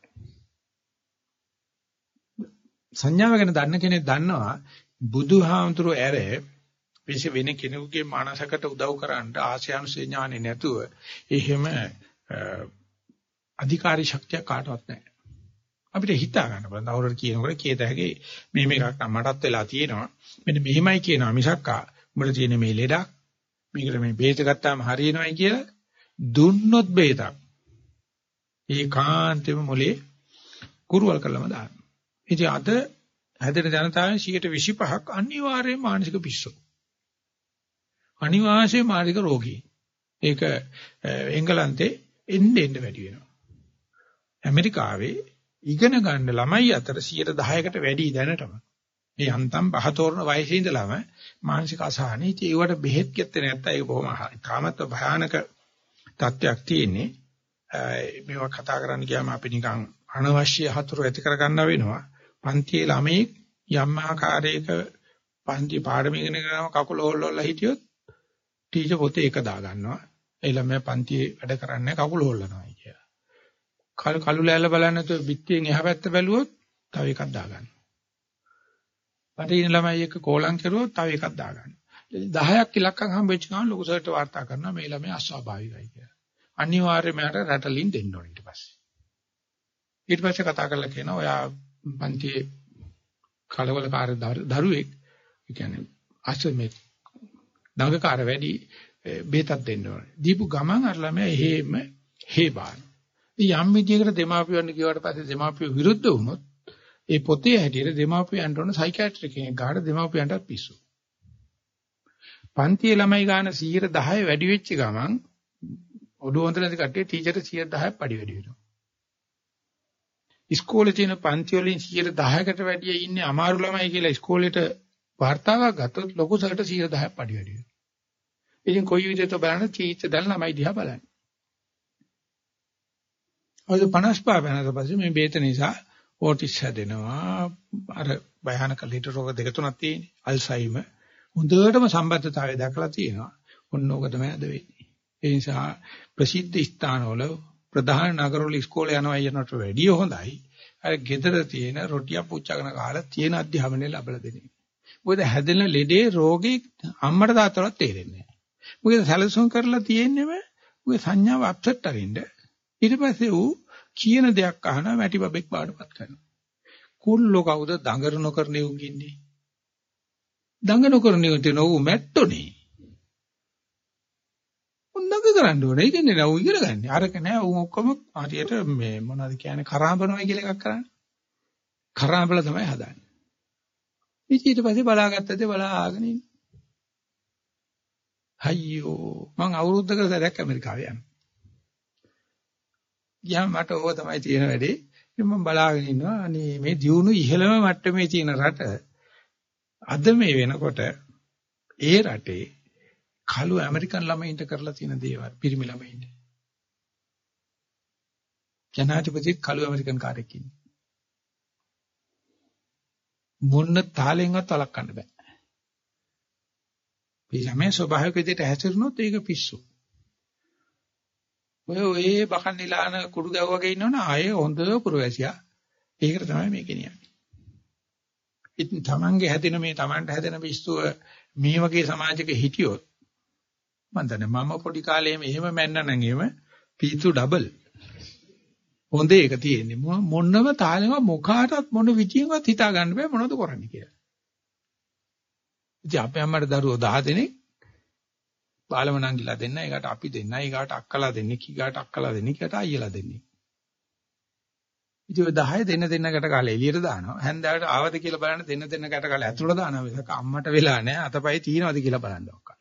S1: සංඥාව ගැන දන්න කෙනෙක් දන්නවා බුදුහාමුදුරුවෝ ඇර විශේෂ වෙන කෙනෙකුගේ මානසකට උදව් කරන්න ආශයනුසේ ඥානෙ නැතුව එහෙම අධිකාරී ශක්තිය කාටවත් නැහැ. අපිට හිතා ගන්න බලන්න අවුරුදු කියනකොට කීයද හැගේ මේ මේකක් මටත් වෙලා තියෙනවා. මෙන්න මෙහෙමයි කියනවා මිසක්කා උඹට තියෙන මේ ලෙඩක් මේකට මේ බේත ගත්තාම හරියනවයි කියලා දුන්නොත් බේතක්. ඒකාන්තෙම මොලේ කුරුවල් කරලම දාන්න. ඉතින් අද හැදෙන ජනතාවෙන් සියයට විසිපහක් අනිවාර්යයෙන් මානසික පිස්සු. අනිවාර්යයෙන් මානසික රෝගී. ඒක එංගලන්තේ එන්න එන්න වැඩි වෙනවා. ඇමරිකාවේ ඉගෙන ගන්න ළමයි අතර සියයට දහයකට වැඩි දැනටම. මේ යන්තම් පහතෝරන වයසේ ඉඳලම මානසික අසහන. ඉතින් ඒවට බෙහෙත් ගත්තේ නැත්නම් ඒක බොහොම තාමත් භයානක තත්ත්වයක් තියෙන්නේ. මේවා කතා කරන්න ගියාම අපි නිකන් අනවශ්‍ය හතුරු ඇති කරගන්න වෙනවා. පන්තියේ ළමයි යම් ආකාරයක පන්ති පාඩම ඉගෙන ගන්නම කකුල හොල්ලලා හිටියොත් ටීචර් පොතේ එක දා ගන්නවා. ඒ ළමයා පන්තියේ වැඩ කරන්නේ කකුල හොල්ලනවා කියලා. කලු කලු ලෑල්ල බලන්නේ නැතුව පිටියෙන් එහා පැත්ත බැලුවොත් තව එකක් දා ගන්නවා. පටින ළමයි එක කෝලම් කරුවොත් තව එකක් දා ගන්නවා. දහයක් ඉලක්කම් හම්බෙච්ච ගමන් ලොකු සර්ට වාර්තා කරනවා මේ ළමයා අස්වාභාවිකයි කියලා. අනිවාර්යයෙන්ම යට රැටලින් දෙන්න ඕනේ ඊට පස්සේ. ඊට පස්සේ කතා කරලා කියනවා ඔයා පන්තියේ කලවලකාර දරුවෙක් ඒ කියන්නේ අසමෙත් දඟකාර වැඩි බේතක් දෙන්න ඕනේ. දීපු ගමන් අර ළමයා එහෙම හේබාන. යම් විදියකට දෙමාපියන් කියවට පස්සේ දෙමාපියෝ විරුද්ධ වුණොත් ඒ පොතේ හැටියට දෙමාපියන්ට ඕන සයිකියාට්‍රික් කෙනෙක් ගාඩ දෙමාපියන්ටත් පිස්සු. පන්තියේ ළමයි ගාන සියයට දහය වැඩි වෙච්ච ගමන් ඔඩු හොඳ නැති කට්ටිය ටීචර්ට සියයට දහයක් පඩි වැඩි වෙනවා. ඉස්කෝලේ තියෙන පන්ති වලින් සියයට දහයකට වැඩි ඉන්නේ අමාරු ළමයි කියලා ඉස්කෝලේට වාර්තාවක් ගත්තොත් ලොකු සල්ට සියයට දහයක් පඩි වැඩි වෙනවා. ඉතින් කොයි විදිහට බලන්න ටීචර් දැන් ළමයි දිහා බලන්න. ඔය පනස් පහ වෙනකට පස්සේ මේ බේත නිසා ඕටිස් හැදෙනවා අර භයානක ලිට රෝග දෙක තුනක් තියෙන්නේ අල්සයිමර් හොඳටම සම්බන්ධතාවය දැකලා තියෙනවා ඔන්න ඕක තමයි අද වෙන්නේ ඒ නිසා ප්‍රසිද්ධ ස්ථානවල ප්‍රධාන නගරවල ඉස්කෝලේ යනවා යනට වැඩිය හොඳයි අර ගෙදර තියෙන රොටියක් පුච්චගෙන කාලා තියෙන අධ්‍යාපනය ලැබලා දෙන්නේ මොකද හැදෙන ලෙඩේ රෝගේ අම්මට තාත්තටවත් තේරෙන්නේ නැහැ මොකද සැලසුම් කරලා තියෙන්නේම ඔය සංඥාව අප්සෙට් අරින්න ඊට පස්සේ ඌ කියන දෙයක් අහනවා මැටි බබෙක් බාඩපත් කරනවා. කුල්ලෝ කවුද දඟර නොකරනේ උන් ඉන්නේ. දඟ නොකරනේ උන් තේ ඌ මැට්ටෝනේ. උන් දඟ කරන්න ඕනේ. ඒ කියන්නේ නෑ ඌ ඉගෙන ගන්න. අරක නෑ ඌ ඔක්කොම හරියට මේ මොනවද කියන්නේ කරාඹනවා කියලා එකක් කරන්නේ. කරාඹලා තමයි හදන්නේ. ඊට පස්සේ බලාගත්තද බලා ආගෙන ඉන්නේ. අයියෝ මං අවුරුද්දකට සැරයක් ඇමරිකාවේ යනවා. ගියාම මට ඕක තමයි තියෙන වැඩේ. මම බලාගෙන ඉන්නවා අනේ මේ දියුණු ඉහළම මට්ටමේ තියෙන රට අද මේ වෙනකොට ඒ රටේ කළු ඇමරිකන් ළමයින්ට කරලා තියෙන දේවල් පිරිමි ළමයින්ට. ජනාධිපති කළු ඇමරිකන් කාර්යයක් ඉන්නේ. මොන්න තාලෙන්වත් වළක්වන්න බෑ. මේ ළමයි ස්වභාවික විදිහට හැසිරුණොත් ඒක පිස්සු. ඔය ඔය බකන් නිලාන කුඩු ගැව වගේ ඉන්නවනේ ආයේ හොඳ පුරවැසියා. ඒකට තමයි මේ කියන්නේ. ඉතින් තමන්ගේ හැදෙන මේ තමන්ට හැදෙන පිස්සුව මේ වගේ සමාජයක හිටියොත් මම දන්නේ මම පොඩි කාලේම එහෙම මැන්නනම් එහෙම පිස්සු ඩබල්. හොඳ එක තියෙන්නේ මොනම තාලෙම මොකාටවත් මොන විදියෙන්වත් හිතා ගන්න බෑ මොනවද කරන්නේ කියලා. ඉතින් අපේ අම්මට දරුවෝ දහ දෙනෙක් බාලම නංගිලා දෙන්න, ඒකට අපි දෙන්න, ඊගාට අක්කලා දෙන්නේ, කීගාට අක්කලා දෙන්නේ, කීයට අයියලා දෙන්නේ. ඉතින් ඔය දහය දෙන්න දෙන්නකට කාලේ එළියට දානවා. හැන්දෑවට ආවද කියලා බලන්න දෙන්න දෙන්නකට කාලේ ඇතුළට දානවා. මේක අම්මට වෙලා නැහැ. අතපය තියනවද කියලා බලන්න ඔක්ක.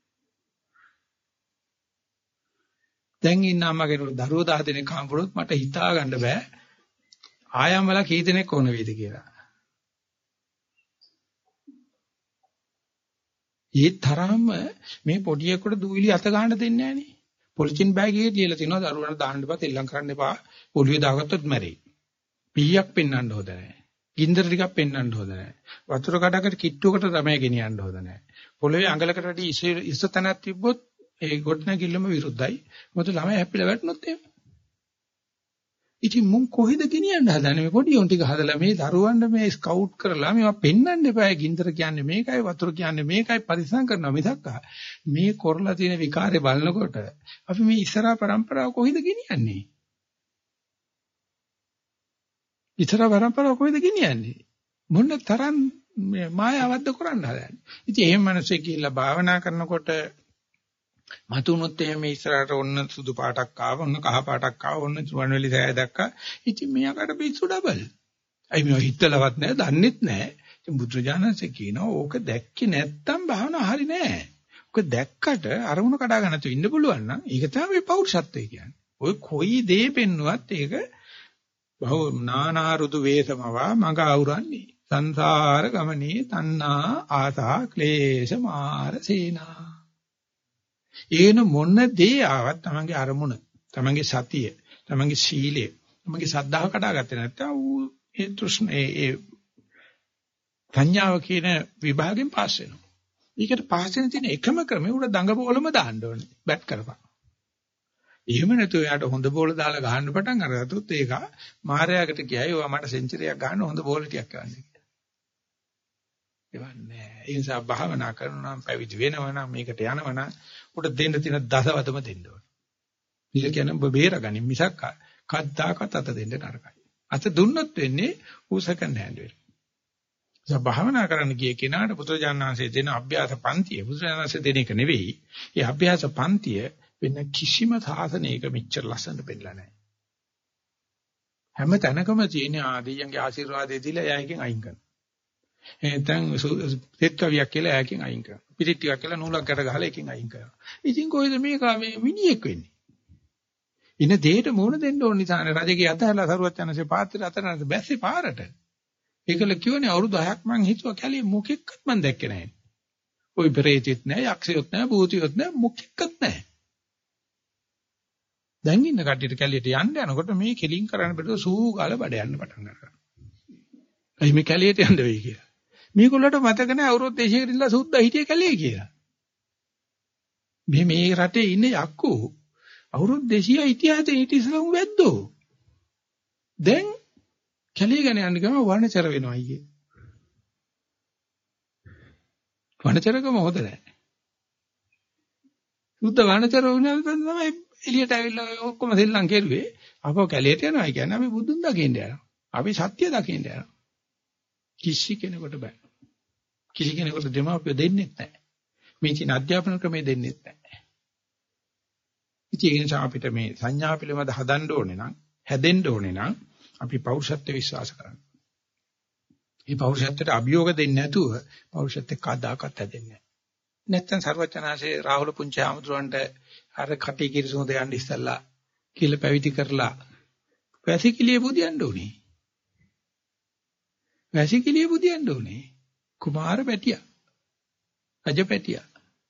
S1: දැන් ඉන්න අම්මගෙනුත් දරුවෝ දහ දෙනෙක් හම්බුනොත් මට හිතා ගන්න බෑ. ආයම්මලා කී දෙනෙක් ඕන වේද කියලා. ඒ තරම්ම මේ පොඩියෙකුට දූවිලි අත ගන්න දෙන්නේ නැහනේ. පොලිතින් බෑග් එකේ තියලා තිනවා දරුවන්ට දාන්න එපා, තෙල්ලම් කරන්න එපා. ඔළුවේ දාගත්තොත් මැරෙයි. පීයක් පෙන්වන්න හොඳ නැහැ. ගින්දර ටිකක් පෙන්වන්න හොඳ නැහැ. වතුර කඩකට කිට්ටුවකට තමයි ගෙනියන්න හොඳ නැහැ. පොළවේ අඟලකට වැඩි ඉස්ස තැනක් තිබ්බොත් ඒ ගොඩනැගිල්ලම විරුද්ධයි. මොකද ළමයි හැප්පිලා වැටුනොත් එහෙම. ඉතින් මුන් කොහෙද ගෙනියන්න හදන්නේ මේ පොඩි උන් ටික හදලා මේ දරුවන්ට මේ ස්කවුට් කරලා මේවා පෙන්වන්න එපා. ගින්දර කියන්නේ මේකයි, වතුර කියන්නේ මේකයි පරිස්සම් කරනවා මිසක් මේ කරලා තියෙන විකාරේ බලනකොට අපි මේ ඉස්සරහා પરම්පරාව කොහෙද ගෙනියන්නේ? ඉස්සරහා પરම්පරාව කොහෙද ගෙනියන්නේ? මොන තරම් මායාවක්ද කරන්න හදන්නේ? ඉතින් එහෙම මිනිස්සෙක් ගිහිල්ලා භාවනා කරනකොට මතුනොත් එහෙම ඉස්සරහට ඔන්න සුදු පාටක් ආව, ඔන්න කහ පාටක් ආව, ඔන්න රුවන්වැලි සෑය දැක්කා. ඉතින් මෙයාකට පිස්සු ඩබල්. අයි මේව හිතලවත් නැහැ, දන්නෙත් නැහැ. ඉතින් බුදුරජාණන්සේ කියනවා ඕක දැක්කේ නැත්තම් භාවනා හරි නෑ. ඕක දැක්කට අරමුණ කඩා ගන්න තු ඉන්න පුළුවන් නම් ඒක තමයි පෞරුෂත්වය කියන්නේ. ඔය කොයි දේ පෙන්නුවත් ඒක බහු නානා රුදු වේසමවා මඟ අවුරන්නේ. සංසාර ගමනේ තණ්හා ආසා ක්ලේශ මාර සේනා. ඒන මොන දේ ආවත් තමන්ගේ අරමුණ, තමන්ගේ සතිය, තමන්ගේ සීලය, තමන්ගේ සද්ධාව කඩාගත්තේ නැත්නම් ඌ ඒ තෘෂ්ණ ඒ ඒ සංඥාව කියන විභාගෙන් පාස් වෙනවා. ඒකට පාස් වෙන තියෙන එකම ක්‍රමය උඩ දඟ බෝලම දාන්න ඕනේ. බැට් කරපන්. එහෙම නැතුව එයාට හොඳ බෝල දාලා ගහන්න පටන් අරගත්තොත් ඒක මාරයාකට කියයි ඔයා මට සෙන්චරියක් ගහන්න හොඳ බෝල ටිකක් ගන්න කියලා. එවන්නේ. ඒ නිසා භාවනා කරනවා නම් පැවිදි වෙනවා නම් මේකට යනවා නම් උට දෙන්න තියෙන දසවතම දෙන්න ඕනේ. මේක කියන්නේ ඔබ බේරගනින් මිසක් කද්දාකත් අත දෙන්න නරකයි. අත දුන්නොත් වෙන්නේ උසකන් හැන්ඩ් වෙන. ඒ භාවනා කරන්න ගිය කෙනාට පුත්‍රජානනාංශයේ දෙන අභ්‍යාස පන්තිය පුත්‍රජානනාංශයේ දෙන එක නෙවෙයි. ඒ අභ්‍යාස පන්තිය වෙන කිසිම සාසනයක මෙච්චර ලස්සනට පෙන්නලා නැහැ. හැම තැනකම තියෙන ආදීයන්ගේ ආශිර්වාදය දීලා එයාගෙන් අයින් කරනවා. එහෙනම් සෙත් කවියක් කියලා එයාගෙන් අයින් කරනවා. පිටික් ටිකක් කියලා නූලක් ගැට ගහලා එකකින් අයින් කරනවා. ඉතින් කොහෙද මේක මේ මිනිහෙක් වෙන්නේ? ඉන්න දෙයට මුණ දෙන්න ඕන නිසානේ රජගේ අතහැරලා සරුවත් යනසේ පාත්‍රය අතරනද බැස්සේ පාරට. ඒකල කියවනේ අවුරුදු හයක් මං හිතුවා කැලේ මොකෙක්වත් මං දැක්කේ නැහැ. ওই ප්‍රේතෙත් නැහැ, යක්ෂයොත් නැහැ, භූතියොත් නැහැ, මොකෙක්වත් නැහැ. දැන් ඉන්න කට්ටියට කැලියට යන්න යනකොට මේ කෙලින් කරන්න බැලුව සූ ගාලා බඩ යන්න පටන් ගන්නවා. අයි මේ කැලියට යන්න වෙයි කියලා. මේගොල්ලන්ට මතක නැහැ අවුරුදු දෙකකට ඉඳලා සුද්දා හිටියේ කැලේ කියලා. මේ මේ රටේ ඉන්න යක්කෝ අවුරුදු දෙසීය ඉතිහාසයේ හිටි ඉස්සලම වැද්දෝ. දැන් කැලේ ගැන යන්න ගම වර්ණචර වෙනවා අයියේ. වර්ණචරකම හොද නැහැ. සුද්දා වර්ණචර වුණාම තමයි එළියට ඇවිල්ලා ඔක්කොම සෙල්ලම් කෙරුවේ. අපව කැලේට යනවා කියන්නේ අපි බුදුන් දකින්න යනවා. අපි සත්‍ය දකින්න යනවා. කිසි කෙනෙකුට බෑ. කිසි කෙනෙකුට දෙමාපිය දෙන්නේ නැහැ. මේ චින අධ්‍යාපන ක්‍රමය දෙන්නේ නැහැ. ඉතින් ඒ නිසා අපිට මේ සංඥා පිළිබඳ හදන්න ඕනේ නම්, හැදෙන්න ඕනේ නම් අපි පෞරුෂත්ව විශ්වාස කරන්න. මේ පෞරුෂත්වයට අභියෝග දෙන්නේ නැතුව පෞරුෂත්ව කදාකත් හැදෙන්නේ නැහැ. නැත්තම් සර්වචනාසේ රාහුල පුංචි ආමතුරන්ට අර කටි කිරිසුඳ යන්න ඉස්සල්ලා කියලා පැවිදි කරලා වැසිකිළිය බුදියන්න උනේ. වැසිකිළිය බුදියන්න උනේ. කුමාර පැටියා. රජ පැටියා.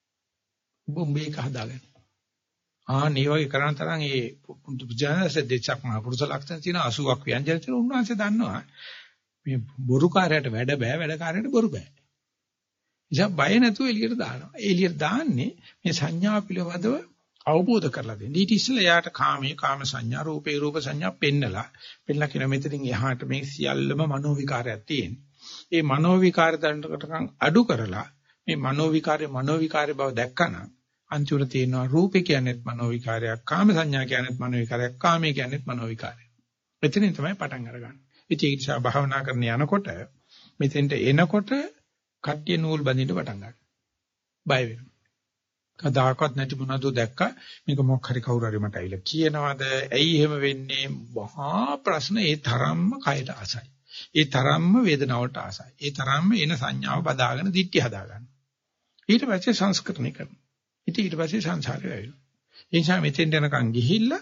S1: බොම්බේ කහදාගෙන. ආ මේ වගේ කරන තරම් ඒ බුදුජානක දෙච්චක් මහ පුරුෂ ලක්ෂණ තියෙන අසූවක් ව්‍යංජන තියෙන උන්වහන්සේ දන්නවා. මේ බොරු කාර්යයට වැඩ බෑ වැඩ කාර්යයට බොරු බෑ. ඉතින් බය නැතුව එළියට දානවා. එළියට දාන්නේ මේ සංඥා පිළිබඳව අවබෝධ කරලා දෙන්න. ඊට ඉස්සෙල්ලා යාට කාමයේ කාම සංඥා රූපේ රූප සංඥා පෙන්නලා පෙන්නලා කියන මෙතනින් එහාට මේ සියල්ලම මනෝ විකාරයක් තියෙනවා. ඒ මනෝ විකාර දඬකටකම් අඩු කරලා මේ මනෝ විකාරේ මනෝ විකාරේ බව දැක්කනම් අන්තිමට තියෙනවා රූපේ කියන්නේත් මනෝ විකාරයක් කාම සංඥා කියන්නේත් මනෝ විකාරයක් කාමයේ කියන්නේත් මනෝ විකාරයක්. එතනින් තමයි පටන් අරගන්නේ. ඉතින් ඒ නිසා භාවනා කරන යනකොට මෙතෙන්ට එනකොට කට්ටිය නූල් බඳින්න පටන් ගන්නවා. බය වෙනවා. කදාකවත් නැති මොනවද දැක්කා මේක මොකක් හරි කවුරු හරි මට ඇවිල්ලා කියනවාද ඇයි එහෙම වෙන්නේ මහා ප්‍රශ්න ඒ තරම්ම කයට ආසයි. ඒ තරම්ම වේදනාවට ආසයි. ඒ තරම්ම එන සංඥාව බදාගෙන දිට්ටි හදාගන්න. ඊට පස්සේ සංස්කරණය කරනවා. ඉතින් ඊට පස්සේ සංසාරේ වැවෙනවා. ඒ නිසා මෙතෙන් යනකම් ගිහිල්ලා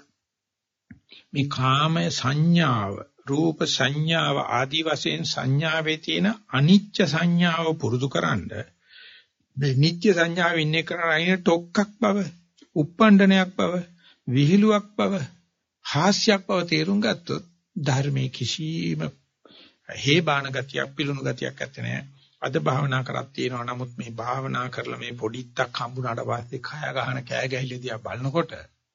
S1: මේ කාමය සංඥාව රූප සංඥාව ආදි වශයෙන් සංඥාවේ තියෙන අනිච්ච සංඥාව පුරුදුකරනද මේ නිත්‍ය සංඥාව ඉන්නේ කරන අයින ටොක්ක්ක් බව, උප්පණ්ඩනයක් බව, විහිළුවක් බව, හාස්‍යයක් බව තේරුම් ගත්තොත් ධර්මයේ කිසිම හේබාන ගතියක් පිළුණු ගතියක් නැත්තේ නෑ. අද භාවනා කරක් තියෙනවා. නමුත් මේ භාවනා කරලා මේ පොඩිත්තක් හම්බුනාට පස්සේ කය ගහන කෑ ගැහිලා බලනකොට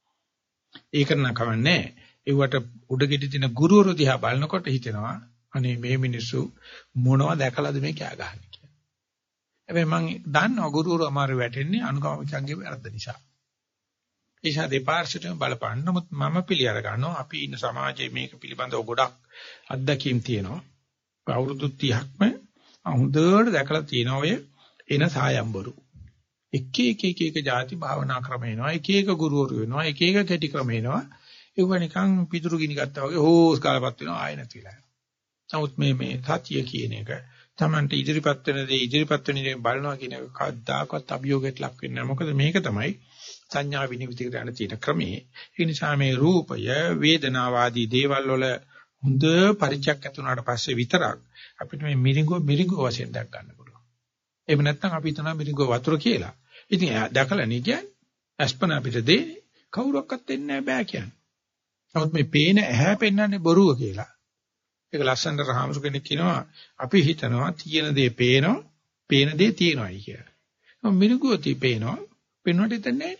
S1: ඒක නම් කවන්නේ. ඒවට උඩගෙඩි දින ගුරුවරු දිහා බලනකොට හිතෙනවා අනේ මේ මිනිස්සු මොනවද දැකලාද මේ කෑ ගහන්නේ කියලා. හැබැයි මම දන්නවා ගුරුවරු අමාරු වැටෙන්නේ අනුගාමිකයන්ගේ වැරද්ද නිසා. ඒ නිසා දෙපාර්ශ්වයටම බලපන්න. නමුත් මම පිළිඅර ගන්නවා අපි ඉන්න සමාජයේ මේක පිළිබඳව ගොඩක් අත්දැකීම් තියෙනවා. අවුරුදු තිහක්ම හොඳට දැකලා තියෙන ඔය එන සායම්බරු. එක එක එක එක ಜಾති භාවනා ක්‍රම එනවා. එක එක ගුරුවරු වෙනවා. එක එක කැටි ක්‍රම එනවා. ඒක නිකන් පිටුරු ගිනි ගත්තා වගේ හෝස් කාලපත් වෙනවා ආය නැතිලා යනවා. නමුත් මේ මේ සත්‍ය කියන එක Tamanට ඉදිරිපත් වෙන දේ ඉදිරිපත් වෙන දේ බලනවා කියන එක කවදාකවත් අභියෝගයට ලක් වෙන්නේ නැහැ. මොකද මේක තමයි සංඥා විනිවිද කරන තියෙන ක්‍රමේ. ඒ නිසා මේ රූපය වේදනාව ආදී දේවල් වල හොඳ පරිචයක් ඇති වුණාට පස්සේ විතරක් අපිට මේ මිරිඟුව මිරිඟුව වශයෙන් දැක් ගන්න පුළුවන්. එහෙම නැත්නම් අපි හිතනවා මිරිඟුව වතුර කියලා. ඉතින් දැකලා නේ කියන්නේ අස්පන අපිට දෙන්නේ කවුරක්වත් දෙන්නේ නැහැ බෑ කියන්නේ. නමුත් මේ පේන ඇහැ පෙන්වන්නේ බොරුව කියලා. ඒක ලස්සනට රහමසු කෙනෙක් කියනවා අපි හිතනවා තියෙන දේ පේනවා, පේන දේ තියෙනවායි කියලා. නමුත් මිරිඟුව තී පේනවා, පෙන්වන්නට දෙන්නේ නැහැ.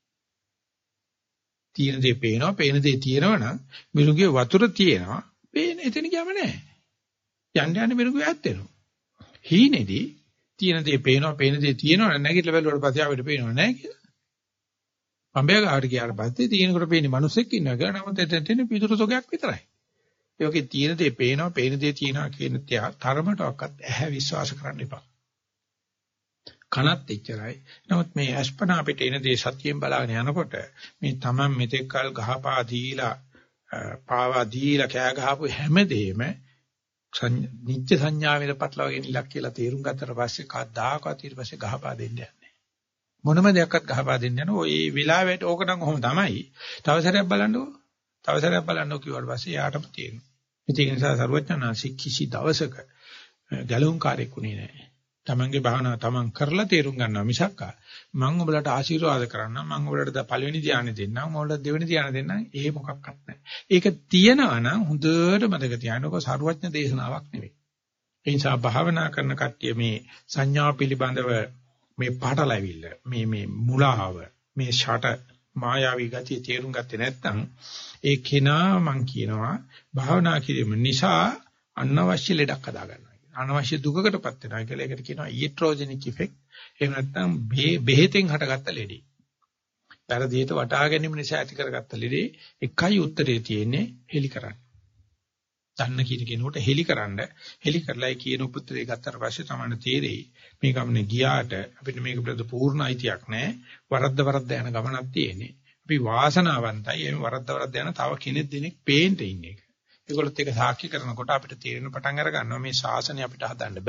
S1: තියෙන දේ පේනවා, පේන දේ තියෙනවා නම් මිරිඟුවේ වතුර තියෙනවා, පේන එතන ගියාම නැහැ. යන්න යන්න මිරිඟුව ඈත් වෙනවා. හීනේදී තියෙන දේ පේනවා, පේන දේ තියෙනවා නම් නැගිටලා බැලුවට පස්සේ ආවෙට පේනව නැහැ කියලා. පඹය ගාවට ගියාට පස්සේ තියෙනකොට පේන්නේ මිනිස්සෙක් ඉන්නවා කියලා. නමුත් එතන තියෙන පිටුරු තොගයක් විතරයි. ඒකේ තියෙන දේ පේනවා, පේන දේ තියෙනවා කියන තරමටවත් ඇහැ විශ්වාස කරන්න එපා. කනත් එච්චරයි. නමුත් මේ අස්පන අපිට එන දේ සත්‍යයෙන් බලාගෙන යනකොට මේ Taman මෙතෙක් කල් ගහපා දීලා පාවා දීලා කෑ ගහපු හැමදේම නිත්‍ය සංඥාවෙන් පටලවාගෙන ඉලක්ක කියලා තේරුම් ගත්තට පස්සේ කවදාකවත් ඊට පස්සේ ගහපා දෙන්නේ නැහැ. මොනම දෙයක්වත් ගහපා දෙන්නේ නැහැ. ඔය වෙලාවට ඕක නම් ඔහොම තමයි. තව සැරයක් බලන්නකෝ. තව සැරයක් බලන්නකෝ කිව්වට පස්සේ යාටම තේරෙනවා. ඒක නිසා සර්වඥාන්සේ කිසි දවසක ගැලුම් කාර්යකුනේ නැහැ. තමන්ගේ භාවනාව තමන් කරලා තේරුම් ගන්නවා මිසක් මම ඔබලට ආශිර්වාද කරන්නම් මම ඔබලට පළවෙනි ධ්‍යානෙ දෙන්නම් මම ඔබලට දෙවෙනි ධ්‍යානෙ දෙන්නම් ඒ මොකක්වත් නැහැ. ඒක තියනවා නම් හොඳට මතක තියාගන්නකො සර්වඥ දේශනාවක් නෙවෙයි. ඒ නිසා භාවනා කරන කට්ටිය මේ සංඥා පිළිබඳව මේ පාටලැවිල්ල මේ මේ මුලාව මේ ෂට මායාවී ගතිය තේරුම් ගත්තේ නැත්නම් ඒ කෙනා මං කියනවා භාවනා කිරීම නිසා අනවශ්‍ය ලෙඩක් හදා ගන්නවා. අනවශ්‍ය දුකකටපත් වෙනවා කියලා ඒකට කියනවා ඊට්‍රොජෙනික් ඉෆෙක්ට්. එහෙම නැත්නම් බෙහෙතෙන් හටගත්ත ලෙඩේ. පෙරදීත වටහා ගැනීම නිසා ඇති කරගත්ත ලෙඩේ එකයි උත්තරේ තියෙන්නේ හෙලි කරන්න. දන්න කියන කෙනෙකුට හෙලි කරන්න හෙලි කරලා ඒ කියන උත්තරේ ගත්තට පස්සේ තමයි තේරෙයි මේ ගමනේ ගියාට අපිට මේක පිළිබඳ පූර්ණ අයිතියක් නැහැ. වරද්ද වරද්ද යන ගමනක් තියෙන්නේ. අපි වාසනාවන්තයි එහෙම වරද්ද වරද්ද යන තව කෙනෙක් දෙනෙක් පේන්න ඉන්නේ. ඒගොල්ලොත් ඒක සාක්ෂි කරනකොට අපිට තේරෙන පටන් අර ගන්නවා මේ ශාසනය අපිට හදන්න බෑ.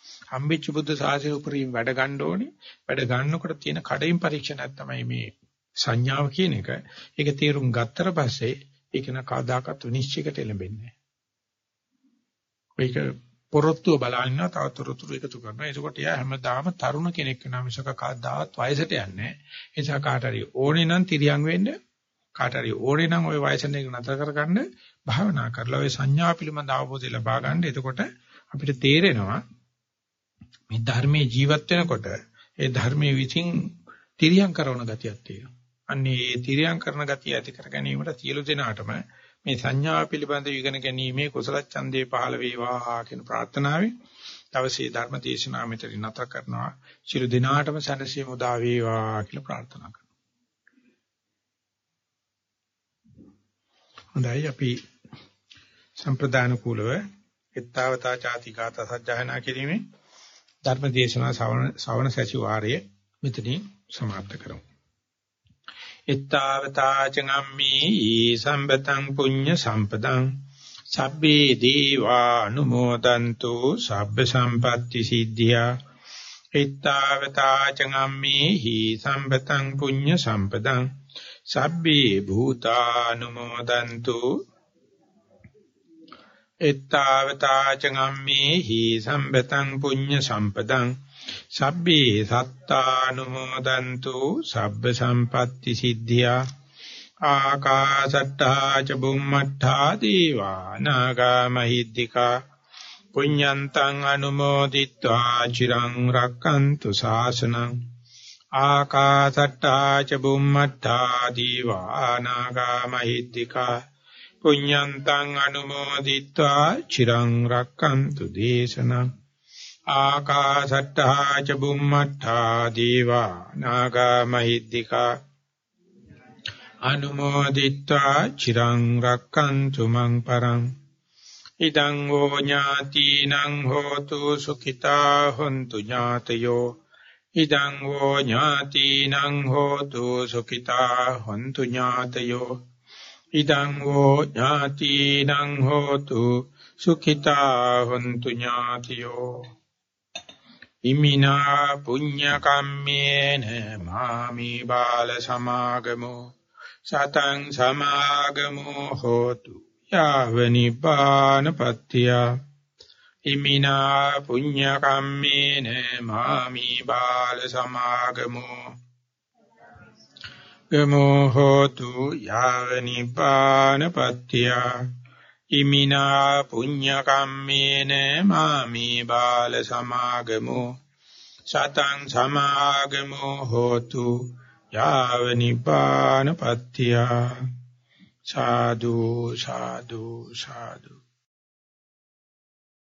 S1: හම්බෙච්ච බුද්ධ ශාසනය උපරිම වැඩ ගන්න ඕනේ. වැඩ ගන්නකොට තියෙන කඩින් පරීක්ෂණයක් තමයි මේ සංඥාව කියන එක. ඒක තේරුම් ගත්තට පස්සේ ඒක න කවදාකවත් විනිශ්චයකට එළඹෙන්නේ නැහැ. ඒක පොරොත්තුව බලන්න තව තොරතුරු එකතු කරනවා. ඒකකොට එයා හැමදාම තරුණ කෙනෙක් වෙනා මිසක කවදාවත් වයසට යන්නේ නැහැ. ඒ නිසා කාට හරි ඕනේ නම් තිරියන් වෙන්න, කාට හරි ඕනේ නම් ওই වයසට එක නතර කරගන්න භාවනා කරලා ওই සංඥා පිළිබඳ අවබෝධය ලබා ගන්න. එතකොට අපිට තේරෙනවා මේ ධර්මයේ ජීවත් වෙනකොට ඒ ධර්මයේ විසින් තිරියම් කරන ගතියක් තියෙනවා. අන්නේ ඒ තිරියම් කරන ගතිය ඇති කර ගැනීමට සියලු දෙනාටම මේ සංඥා පිළිබඳ ඉගෙන ගැනීමේ කුසල ඡන්දේ පහළ වේවා කියන ප්‍රාර්ථනාවෙන් දවසේ ධර්ම දේශනාව මෙතන නතර කරනවා. සියලු දෙනාටම සැනසීම උදා වේවා කියලා ප්‍රාර්ථනා කරනවා. හොඳයි අපි සම්ප්‍රදාන කූලව එත්තාවතා ചാති ගාථා සජ්ජායනා කිරීමේ ධර්ම දේශනා ශ්‍රවණ ශ්‍රවණ සැසිවාරය මෙතනින් සමාප්ත කරමු. එත්තාවතා චනම්මේ සම්පතං පුඤ්ඤ සම්පතං සබ්බේ දීවා අනුමෝදන්තු සබ්බ සම්පatti සිද්ධියා. එත්තාවතා චනම්මේ සම්පතං පුඤ්ඤ සම්පතං සබ්බේ භූතානුමෝදන්තු. එත්තාවතා චංගම්මේහි සම්පතං පුඤ්ඤ සම්පතං සබ්බේ සත්තානුමෝදන්තු සබ්බ සම්පatti සිද්ධියා. ආකාශට්ටා ච බුම්මට්ටා දීවා නාග මහිද්దికා පුඤ්ඤන්තං අනුමෝදිත්වා චිරං රක්칸තු ශාසනං. ආකාශට්ටා ච බුම්මට්ටා දීවා නාග මහිද්దికා පුඤ්ඤන්තං අනුමෝදිत्वा චිරං රක්칸තු දේශනං. ආකාශට්ටා ච බුම්මට්ටා දීවා නාග මහිද්దికා අනුමෝදිत्वा චිරං රක්칸තු මං පරං. ඉදං හෝ ඥාතිනං හෝතු සුඛිතා හොන්තු ඥාතයෝ. ඉදං හෝ ඥාතිනං හෝතු සුඛිතා හොන්තු ඥාතයෝ. ඉදං හෝ ඥාතිනං හෝතු සුඛිතා හොන්තු ඥාතියෝ. ඉමිනා පුඤ්ඤ කම්මේන මාමි බාල සමාගමෝ සතං සමාගමෝ හෝතු යාව නිපානපත්තිය. ඉමිනා පුඤ්ඤ කම්මේන මාමි බාල සමාගමෝ ගමෝ හෝතු යාව නිපානපත්තිය. ඉමිනා පුඤ්ඤ කම්මේන මාමි බාල සමාගමෝ සතං සමාගමෝ හෝතු යාව නිපානපත්තිය. සාදු සාදු සාදු.